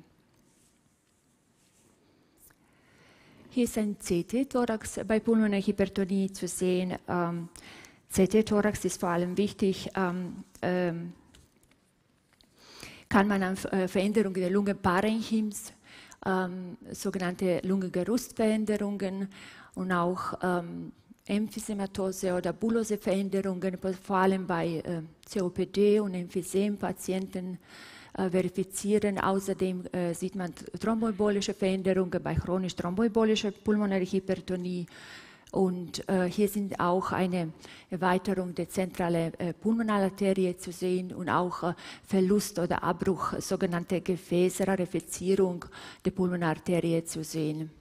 Hier ist ein CT-Thorax bei pulmonaler Hypertonie zu sehen. CT-Thorax ist vor allem wichtig, kann man an Veränderungen der Lungenparenchyms, sogenannte Lungengerustveränderungen und auch Emphysematose oder Bullose-Veränderungen, vor allem bei COPD und Emphysem-Patienten verifizieren. Außerdem sieht man thromboembolische Veränderungen bei chronisch thromboembolischer pulmonarer Hypertonie. Und hier sind auch eine Erweiterung der zentralen Pulmonalarterie zu sehen und auch Verlust oder Abbruch, sogenannte Gefäßrarefizierung der Pulmonalarterie zu sehen.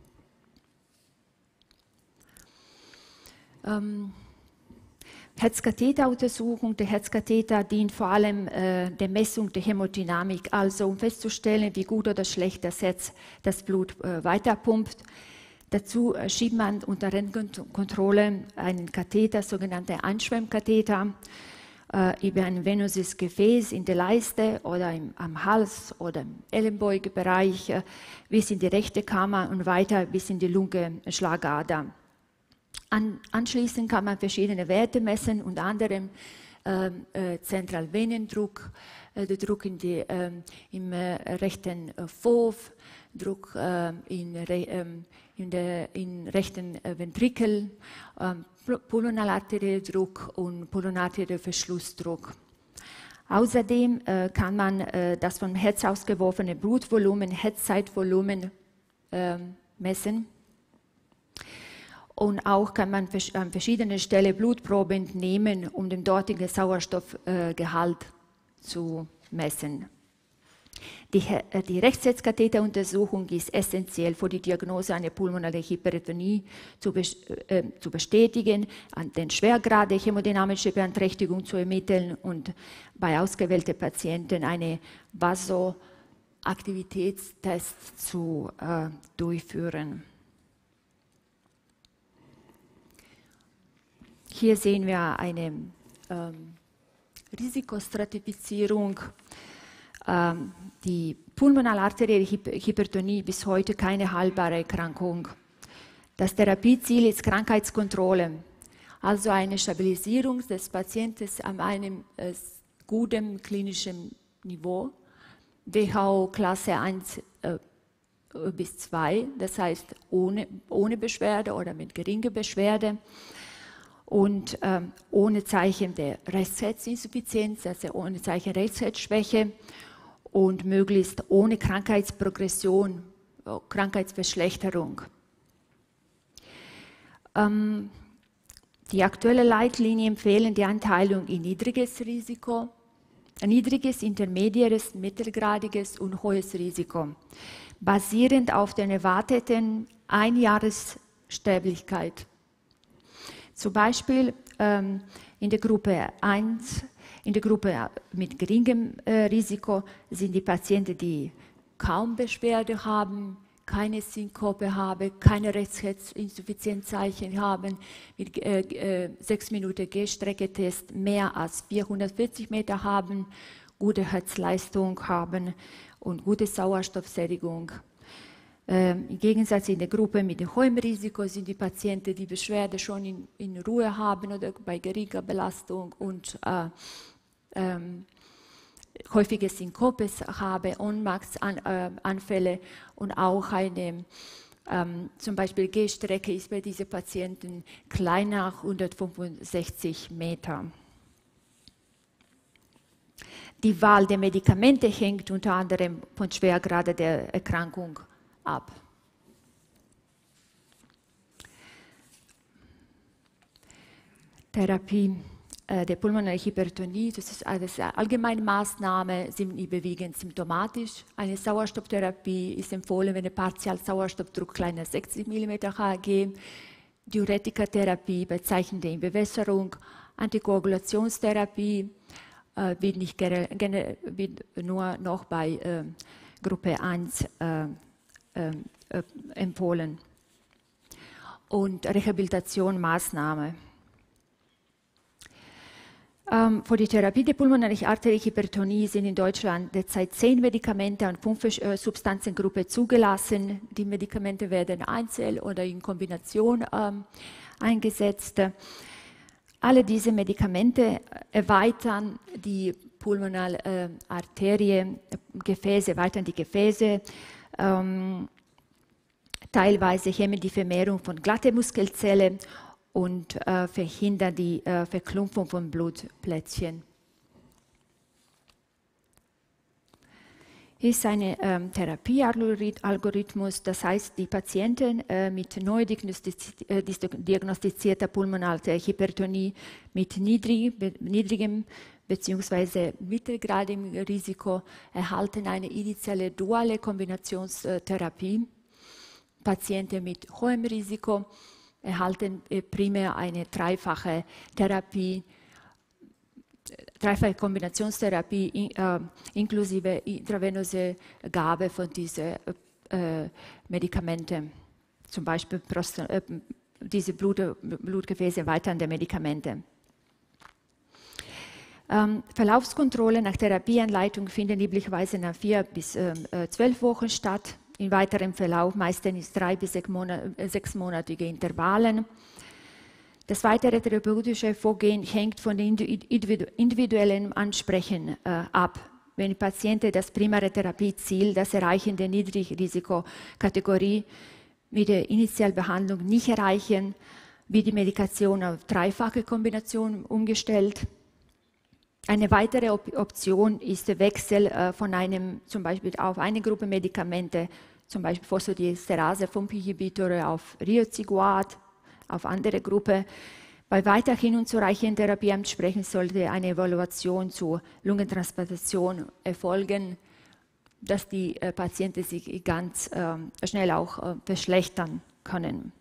Herzkatheteruntersuchung. Der Herzkatheter dient vor allem der Messung der Hämodynamik, also um festzustellen, wie gut oder schlecht das Herz das Blut weiterpumpt. Dazu schiebt man unter Röntgenkontrolle einen Katheter, sogenannten Einschwemmkatheter, über ein venöses Gefäß in der Leiste oder am Hals oder im Ellenbeugebereich bis in die rechte Kammer und weiter bis in die Lungenschlagader. Anschließend kann man verschiedene Werte messen, unter anderem Zentralvenendruck, der Druck im rechten Vorhof, Druck in rechten Ventrikel, Pulmonalarteriedruck und Pulmonalarterieverschlussdruck. Außerdem kann man das vom Herz ausgeworfene Blutvolumen, Herzzeitvolumen messen. Und auch kann man an verschiedenen Stellen Blutproben nehmen, um den dortigen Sauerstoffgehalt zu messen. Die Rechtsherzkatheteruntersuchung ist essentiell für die Diagnose einer pulmonalen Hypertonie zu bestätigen, den Schwergrad der hämodynamischen Beeinträchtigung zu ermitteln und bei ausgewählten Patienten eine Vasoaktivitätstest zu durchführen. Hier sehen wir eine Risikostratifizierung. Die pulmonale arterielle Hypertonie bis heute keine heilbare Erkrankung. Das Therapieziel ist Krankheitskontrolle, also eine Stabilisierung des Patienten an einem guten klinischen Niveau, WHO Klasse 1 bis 2, das heißt ohne Beschwerde oder mit geringer Beschwerde. Und ohne Zeichen der Rechtsherzinsuffizienz, also ohne Zeichen Rechtsherzschwäche und möglichst ohne Krankheitsprogression, Krankheitsverschlechterung. Die aktuelle Leitlinie empfehlen die Einteilung in niedriges Risiko, niedriges, intermediäres, mittelgradiges und hohes Risiko, basierend auf der erwarteten Einjahressterblichkeit. Zum Beispiel in der Gruppe 1, in der Gruppe mit geringem Risiko sind die Patienten, die kaum Beschwerde haben, keine Synkope haben, keine Rechtsherzinsuffizienzzeichen haben, mit 6 Minuten Gehstrecketest mehr als 440 Meter haben, gute Herzleistung haben und gute Sauerstoffsättigung. Im Gegensatz in der Gruppe mit dem hohen Risiko sind die Patienten, die Beschwerde schon in Ruhe haben oder bei geringer Belastung und häufige Synkopes haben, Ohnmachtsanfälle und auch eine zum Beispiel Gehstrecke ist bei diesen Patienten kleiner, 165 Meter. Die Wahl der Medikamente hängt unter anderem von Schwergrade der Erkrankung ab. Therapie der pulmonalen Hypertonie, das ist eine allgemeine Maßnahme, sind überwiegend symptomatisch. Eine Sauerstofftherapie ist empfohlen, wenn der Partialsauerstoffdruck kleiner 60 mm Hg, Diuretikatherapie bei Zeichen der Bewässerung, Antikoagulationstherapie wird nur noch bei Gruppe 1 empfohlen. Und Rehabilitationsmaßnahme. Für die Therapie der pulmonalen arteriellen Hypertonie sind in Deutschland derzeit 10 Medikamente und 5 Substanzengruppen zugelassen. Die Medikamente werden einzeln oder in Kombination eingesetzt. Alle diese Medikamente erweitern die pulmonale Arteriengefäße, erweitern die Gefäße, teilweise hemmen die Vermehrung von glatten Muskelzellen und verhindern die Verklumpfung von Blutplättchen. Hier ist ein Therapiealgorithmus, das heißt, die Patienten mit neu diagnostizierter pulmonaler Hypertonie mit niedrigem bzw. mittelgradigem Risiko erhalten eine initiale duale Kombinationstherapie. Patienten mit hohem Risiko erhalten primär eine dreifache Therapie, dreifache Kombinationstherapie inklusive intravenöse Gabe von diesen Medikamenten, zum Beispiel diese Blutgefäße erweiternde Medikamente. Verlaufskontrolle nach Therapieanleitung finden üblicherweise nach 4 bis 12 Wochen statt. In weiterem Verlauf meistens 3 bis 6-monatige Intervallen. Das weitere therapeutische Vorgehen hängt von dem individuellen Ansprechen ab. Wenn Patienten das primäre Therapieziel, das Erreichen der Niedrigrisikokategorie mit der Initialbehandlung nicht erreichen, wird die Medikation auf dreifache Kombination umgestellt. Eine weitere Option ist der Wechsel von einem, zum Beispiel auf eine Gruppe Medikamente, zum Beispiel Phosphodiesterase Pump-Inhibitor auf Riociguat, auf andere Gruppe. Bei weiterhin unzureichenden Therapie entsprechend sollte eine Evaluation zur Lungentransplantation erfolgen, dass die Patienten sich ganz schnell auch verschlechtern können.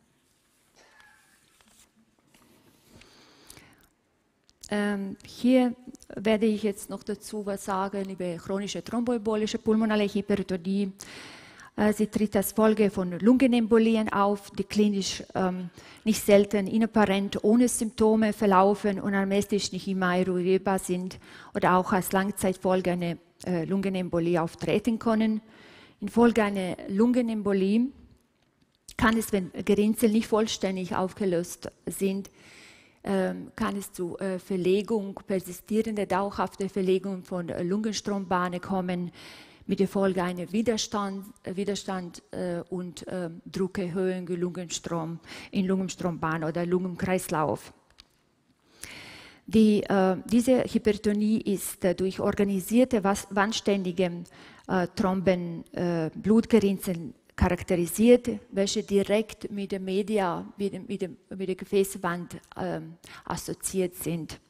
Hier werde ich jetzt noch dazu was sagen über chronische thromboembolische pulmonale Hypertonie. Sie tritt als Folge von Lungenembolien auf, die klinisch nicht selten inapparent ohne Symptome verlaufen und anamnestisch nicht immer eruierbar sind oder auch als Langzeitfolge eine Lungenembolie auftreten können. Infolge einer Lungenembolie kann es, wenn Gerinnsel nicht vollständig aufgelöst sind, kann es zu Verlegung, persistierende, dauerhafte Verlegung von Lungenstrombahnen kommen, mit der Folge einer Widerstand und Druckerhöhung in Lungenstrombahn oder Lungenkreislauf. Diese Hypertonie ist durch organisierte, wandständige Thromben, Blutgerinnseln charakterisiert, welche direkt mit der Media, mit der Gefäßwand assoziiert sind.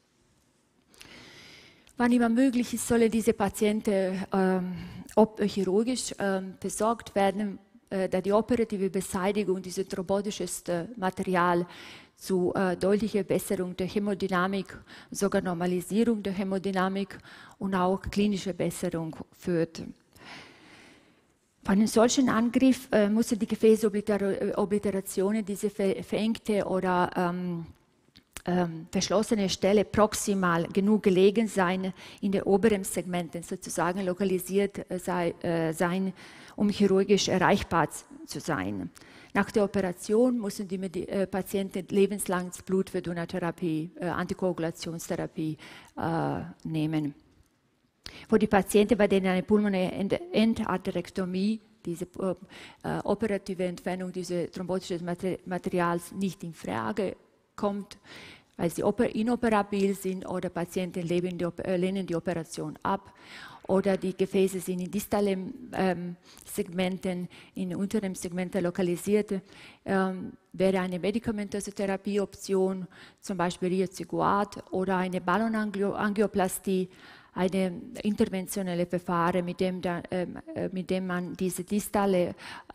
Wann immer möglich ist, sollen diese Patienten chirurgisch versorgt werden, da die operative Beseitigung dieses thrombotisches Material zu deutlicher Besserung der Hämodynamik, sogar Normalisierung der Hämodynamik und auch klinische Besserung führt. Von einem solchen Angriff müssen die Gefäßobliterationen, diese verengte oder verschlossene Stelle proximal genug gelegen sein, in den oberen Segmenten sozusagen lokalisiert sein, um chirurgisch erreichbar zu sein. Nach der Operation müssen die Patienten lebenslang Blutverdünnertherapie, Antikoagulationstherapie nehmen. Für die Patienten, bei denen eine pulmonale Endarterektomie, diese operative Entfernung dieses thrombotischen Materials nicht in Frage kommt, weil sie inoperabil sind oder Patienten lehnen die Operation ab oder die Gefäße sind in distalen Segmenten, in unteren Segmenten lokalisiert, wäre eine medikamentöse Therapieoption, zum Beispiel Riociguat oder eine Ballonangioplastie, eine interventionelle Verfahren, mit dem man diese distale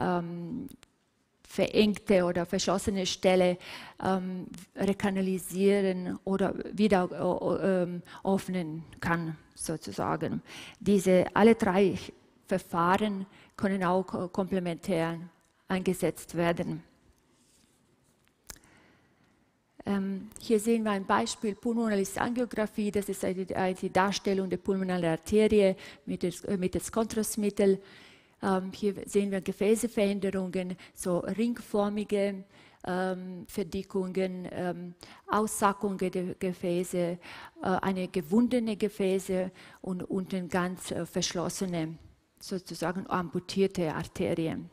verengte oder verschlossene Stelle rekanalisieren oder wieder öffnen kann, sozusagen. Alle drei Verfahren können auch komplementär eingesetzt werden. Hier sehen wir ein Beispiel Pulmonalis-Angiografie, das ist die Darstellung der pulmonalen Arterie mittels Kontrastmittel. Hier sehen wir Gefäßeveränderungen, so ringförmige Verdickungen, Aussackungen der Gefäße, eine gewundene Gefäße und unten ganz verschlossene, sozusagen amputierte Arterien.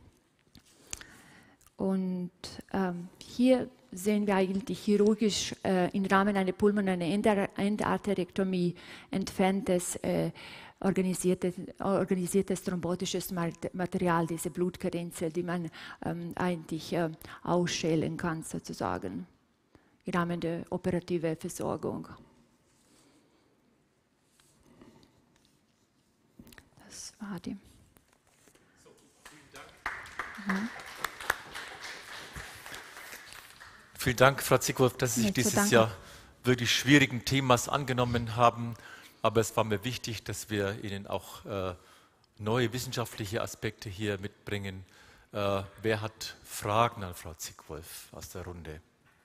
Und hier sehen wir eigentlich chirurgisch im Rahmen einer pulmonalen Endarterektomie entferntes organisiertes thrombotisches Material, diese Blutkarenzel, die man eigentlich ausschälen kann, sozusagen, im Rahmen der operativen Versorgung. Das war die. So, vielen Dank. Mhm. Vielen Dank, Frau Zickwolf, dass Sie sich dieses Jahr wirklich schwierigen Themas angenommen haben. Aber es war mir wichtig, dass wir Ihnen auch neue wissenschaftliche Aspekte hier mitbringen. Wer hat Fragen an Frau Zickwolf aus der Runde?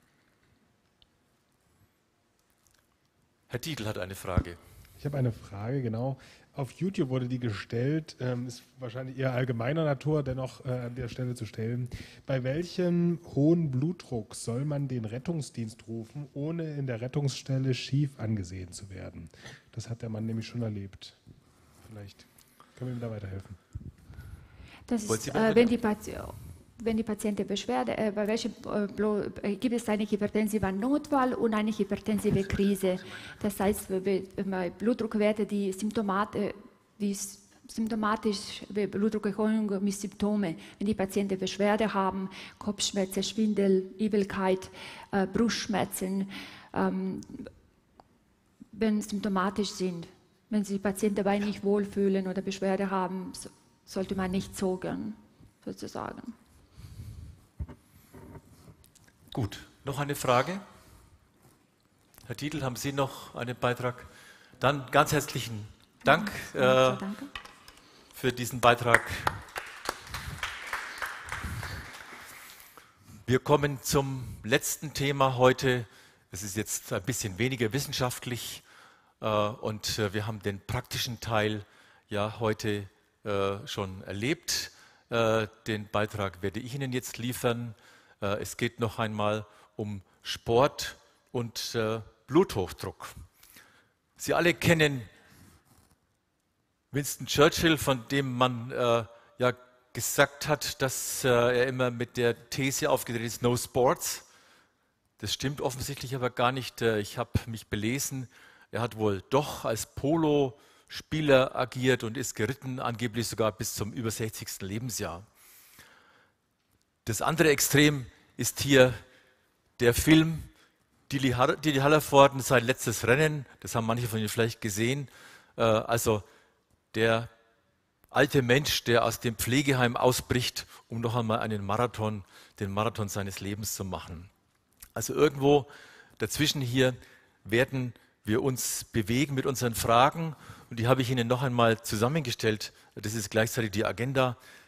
Herr Dietl hat eine Frage. Ich habe eine Frage, genau. Auf YouTube wurde die gestellt, ist wahrscheinlich eher allgemeiner Natur, dennoch an der Stelle zu stellen. Bei welchem hohen Blutdruck soll man den Rettungsdienst rufen, ohne in der Rettungsstelle schief angesehen zu werden? Das hat der Mann nämlich schon erlebt. Vielleicht können wir ihm da weiterhelfen. Das ist, wenn die Patienten Beschwerde, bei welchem gibt es eine hypertensive Notfall und eine hypertensive Krise. Das heißt, bei Blutdruckwerte, die symptomatisch Blutdruckerhöhung mit Symptomen, wenn die Patienten Beschwerde haben, Kopfschmerzen, Schwindel, Übelkeit, Brustschmerzen, wenn symptomatisch sind, wenn sich die Patienten dabei nicht wohlfühlen oder Beschwerde haben, sollte man nicht zögern, sozusagen. Gut, noch eine Frage? Herr Dietl, haben Sie noch einen Beitrag? Dann ganz herzlichen Dank für diesen Beitrag. Wir kommen zum letzten Thema heute. Es ist jetzt ein bisschen weniger wissenschaftlich und wir haben den praktischen Teil ja heute schon erlebt. Den Beitrag werde ich Ihnen jetzt liefern. Es geht noch einmal um Sport und Bluthochdruck. Sie alle kennen Winston Churchill, von dem man ja gesagt hat, dass er immer mit der These aufgetreten ist, no sports. Das stimmt offensichtlich aber gar nicht. Ich habe mich belesen, er hat wohl doch als Polospieler agiert und ist geritten, angeblich sogar bis zum über 60. Lebensjahr. Das andere Extrem ist hier der Film Didi Hallervorden, sein letztes Rennen. Das haben manche von Ihnen vielleicht gesehen. Also der alte Mensch, der aus dem Pflegeheim ausbricht, um noch einmal den Marathon seines Lebens zu machen. Also irgendwo dazwischen hier werden wir uns bewegen mit unseren Fragen. Und die habe ich Ihnen noch einmal zusammengestellt. Das ist gleichzeitig die Agenda.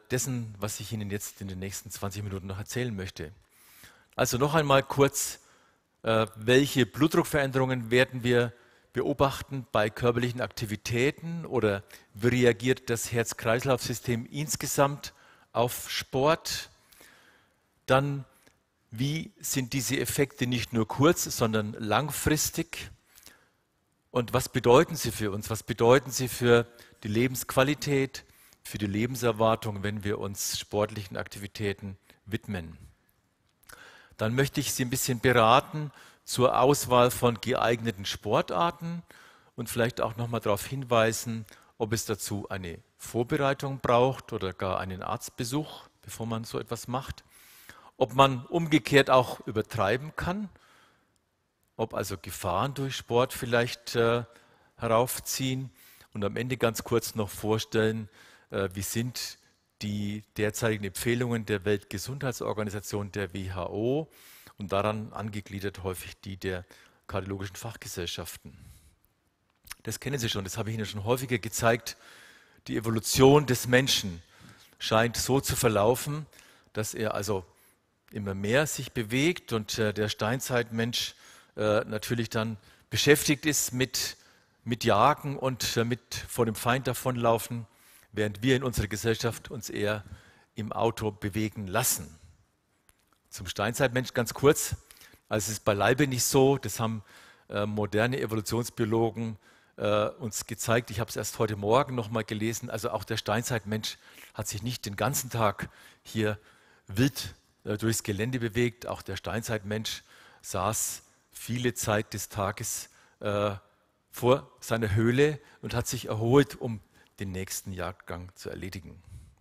dessen, was ich Ihnen jetzt in den nächsten 20 Minuten noch erzählen möchte. Also noch einmal kurz, welche Blutdruckveränderungen werden wir beobachten bei körperlichen Aktivitäten oder wie reagiert das Herz-Kreislauf-System insgesamt auf Sport? Dann, wie sind diese Effekte nicht nur kurz, sondern langfristig? Und was bedeuten sie für uns? Was bedeuten sie für die Lebensqualität, für die Lebenserwartung, wenn wir uns sportlichen Aktivitäten widmen? Dann möchte ich Sie ein bisschen beraten zur Auswahl von geeigneten Sportarten und vielleicht auch nochmal darauf hinweisen, ob es dazu eine Vorbereitung braucht oder gar einen Arztbesuch, bevor man so etwas macht. Ob man umgekehrt auch übertreiben kann, ob also Gefahren durch Sport vielleicht heraufziehen und am Ende ganz kurz noch vorstellen, wie sind die derzeitigen Empfehlungen der Weltgesundheitsorganisation, der WHO und daran angegliedert häufig die der kardiologischen Fachgesellschaften. Das kennen Sie schon, das habe ich Ihnen schon häufiger gezeigt. Die Evolution des Menschen scheint so zu verlaufen, dass er also immer mehr sich bewegt und der Steinzeitmensch natürlich dann beschäftigt ist mit Jagen und mit vor dem Feind davonlaufen, während wir in unserer Gesellschaft uns eher im Auto bewegen lassen. Zum Steinzeitmensch ganz kurz, also es ist beileibe nicht so, das haben moderne Evolutionsbiologen uns gezeigt, ich habe es erst heute Morgen nochmal gelesen, also auch der Steinzeitmensch hat sich nicht den ganzen Tag hier wild durchs Gelände bewegt, auch der Steinzeitmensch saß viele Zeit des Tages vor seiner Höhle und hat sich erholt, um den nächsten Jagdgang zu erledigen.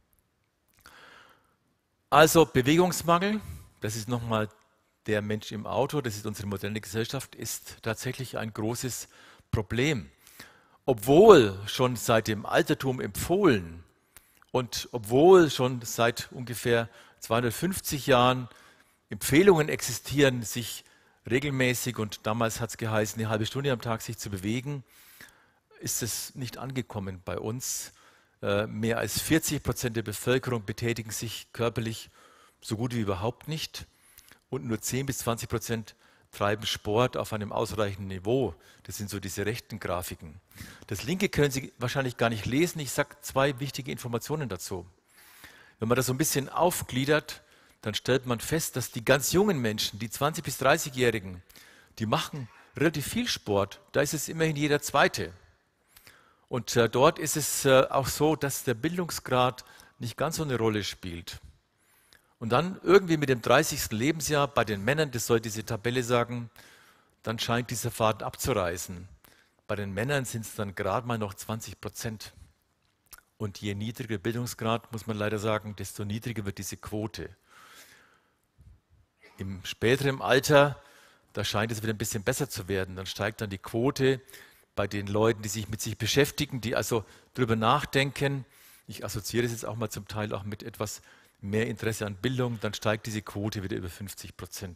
Also Bewegungsmangel, das ist nochmal der Mensch im Auto, das ist unsere moderne Gesellschaft, ist tatsächlich ein großes Problem. Obwohl schon seit dem Altertum empfohlen und obwohl schon seit ungefähr 250 Jahren Empfehlungen existieren, sich regelmäßig, und damals hat es geheißen, eine halbe Stunde am Tag sich zu bewegen, ist es nicht angekommen bei uns. Mehr als 40% der Bevölkerung betätigen sich körperlich so gut wie überhaupt nicht und nur 10-20% treiben Sport auf einem ausreichenden Niveau. Das sind so diese rechten Grafiken. Das linke können Sie wahrscheinlich gar nicht lesen. Ich sage zwei wichtige Informationen dazu. Wenn man das so ein bisschen aufgliedert, dann stellt man fest, dass die ganz jungen Menschen, die 20- bis 30-Jährigen, die machen relativ viel Sport. Da ist es immerhin jeder Zweite. Und dort ist es auch so, dass der Bildungsgrad nicht ganz so eine Rolle spielt. Und dann irgendwie mit dem 30. Lebensjahr bei den Männern, das soll diese Tabelle sagen, dann scheint dieser Faden abzureißen. Bei den Männern sind es dann gerade mal noch 20%. Und je niedriger der Bildungsgrad, muss man leider sagen, desto niedriger wird diese Quote. Im späteren Alter, da scheint es wieder ein bisschen besser zu werden. Dann steigt dann die Quote bei den Leuten, die sich mit sich beschäftigen, die also darüber nachdenken. Ich assoziiere das jetzt auch mal zum Teil auch mit etwas mehr Interesse an Bildung, dann steigt diese Quote wieder über 50%.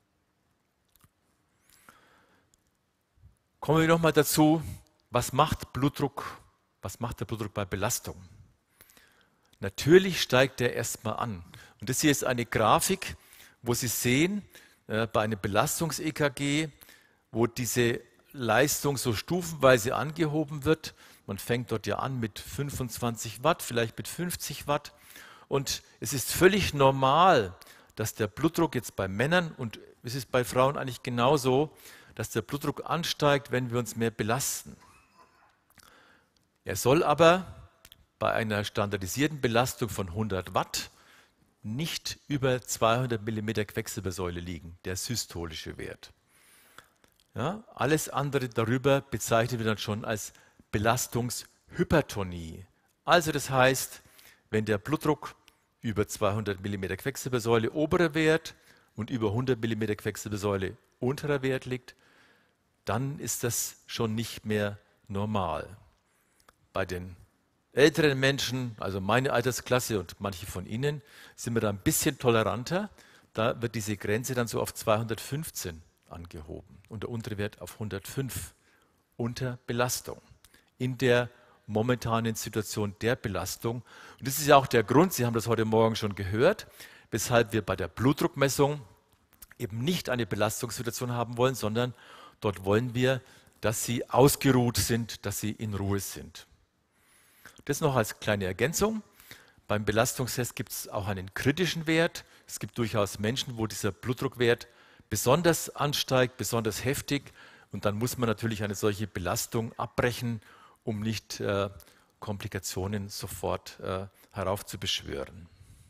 Kommen wir nochmal dazu, was macht Blutdruck? Was macht der Blutdruck bei Belastung? Natürlich steigt er erstmal an. Und das hier ist eine Grafik, wo Sie sehen, bei einem Belastungs-EKG, wo diese Leistung so stufenweise angehoben wird. Man fängt dort ja an mit 25 Watt, vielleicht mit 50 Watt. Und es ist völlig normal, dass der Blutdruck jetzt bei Männern, und es ist bei Frauen eigentlich genauso, dass der Blutdruck ansteigt, wenn wir uns mehr belasten. Er soll aber bei einer standardisierten Belastung von 100 Watt nicht über 200 mm Quecksilbersäule liegen, der systolische Wert. Ja, alles andere darüber bezeichnen wir dann schon als Belastungshypertonie. Also das heißt, wenn der Blutdruck über 200 mm Quecksilbersäule oberer Wert und über 100 mm Quecksilbersäule unterer Wert liegt, dann ist das schon nicht mehr normal. Bei den älteren Menschen, also meine Altersklasse und manche von Ihnen, sind wir da ein bisschen toleranter. Da wird diese Grenze dann so auf 215 angehoben und der untere Wert auf 105 unter Belastung. In der momentanen Situation der Belastung. Und das ist ja auch der Grund, Sie haben das heute Morgen schon gehört, weshalb wir bei der Blutdruckmessung eben nicht eine Belastungssituation haben wollen, sondern dort wollen wir, dass Sie ausgeruht sind, dass Sie in Ruhe sind. Das noch als kleine Ergänzung. Beim Belastungstest gibt es auch einen kritischen Wert. Es gibt durchaus Menschen, wo dieser Blutdruckwert besonders ansteigt, besonders heftig. Und dann muss man natürlich eine solche Belastung abbrechen, um nicht Komplikationen sofort heraufzubeschwören.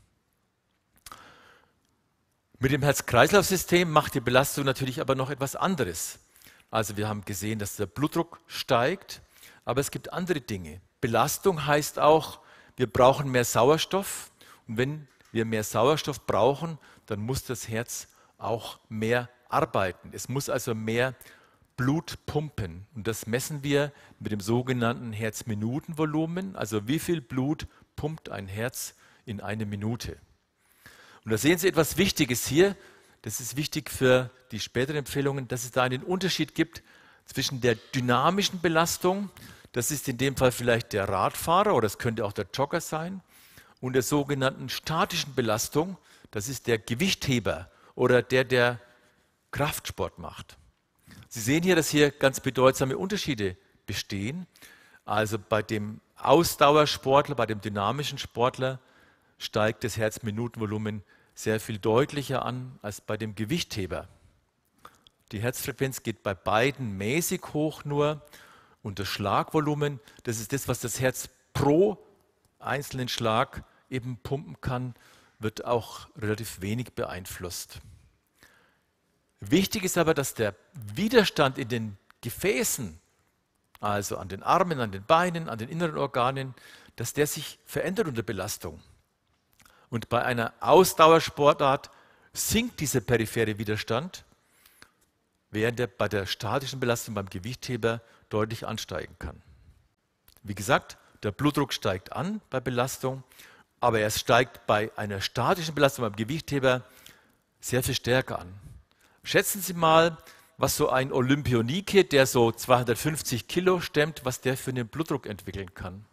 Mit dem Herz-Kreislauf-System macht die Belastung natürlich aber noch etwas anderes. Also wir haben gesehen, dass der Blutdruck steigt, aber es gibt andere Dinge. Belastung heißt auch, wir brauchen mehr Sauerstoff. Und wenn wir mehr Sauerstoff brauchen, dann muss das Herz auch mehr arbeiten. Es muss also mehr Blut pumpen. Und das messen wir mit dem sogenannten Herzminutenvolumen. Also wie viel Blut pumpt ein Herz in eine Minute. Und da sehen Sie etwas Wichtiges hier. Das ist wichtig für die späteren Empfehlungen, dass es da einen Unterschied gibt zwischen der dynamischen Belastung, das ist in dem Fall vielleicht der Radfahrer oder es könnte auch der Jogger sein, und der sogenannten statischen Belastung, das ist der Gewichtheber oder der Kraftsport macht. Sie sehen hier, dass hier ganz bedeutsame Unterschiede bestehen. Also bei dem Ausdauersportler, bei dem dynamischen Sportler steigt das Herzminutenvolumen sehr viel deutlicher an als bei dem Gewichtheber. Die Herzfrequenz geht bei beiden mäßig hoch nur und das Schlagvolumen, das ist das, was das Herz pro einzelnen Schlag eben pumpen kann, wird auch relativ wenig beeinflusst. Wichtig ist aber, dass der Widerstand in den Gefäßen, also an den Armen, an den Beinen, an den inneren Organen, dass der sich verändert unter Belastung. Und bei einer Ausdauersportart sinkt dieser periphere Widerstand, während er bei der statischen Belastung beim Gewichtheber deutlich ansteigen kann. Wie gesagt, der Blutdruck steigt an bei Belastung, aber er steigt bei einer statischen Belastung beim Gewichtheber sehr viel stärker an. Schätzen Sie mal, was so ein Olympionike, der so 250 Kilo stemmt, was der für einen Blutdruck entwickeln kann.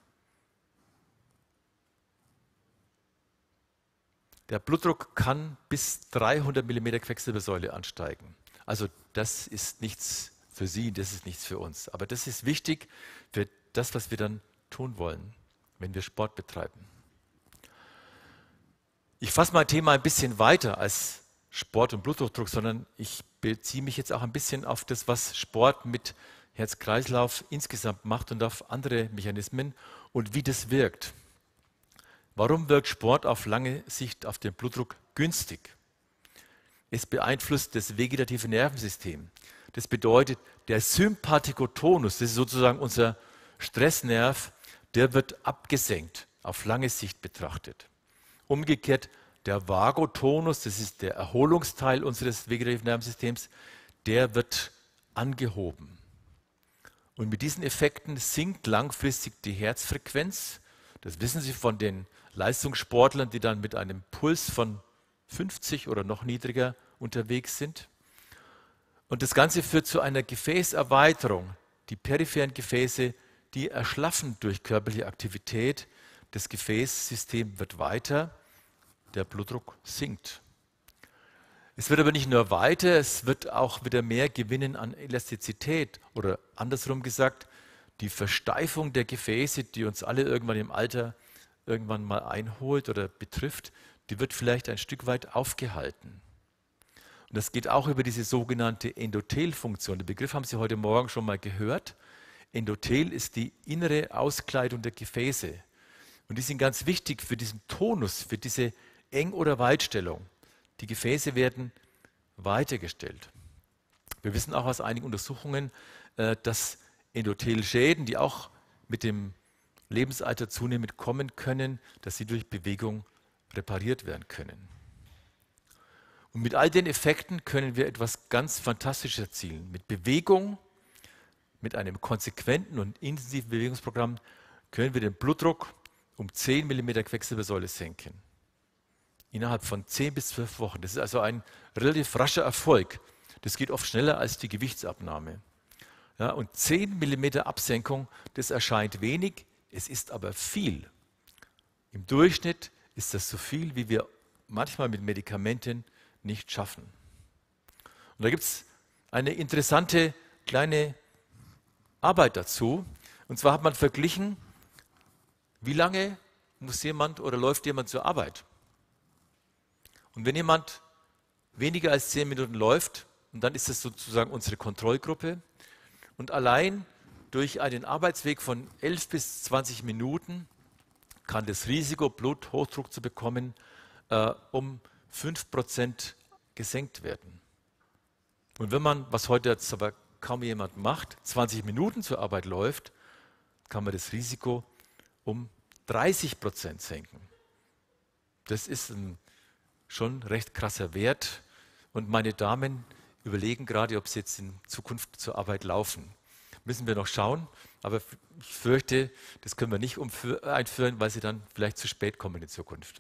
Der Blutdruck kann bis 300 mm Quecksilbersäule ansteigen. Also das ist nichts für Sie, das ist nichts für uns. Aber das ist wichtig für das, was wir dann tun wollen, wenn wir Sport betreiben. Ich fasse mein Thema ein bisschen weiter als Sport und Bluthochdruck, sondern ich beziehe mich jetzt auch ein bisschen auf das, was Sport mit Herz-Kreislauf insgesamt macht und auf andere Mechanismen und wie das wirkt. Warum wirkt Sport auf lange Sicht auf den Blutdruck günstig? Es beeinflusst das vegetative Nervensystem. Das bedeutet, der Sympathikotonus, das ist sozusagen unser Stressnerv, der wird abgesenkt, auf lange Sicht betrachtet. Umgekehrt, der Vagotonus, das ist der Erholungsteil unseres vegetativen Nervensystems, der wird angehoben. Und mit diesen Effekten sinkt langfristig die Herzfrequenz. Das wissen Sie von den Leistungssportlern, die dann mit einem Puls von 50 oder noch niedriger unterwegs sind. Und das Ganze führt zu einer Gefäßerweiterung. Die peripheren Gefäße, die erschlaffen durch körperliche Aktivität. Das Gefäßsystem wird weiter, der Blutdruck sinkt. Es wird aber nicht nur weiter, es wird auch wieder mehr gewinnen an Elastizität. Oder andersrum gesagt, die Versteifung der Gefäße, die uns alle irgendwann im Alter irgendwann mal einholt oder betrifft, die wird vielleicht ein Stück weit aufgehalten. Und das geht auch über diese sogenannte Endothelfunktion. Den Begriff haben Sie heute Morgen schon mal gehört. Endothel ist die innere Auskleidung der Gefäße. Und die sind ganz wichtig für diesen Tonus, für diese Eng- oder Weitstellung. Die Gefäße werden weitergestellt. Wir wissen auch aus einigen Untersuchungen, dass Endothelschäden, die auch mit dem Lebensalter zunehmend kommen können, dass sie durch Bewegung repariert werden können. Und mit all den Effekten können wir etwas ganz Fantastisches erzielen. Mit Bewegung, mit einem konsequenten und intensiven Bewegungsprogramm können wir den Blutdruck um 10 mm Quecksilbersäule senken. Innerhalb von 10 bis 12 Wochen. Das ist also ein relativ rascher Erfolg. Das geht oft schneller als die Gewichtsabnahme. Ja, und 10 mm Absenkung, das erscheint wenig, Es ist aber viel. Im Durchschnitt ist das so viel, wie wir manchmal mit Medikamenten nicht schaffen. Und da gibt es eine interessante kleine Arbeit dazu. Und zwar hat man verglichen, wie lange muss jemand oder läuft jemand zur Arbeit. Und wenn jemand weniger als 10 Minuten läuft, und dann ist das sozusagen unsere Kontrollgruppe, und allein durch einen Arbeitsweg von 11 bis 20 Minuten kann das Risiko, Bluthochdruck zu bekommen, um 5% gesenkt werden. Und wenn man, was heute jetzt aber kaum jemand macht, 20 Minuten zur Arbeit läuft, kann man das Risiko um 30% senken. Das ist ein schon recht krasser Wert. Und meine Damen überlegen gerade, ob sie jetzt in Zukunft zur Arbeit laufen. Müssen wir noch schauen, aber ich fürchte, das können wir nicht einführen, weil sie dann vielleicht zu spät kommen in Zukunft.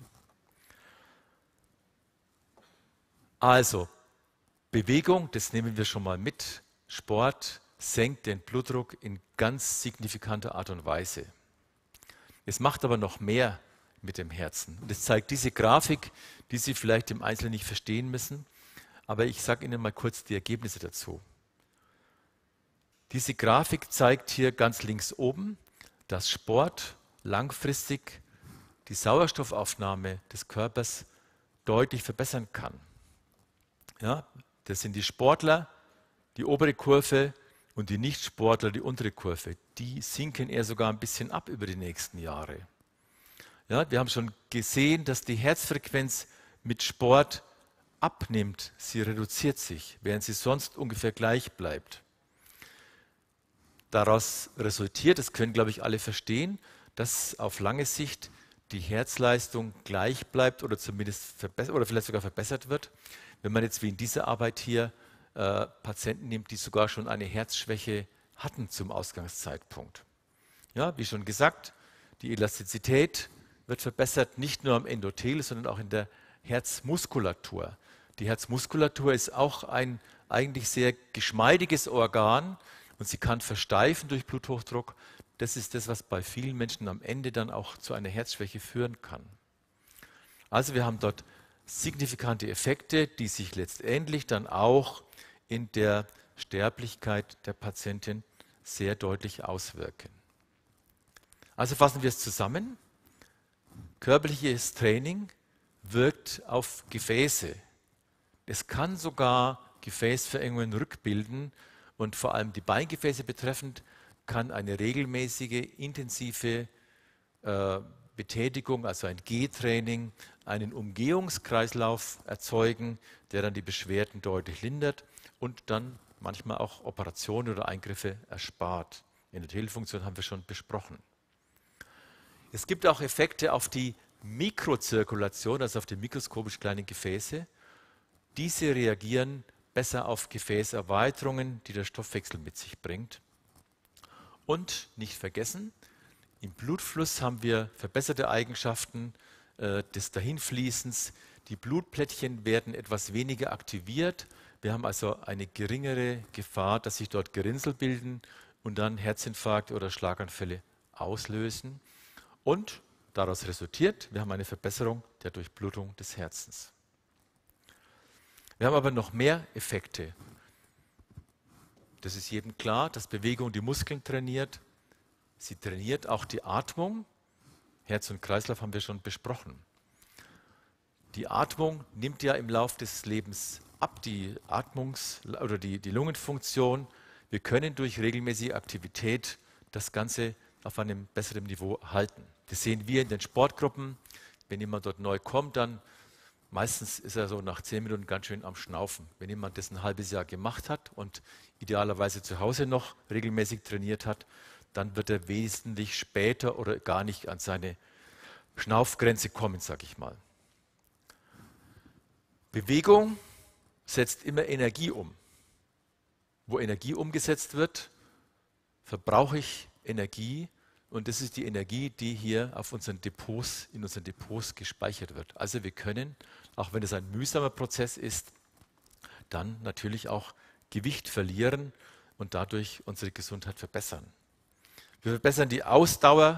Also, Bewegung, das nehmen wir schon mal mit. Sport senkt den Blutdruck in ganz signifikanter Art und Weise. Es macht aber noch mehr mit dem Herzen. Und es zeigt diese Grafik, die Sie vielleicht im Einzelnen nicht verstehen müssen, aber ich sage Ihnen mal kurz die Ergebnisse dazu. Diese Grafik zeigt hier ganz links oben, dass Sport langfristig die Sauerstoffaufnahme des Körpers deutlich verbessern kann. Ja, das sind die Sportler, die obere Kurve, und die Nichtsportler, die untere Kurve. Die sinken eher sogar ein bisschen ab über die nächsten Jahre. Ja, wir haben schon gesehen, dass die Herzfrequenz mit Sport abnimmt. Sie reduziert sich, während sie sonst ungefähr gleich bleibt. Daraus resultiert, das können, glaube ich, alle verstehen, dass auf lange Sicht die Herzleistung gleich bleibt oder zumindest verbessert oder vielleicht sogar verbessert wird. Wenn man jetzt wie in dieser Arbeit hier Patienten nimmt, die sogar schon eine Herzschwäche hatten zum Ausgangszeitpunkt. Ja, wie schon gesagt, die Elastizität wird verbessert, nicht nur am Endothel, sondern auch in der Herzmuskulatur. Die Herzmuskulatur ist auch ein eigentlich sehr geschmeidiges Organ und sie kann versteifen durch Bluthochdruck. Das ist das, was bei vielen Menschen am Ende dann auch zu einer Herzschwäche führen kann. Also wir haben dort signifikante Effekte, die sich letztendlich dann auch in der Sterblichkeit der Patientin sehr deutlich auswirken. Also fassen wir es zusammen. Körperliches Training wirkt auf Gefäße. Es kann sogar Gefäßverengungen rückbilden und vor allem die Beingefäße betreffend kann eine regelmäßige, intensive Betätigung, also ein Gehtraining, einen Umgehungskreislauf erzeugen, der dann die Beschwerden deutlich lindert und dann manchmal auch Operationen oder Eingriffe erspart. Endothelfunktion haben wir schon besprochen. Es gibt auch Effekte auf die Mikrozirkulation, also auf die mikroskopisch kleinen Gefäße. Diese reagieren besser auf Gefäßerweiterungen, die der Stoffwechsel mit sich bringt. Und nicht vergessen, im Blutfluss haben wir verbesserte Eigenschaften des Dahinfließens. Die Blutplättchen werden etwas weniger aktiviert. Wir haben also eine geringere Gefahr, dass sich dort Gerinnsel bilden und dann Herzinfarkte oder Schlaganfälle auslösen. Und daraus resultiert, wir haben eine Verbesserung der Durchblutung des Herzens. Wir haben aber noch mehr Effekte. Das ist jedem klar, dass Bewegung die Muskeln trainiert. Sie trainiert auch die Atmung. Herz und Kreislauf haben wir schon besprochen. Die Atmung nimmt ja im Lauf des Lebens ab, die die Lungenfunktion. Wir können durch regelmäßige Aktivität das Ganze auf einem besseren Niveau halten. Das sehen wir in den Sportgruppen. Wenn jemand dort neu kommt, dann meistens ist er so nach 10 Minuten ganz schön am Schnaufen. Wenn jemand das ein halbes Jahr gemacht hat und idealerweise zu Hause noch regelmäßig trainiert hat, dann wird er wesentlich später oder gar nicht an seine Schnaufgrenze kommen, sage ich mal. Bewegung setzt immer Energie um. Wo Energie umgesetzt wird, verbrauche ich Energie und das ist die Energie, die hier auf unseren Depots, in unseren Depots gespeichert wird. Also wir können, auch wenn es ein mühsamer Prozess ist, dann natürlich auch Gewicht verlieren und dadurch unsere Gesundheit verbessern. Wir verbessern die Ausdauer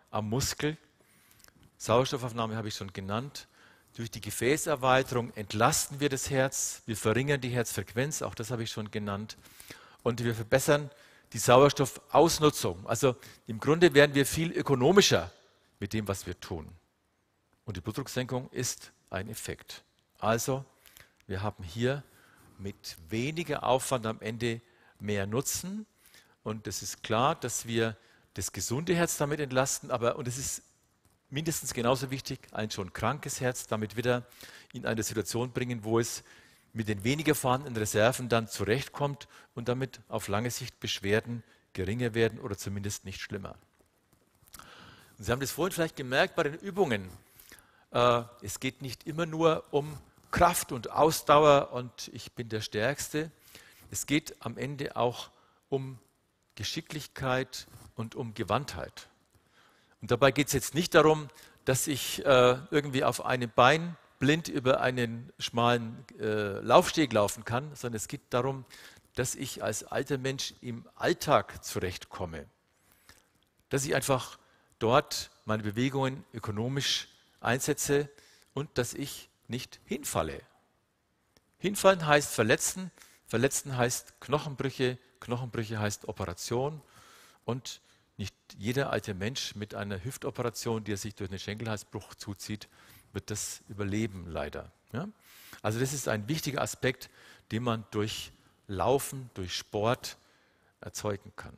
am Muskel. Sauerstoffaufnahme habe ich schon genannt. Durch die Gefäßerweiterung entlasten wir das Herz, wir verringern die Herzfrequenz, auch das habe ich schon genannt. Und wir verbessern die Sauerstoffausnutzung. Also im Grunde werden wir viel ökonomischer mit dem, was wir tun. Und die Blutdrucksenkung ist ein Effekt. Also wir haben hier mit weniger Aufwand am Ende mehr Nutzen. Und es ist klar, dass wir das gesunde Herz damit entlasten, und es ist mindestens genauso wichtig, ein schon krankes Herz damit wieder in eine Situation bringen, wo es mit den weniger vorhandenen Reserven dann zurechtkommt und damit auf lange Sicht Beschwerden geringer werden oder zumindest nicht schlimmer. Und Sie haben das vorhin vielleicht gemerkt bei den Übungen. Es geht nicht immer nur um Kraft und Ausdauer und ich bin der Stärkste. Es geht am Ende auch um Geschicklichkeit und um Gewandtheit. Und dabei geht es jetzt nicht darum, dass ich irgendwie auf einem Bein blind über einen schmalen Laufsteg laufen kann, sondern es geht darum, dass ich als alter Mensch im Alltag zurechtkomme. Dass ich einfach dort meine Bewegungen ökonomisch einsetze und dass ich nicht hinfalle. Hinfallen heißt verletzen, verletzen heißt Knochenbrüche, Knochenbrüche heißt Operation und nicht jeder alte Mensch mit einer Hüftoperation, die er sich durch einen Schenkelhalsbruch zuzieht, wird das überleben, leider. Ja? Also das ist ein wichtiger Aspekt, den man durch Laufen, durch Sport erzeugen kann.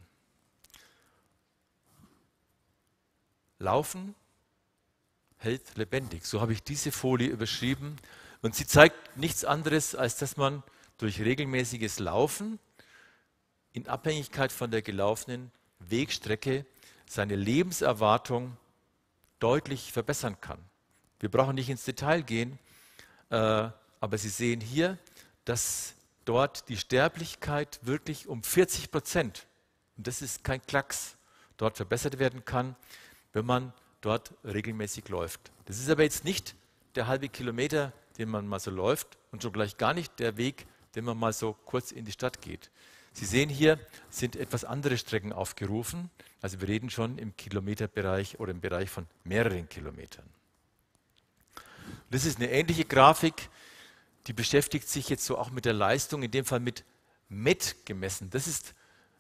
Laufen hält lebendig. So habe ich diese Folie überschrieben. Und sie zeigt nichts anderes, als dass man durch regelmäßiges Laufen in Abhängigkeit von der gelaufenen Wegstrecke seine Lebenserwartung deutlich verbessern kann. Wir brauchen nicht ins Detail gehen, aber Sie sehen hier, dass dort die Sterblichkeit wirklich um 40%, und das ist kein Klacks, dort verbessert werden kann, wenn man dort regelmäßig läuft. Das ist aber jetzt nicht der halbe Kilometer, den man mal so läuft und schon gleich gar nicht der Weg, den man mal so kurz in die Stadt geht. Sie sehen hier, sind etwas andere Strecken aufgerufen. Also wir reden schon im Kilometerbereich oder im Bereich von mehreren Kilometern. Das ist eine ähnliche Grafik, die beschäftigt sich jetzt so auch mit der Leistung, in dem Fall mit MET gemessen. Das ist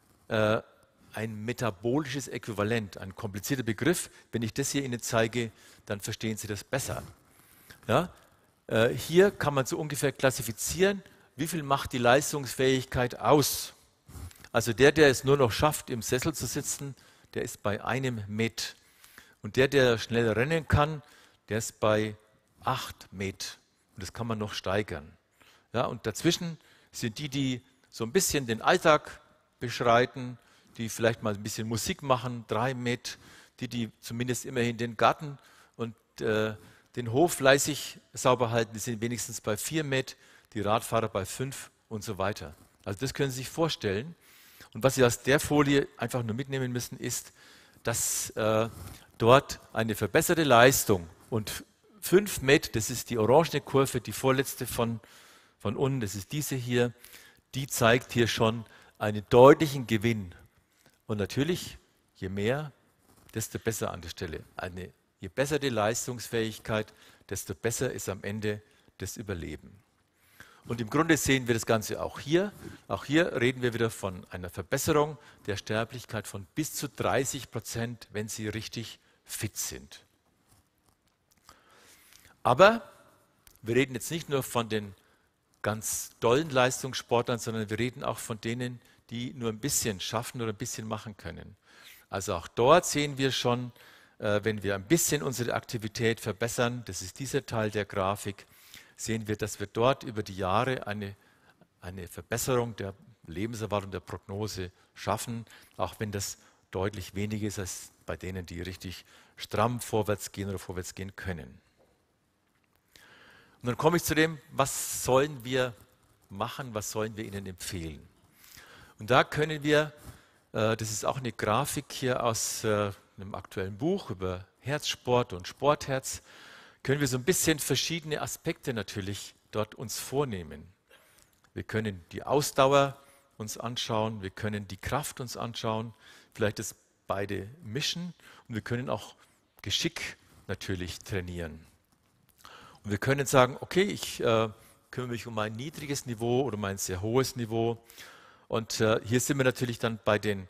ein metabolisches Äquivalent, ein komplizierter Begriff. Wenn ich das hier Ihnen zeige, dann verstehen Sie das besser. Ja? Hier kann man so ungefähr klassifizieren, wie viel macht die Leistungsfähigkeit aus. Also der es nur noch schafft, im Sessel zu sitzen, der ist bei 1 MET. Und der schnell rennen kann, der ist bei 8 MET. Und das kann man noch steigern. Ja, und dazwischen sind die so ein bisschen den Alltag beschreiten, die vielleicht mal ein bisschen Musik machen, 3 MET, die zumindest immerhin den Garten und den Hof fleißig sauber halten, die sind wenigstens bei 4 MET, die Radfahrer bei 5 und so weiter. Also das können Sie sich vorstellen. Und was Sie aus der Folie einfach nur mitnehmen müssen, ist, dass dort eine verbesserte Leistung und 5 MET, das ist die orangene Kurve, die vorletzte von unten, das ist diese hier, die zeigt hier schon einen deutlichen Gewinn. Und natürlich, je mehr, desto besser an der Stelle. Je besser die Leistungsfähigkeit, desto besser ist am Ende das Überleben. Und im Grunde sehen wir das Ganze auch hier. Auch hier reden wir wieder von einer Verbesserung der Sterblichkeit von bis zu 30%, wenn Sie richtig fit sind. Aber wir reden jetzt nicht nur von den ganz dollen Leistungssportlern, sondern wir reden auch von denen, die nur ein bisschen schaffen oder ein bisschen machen können. Also auch dort sehen wir schon, wenn wir ein bisschen unsere Aktivität verbessern, das ist dieser Teil der Grafik, sehen wir, dass wir dort über die Jahre eine Verbesserung der Lebenserwartung, der Prognose schaffen, auch wenn das deutlich weniger ist als bei denen, die richtig stramm vorwärts gehen oder vorwärts gehen können. Und dann komme ich zu dem, was sollen wir machen, was sollen wir Ihnen empfehlen? Und da können wir, das ist auch eine Grafik hier aus einem aktuellen Buch über Herzsport und Sportherz, können wir so ein bisschen verschiedene Aspekte natürlich dort uns vornehmen. Wir können die Ausdauer uns anschauen, wir können die Kraft uns anschauen, vielleicht das beide mischen und wir können auch Geschick natürlich trainieren. Und wir können sagen, okay, ich kümmere mich um mein niedriges Niveau oder mein sehr hohes Niveau. Und hier sind wir natürlich dann bei den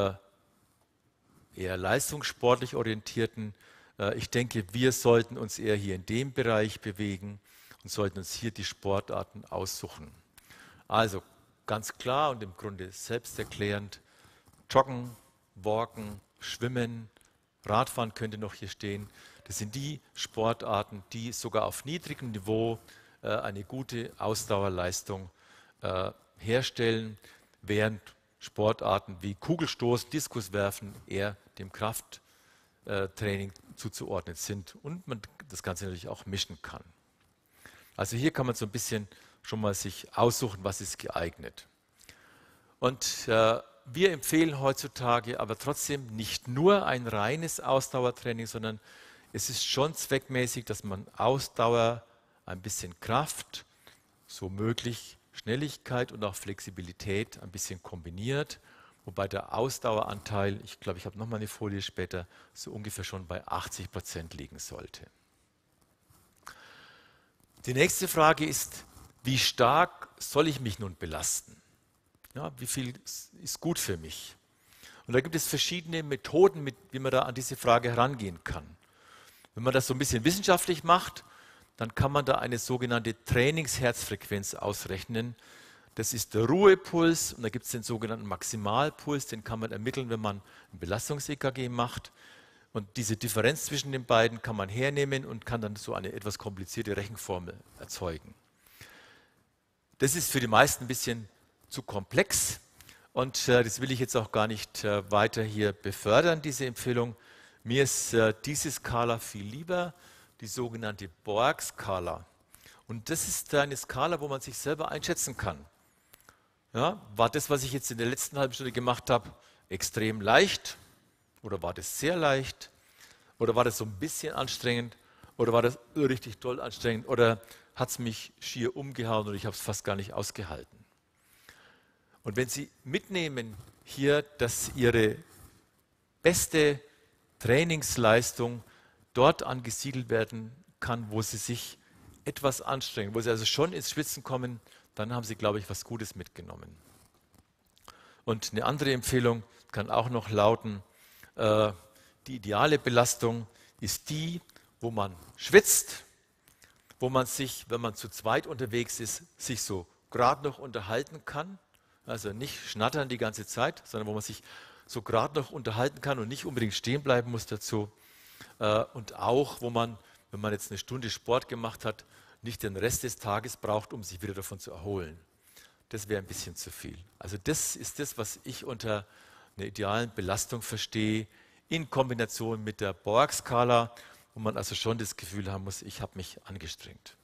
eher leistungssportlich orientierten. Ich denke, wir sollten uns eher hier in dem Bereich bewegen und sollten uns hier die Sportarten aussuchen. Also ganz klar und im Grunde selbsterklärend, Joggen, Walken, Schwimmen, Radfahren könnte noch hier stehen. Das sind die Sportarten, die sogar auf niedrigem Niveau eine gute Ausdauerleistung herstellen, während Sportarten wie Kugelstoßen, Diskuswerfen eher dem Krafttraining zuzuordnen sind und man das Ganze natürlich auch mischen kann. Also hier kann man so ein bisschen schon mal sich aussuchen, was ist geeignet. Und wir empfehlen heutzutage aber trotzdem nicht nur ein reines Ausdauertraining, sondern es ist schon zweckmäßig, dass man Ausdauer, ein bisschen Kraft, so möglich Schnelligkeit und auch Flexibilität ein bisschen kombiniert, wobei der Ausdaueranteil, ich glaube, ich habe noch mal eine Folie später, so ungefähr schon bei 80% liegen sollte. Die nächste Frage ist, wie stark soll ich mich nun belasten? Ja, wie viel ist gut für mich? Und da gibt es verschiedene Methoden, wie man da an diese Frage herangehen kann. Wenn man das so ein bisschen wissenschaftlich macht, dann kann man da eine sogenannte Trainingsherzfrequenz ausrechnen. Das ist der Ruhepuls und da gibt es den sogenannten Maximalpuls, den kann man ermitteln, wenn man ein Belastungs-EKG macht. Und diese Differenz zwischen den beiden kann man hernehmen und kann dann so eine etwas komplizierte Rechenformel erzeugen. Das ist für die meisten ein bisschen zu komplex und das will ich jetzt auch gar nicht weiter hier befördern, diese Empfehlung. Mir ist diese Skala viel lieber, die sogenannte Borg-Skala. Und das ist eine Skala, wo man sich selber einschätzen kann. Ja, war das, was ich jetzt in der letzten halben Stunde gemacht habe, extrem leicht? Oder war das sehr leicht? Oder war das so ein bisschen anstrengend? Oder war das richtig toll anstrengend? Oder hat es mich schier umgehauen und ich habe es fast gar nicht ausgehalten? Und wenn Sie mitnehmen hier, dass Ihre beste Trainingsleistung dort angesiedelt werden kann, wo Sie sich etwas anstrengen, wo Sie also schon ins Schwitzen kommen, dann haben Sie, glaube ich, was Gutes mitgenommen. Und eine andere Empfehlung kann auch noch lauten, die ideale Belastung ist die, wo man schwitzt, wo man sich, wenn man zu zweit unterwegs ist, sich so gerade noch unterhalten kann. Also nicht schnattern die ganze Zeit, sondern wo man sich so gerade noch unterhalten kann und nicht unbedingt stehen bleiben muss dazu. Und auch, wo man, wenn man jetzt eine Stunde Sport gemacht hat, nicht den Rest des Tages braucht, um sich wieder davon zu erholen. Das wäre ein bisschen zu viel. Also das ist das, was ich unter einer idealen Belastung verstehe, in Kombination mit der Borg-Skala, wo man also schon das Gefühl haben muss, ich habe mich angestrengt.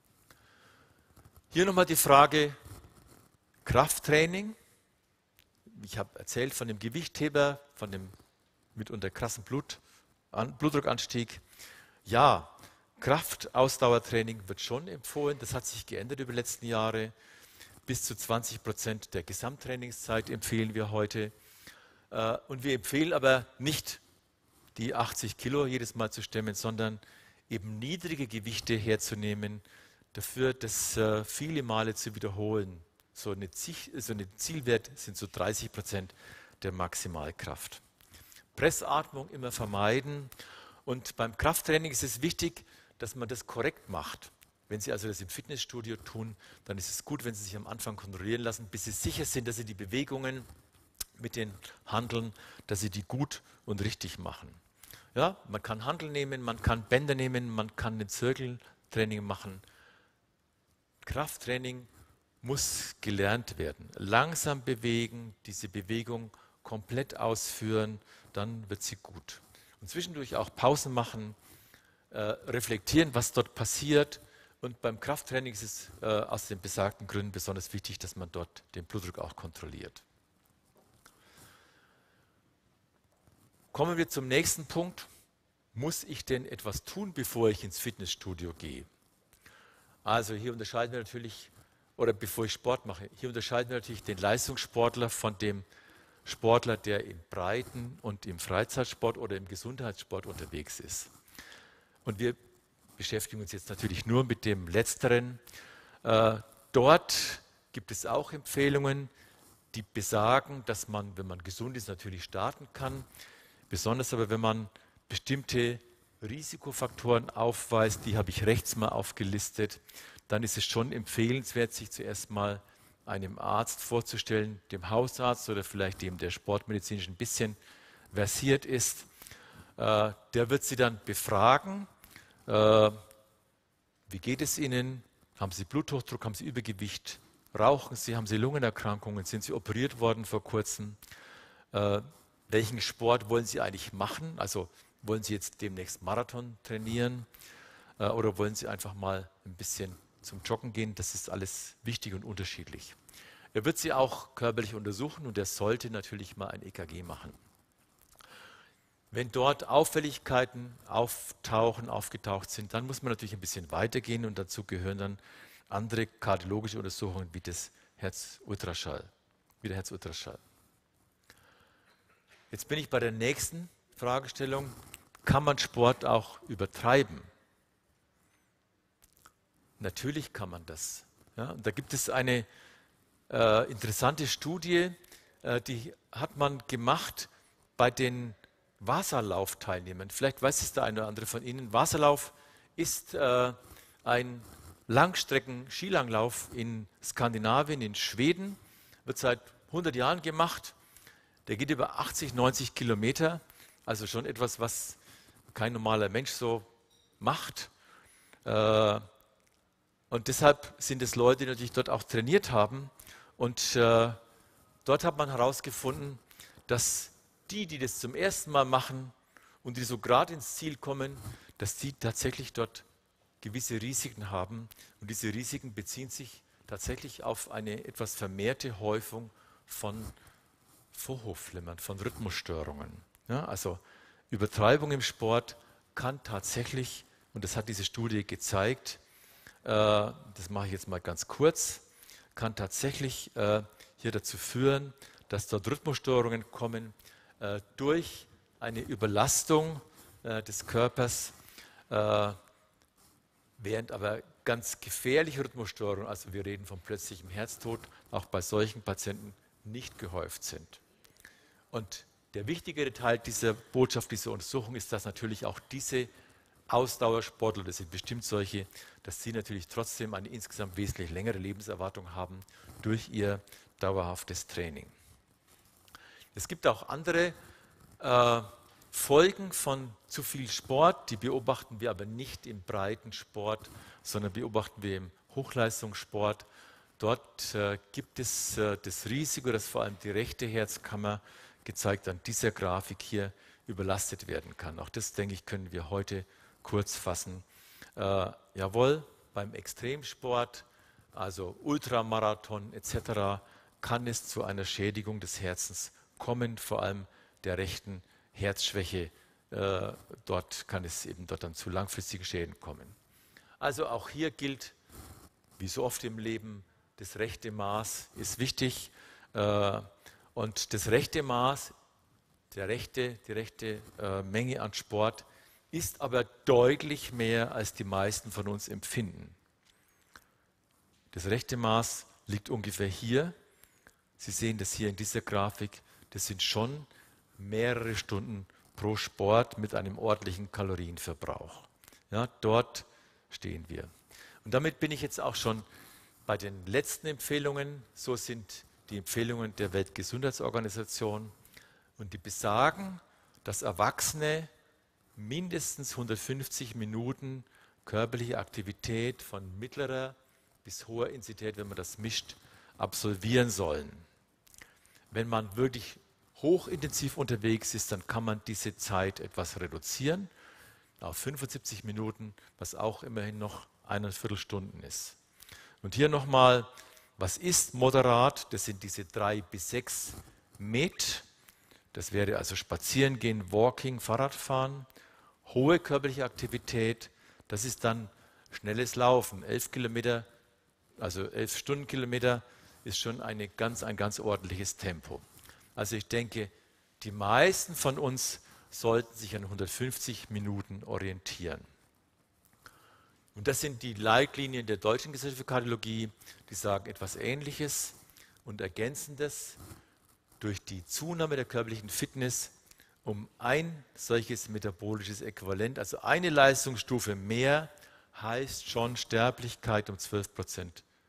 Hier nochmal die Frage Krafttraining. Ich habe erzählt von dem Gewichtheber, von dem mitunter krassen Blutdruckanstieg. Ja, Kraftausdauertraining wird schon empfohlen. Das hat sich geändert über die letzten Jahre. Bis zu 20% der Gesamttrainingszeit empfehlen wir heute. Und wir empfehlen aber nicht, die 80 Kilo jedes Mal zu stemmen, sondern eben niedrige Gewichte herzunehmen, dafür das viele Male zu wiederholen. So eine Zielwert sind so 30% der Maximalkraft. Pressatmung immer vermeiden. Und beim Krafttraining ist es wichtig, dass man das korrekt macht. Wenn Sie also das im Fitnessstudio tun, dann ist es gut, wenn Sie sich am Anfang kontrollieren lassen, bis Sie sicher sind, dass Sie die Bewegungen mit den Hanteln, dass Sie die gut und richtig machen. Ja, man kann Hantel nehmen, man kann Bänder nehmen, man kann ein Zirkeltraining machen. Krafttraining muss gelernt werden. Langsam bewegen, diese Bewegung komplett ausführen, dann wird sie gut. Und zwischendurch auch Pausen machen, reflektieren, was dort passiert. Und beim Krafttraining ist es aus den besagten Gründen besonders wichtig, dass man dort den Blutdruck auch kontrolliert. Kommen wir zum nächsten Punkt. Muss ich denn etwas tun, bevor ich ins Fitnessstudio gehe? Also hier unterscheiden wir natürlich, oder bevor ich Sport mache, hier unterscheiden wir natürlich den Leistungssportler von dem Sportler, der im Breiten- und im Freizeitsport oder im Gesundheitssport unterwegs ist. Und wir beschäftigen uns jetzt natürlich nur mit dem Letzteren. Dort gibt es auch Empfehlungen, die besagen, dass man, wenn man gesund ist, natürlich starten kann. Besonders aber, wenn man bestimmte Risikofaktoren aufweist, die habe ich rechts mal aufgelistet, dann ist es schon empfehlenswert, sich zuerst mal einem Arzt vorzustellen, dem Hausarzt oder vielleicht dem, der sportmedizinisch ein bisschen versiert ist. Der wird Sie dann befragen, wie geht es Ihnen, haben Sie Bluthochdruck, haben Sie Übergewicht, rauchen Sie, haben Sie Lungenerkrankungen, sind Sie operiert worden vor kurzem, welchen Sport wollen Sie eigentlich machen, also wollen Sie jetzt demnächst Marathon trainieren oder wollen Sie einfach mal ein bisschen zum Joggen gehen, das ist alles wichtig und unterschiedlich. Er wird Sie auch körperlich untersuchen und er sollte natürlich mal ein EKG machen. Wenn dort Auffälligkeiten aufgetaucht sind, dann muss man natürlich ein bisschen weitergehen und dazu gehören dann andere kardiologische Untersuchungen wie das Herzultraschall, wie der Herzultraschall. Jetzt bin ich bei der nächsten Fragestellung. Kann man Sport auch übertreiben? Natürlich kann man das. Ja, und da gibt es eine interessante Studie, die hat man gemacht bei den Wasserlaufteilnehmern. Vielleicht weiß es der eine oder andere von Ihnen. Wasserlauf ist ein Langstrecken-Skilanglauf in Skandinavien, in Schweden, wird seit 100 Jahren gemacht. Der geht über 80, 90 Kilometer, also schon etwas, was kein normaler Mensch so macht. Und deshalb sind es Leute, die natürlich dort auch trainiert haben. Und dort hat man herausgefunden, dass die das zum ersten Mal machen und die so gerade ins Ziel kommen, dass die tatsächlich dort gewisse Risiken haben. Und diese Risiken beziehen sich tatsächlich auf eine etwas vermehrte Häufung von Vorhofflimmern, von Rhythmusstörungen. Ja, also Übertreibung im Sport kann tatsächlich, und das hat diese Studie gezeigt, das mache ich jetzt mal ganz kurz, kann tatsächlich hier dazu führen, dass dort Rhythmusstörungen kommen durch eine Überlastung des Körpers, während aber ganz gefährliche Rhythmusstörungen, also wir reden von plötzlichem Herztod, auch bei solchen Patienten nicht gehäuft sind. Und der wichtigere Teil dieser Botschaft, dieser Untersuchung ist, dass natürlich auch diese Ausdauersportler, das sind bestimmt solche, dass sie natürlich trotzdem eine insgesamt wesentlich längere Lebenserwartung haben durch ihr dauerhaftes Training. Es gibt auch andere Folgen von zu viel Sport, die beobachten wir aber nicht im Breitensport, sondern beobachten wir im Hochleistungssport. Dort gibt es das Risiko, dass vor allem die rechte Herzkammer, gezeigt an dieser Grafik hier, überlastet werden kann. Auch das, denke ich, können wir heute kurz fassen. Jawohl, beim Extremsport, also Ultramarathon etc., kann es zu einer Schädigung des Herzens kommen, vor allem der rechten Herzschwäche. Dort kann es eben dort dann zu langfristigen Schäden kommen. Also auch hier gilt, wie so oft im Leben, das rechte Maß ist wichtig. Und das rechte Maß, die rechte Menge an Sport ist aber deutlich mehr, als die meisten von uns empfinden. Das rechte Maß liegt ungefähr hier. Sie sehen das hier in dieser Grafik. Das sind schon mehrere Stunden pro Sport mit einem ordentlichen Kalorienverbrauch. Ja, dort stehen wir. Und damit bin ich jetzt auch schon bei den letzten Empfehlungen. So sind die Empfehlungen der Weltgesundheitsorganisation. Und die besagen, dass Erwachsene mindestens 150 Minuten körperliche Aktivität von mittlerer bis hoher Intensität, wenn man das mischt, absolvieren sollen. Wenn man wirklich hochintensiv unterwegs ist, dann kann man diese Zeit etwas reduzieren auf 75 Minuten, was auch immerhin noch 1,25 Stunden ist. Und hier nochmal, was ist moderat? Das sind diese 3 bis 6 Met. Das wäre also Spazierengehen, Walking, Fahrradfahren. Hohe körperliche Aktivität, das ist dann schnelles Laufen. 11 Kilometer, also 11 Stundenkilometer ist schon ein ganz ordentliches Tempo. Also ich denke, die meisten von uns sollten sich an 150 Minuten orientieren. Und das sind die Leitlinien der Deutschen Gesellschaft für Kardiologie, die sagen etwas Ähnliches und ergänzen das durch die Zunahme der körperlichen Fitness um ein solches metabolisches Äquivalent, also eine Leistungsstufe mehr, heißt schon Sterblichkeit um 12%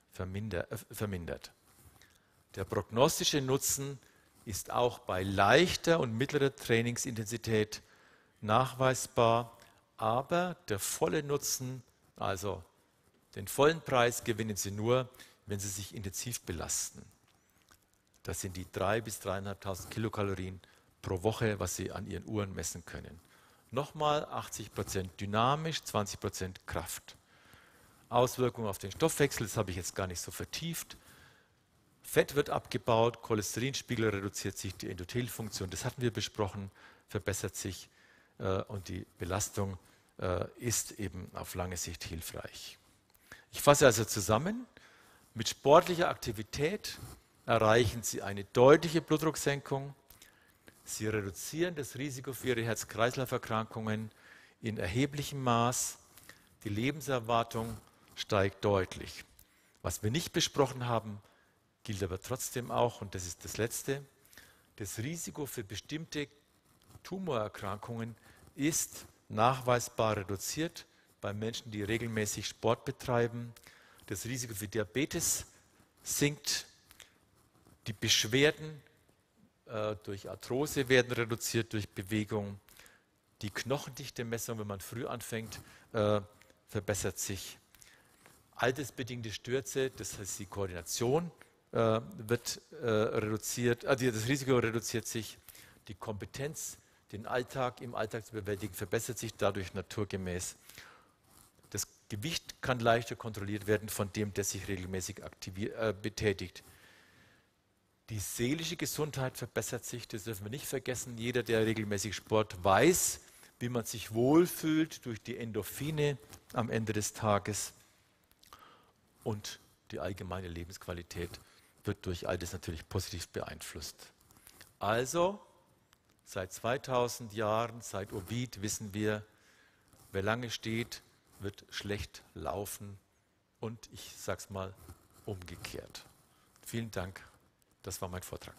vermindert. Der prognostische Nutzen ist auch bei leichter und mittlerer Trainingsintensität nachweisbar, aber der volle Nutzen, also den vollen Preis, gewinnen Sie nur, wenn Sie sich intensiv belasten. Das sind die 3.000 bis 3.500 Kilokalorien pro Woche, was Sie an Ihren Uhren messen können. Nochmal 80% dynamisch, 20% Kraft. Auswirkungen auf den Stoffwechsel, das habe ich jetzt gar nicht so vertieft. Fett wird abgebaut, Cholesterinspiegel reduziert sich, die Endothelfunktion, das hatten wir besprochen, verbessert sich und die Belastung ist eben auf lange Sicht hilfreich. Ich fasse also zusammen, mit sportlicher Aktivität erreichen Sie eine deutliche Blutdrucksenkung, Sie reduzieren das Risiko für Ihre Herz-Kreislauf-Erkrankungen in erheblichem Maß, die Lebenserwartung steigt deutlich. Was wir nicht besprochen haben, gilt aber trotzdem auch, und das ist das Letzte, das Risiko für bestimmte Tumorerkrankungen ist nachweisbar reduziert bei Menschen, die regelmäßig Sport betreiben. Das Risiko für Diabetes sinkt, die Beschwerden durch Arthrose werden reduziert durch Bewegung, die Knochendichte-Messung, wenn man früh anfängt, verbessert sich. Altersbedingte Stürze, das heißt die Koordination wird reduziert, das Risiko reduziert sich, die Kompetenz, den Alltag im Alltag zu bewältigen, verbessert sich dadurch naturgemäß. Das Gewicht kann leichter kontrolliert werden von dem, der sich regelmäßig betätigt. Die seelische Gesundheit verbessert sich, das dürfen wir nicht vergessen. Jeder, der regelmäßig Sport weiß, wie man sich wohlfühlt durch die Endorphine am Ende des Tages. Und die allgemeine Lebensqualität wird durch all das natürlich positiv beeinflusst. Also, seit 2000 Jahren, seit Ovid wissen wir, wer lange steht, wird schlecht laufen. Und ich sage es mal umgekehrt. Vielen Dank. Das war mein Vortrag.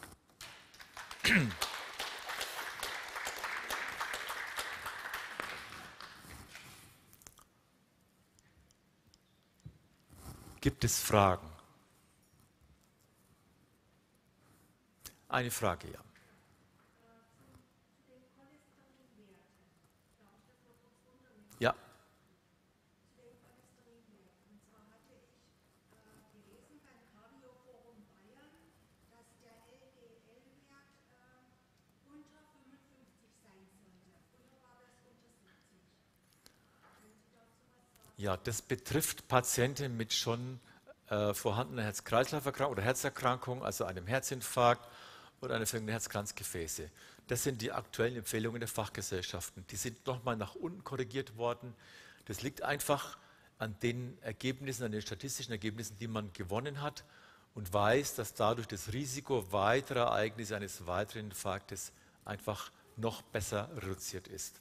Gibt es Fragen? Eine Frage, ja. Ja. Ja, das betrifft Patienten mit schon vorhandener Herz-Kreislauf-Erkrankung oder Herzerkrankung, also einem Herzinfarkt oder einer Veränderung der Herzkranzgefäße. Das sind die aktuellen Empfehlungen der Fachgesellschaften. Die sind nochmal nach unten korrigiert worden. Das liegt einfach an den Ergebnissen, an den statistischen Ergebnissen, die man gewonnen hat und weiß, dass dadurch das Risiko weiterer Ereignisse eines weiteren Infarktes einfach noch besser reduziert ist.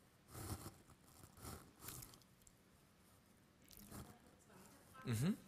Mhm.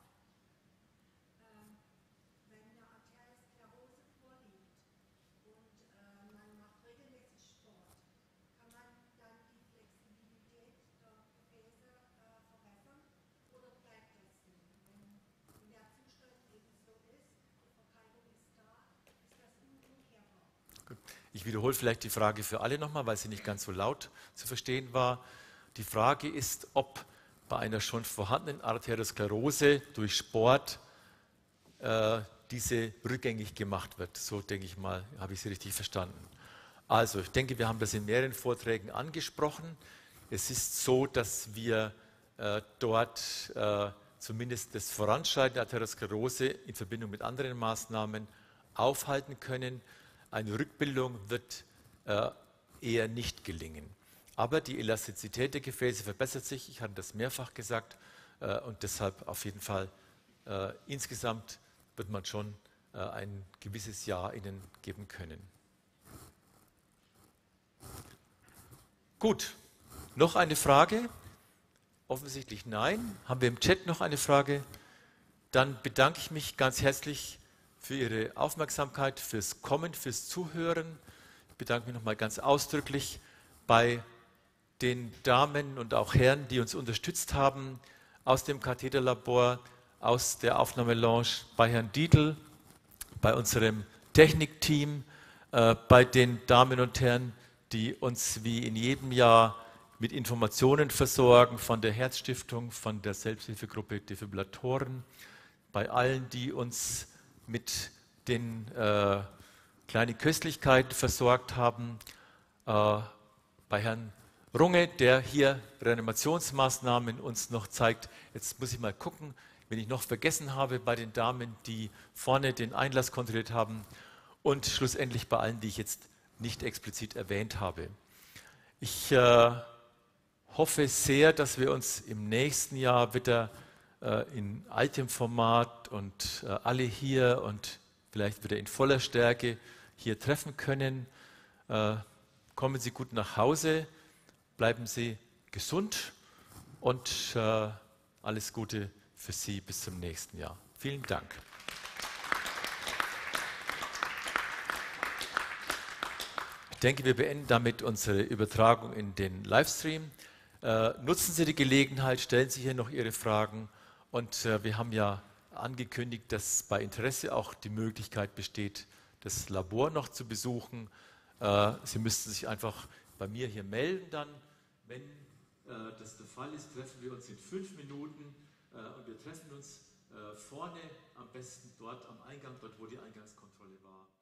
Ich wiederhole vielleicht die Frage für alle nochmal, weil sie nicht ganz so laut zu verstehen war. Die Frage ist, ob bei einer schon vorhandenen Arteriosklerose durch Sport diese rückgängig gemacht wird. So denke ich mal, habe ich Sie richtig verstanden. Also ich denke, wir haben das in mehreren Vorträgen angesprochen. Es ist so, dass wir dort zumindest das Voranschreiten der Arteriosklerose in Verbindung mit anderen Maßnahmen aufhalten können. Eine Rückbildung wird eher nicht gelingen. Aber die Elastizität der Gefäße verbessert sich, ich hatte das mehrfach gesagt, und deshalb auf jeden Fall insgesamt wird man schon ein gewisses Ja Ihnen geben können. Gut, noch eine Frage? Offensichtlich nein. Haben wir im Chat noch eine Frage? Dann bedanke ich mich ganz herzlich für Ihre Aufmerksamkeit, fürs Kommen, fürs Zuhören. Ich bedanke mich nochmal ganz ausdrücklich bei den Damen und auch Herren, die uns unterstützt haben, aus dem Katheterlabor, aus der Aufnahmelounge, bei Herrn Dietl, bei unserem Technikteam, bei den Damen und Herren, die uns wie in jedem Jahr mit Informationen versorgen von der Herzstiftung, von der Selbsthilfegruppe Defibrillatoren, bei allen, die uns mit den kleinen Köstlichkeiten versorgt haben, bei Herrn Runge, der hier Reanimationsmaßnahmen uns noch zeigt. Jetzt muss ich mal gucken, wenn ich noch vergessen habe, bei den Damen, die vorne den Einlass kontrolliert haben und schlussendlich bei allen, die ich jetzt nicht explizit erwähnt habe. Ich hoffe sehr, dass wir uns im nächsten Jahr wieder in altem Format und alle hier und vielleicht wieder in voller Stärke hier treffen können. Kommen Sie gut nach Hause, bleiben Sie gesund und alles Gute für Sie bis zum nächsten Jahr. Vielen Dank. Ich denke, wir beenden damit unsere Übertragung in den Livestream. Nutzen Sie die Gelegenheit, stellen Sie hier noch Ihre Fragen und wir haben ja angekündigt, dass bei Interesse auch die Möglichkeit besteht, das Labor noch zu besuchen. Sie müssten sich einfach bei mir hier melden dann. Wenn das der Fall ist, treffen wir uns in 5 Minuten und wir treffen uns vorne, am besten dort am Eingang, dort wo die Eingangskontrolle war.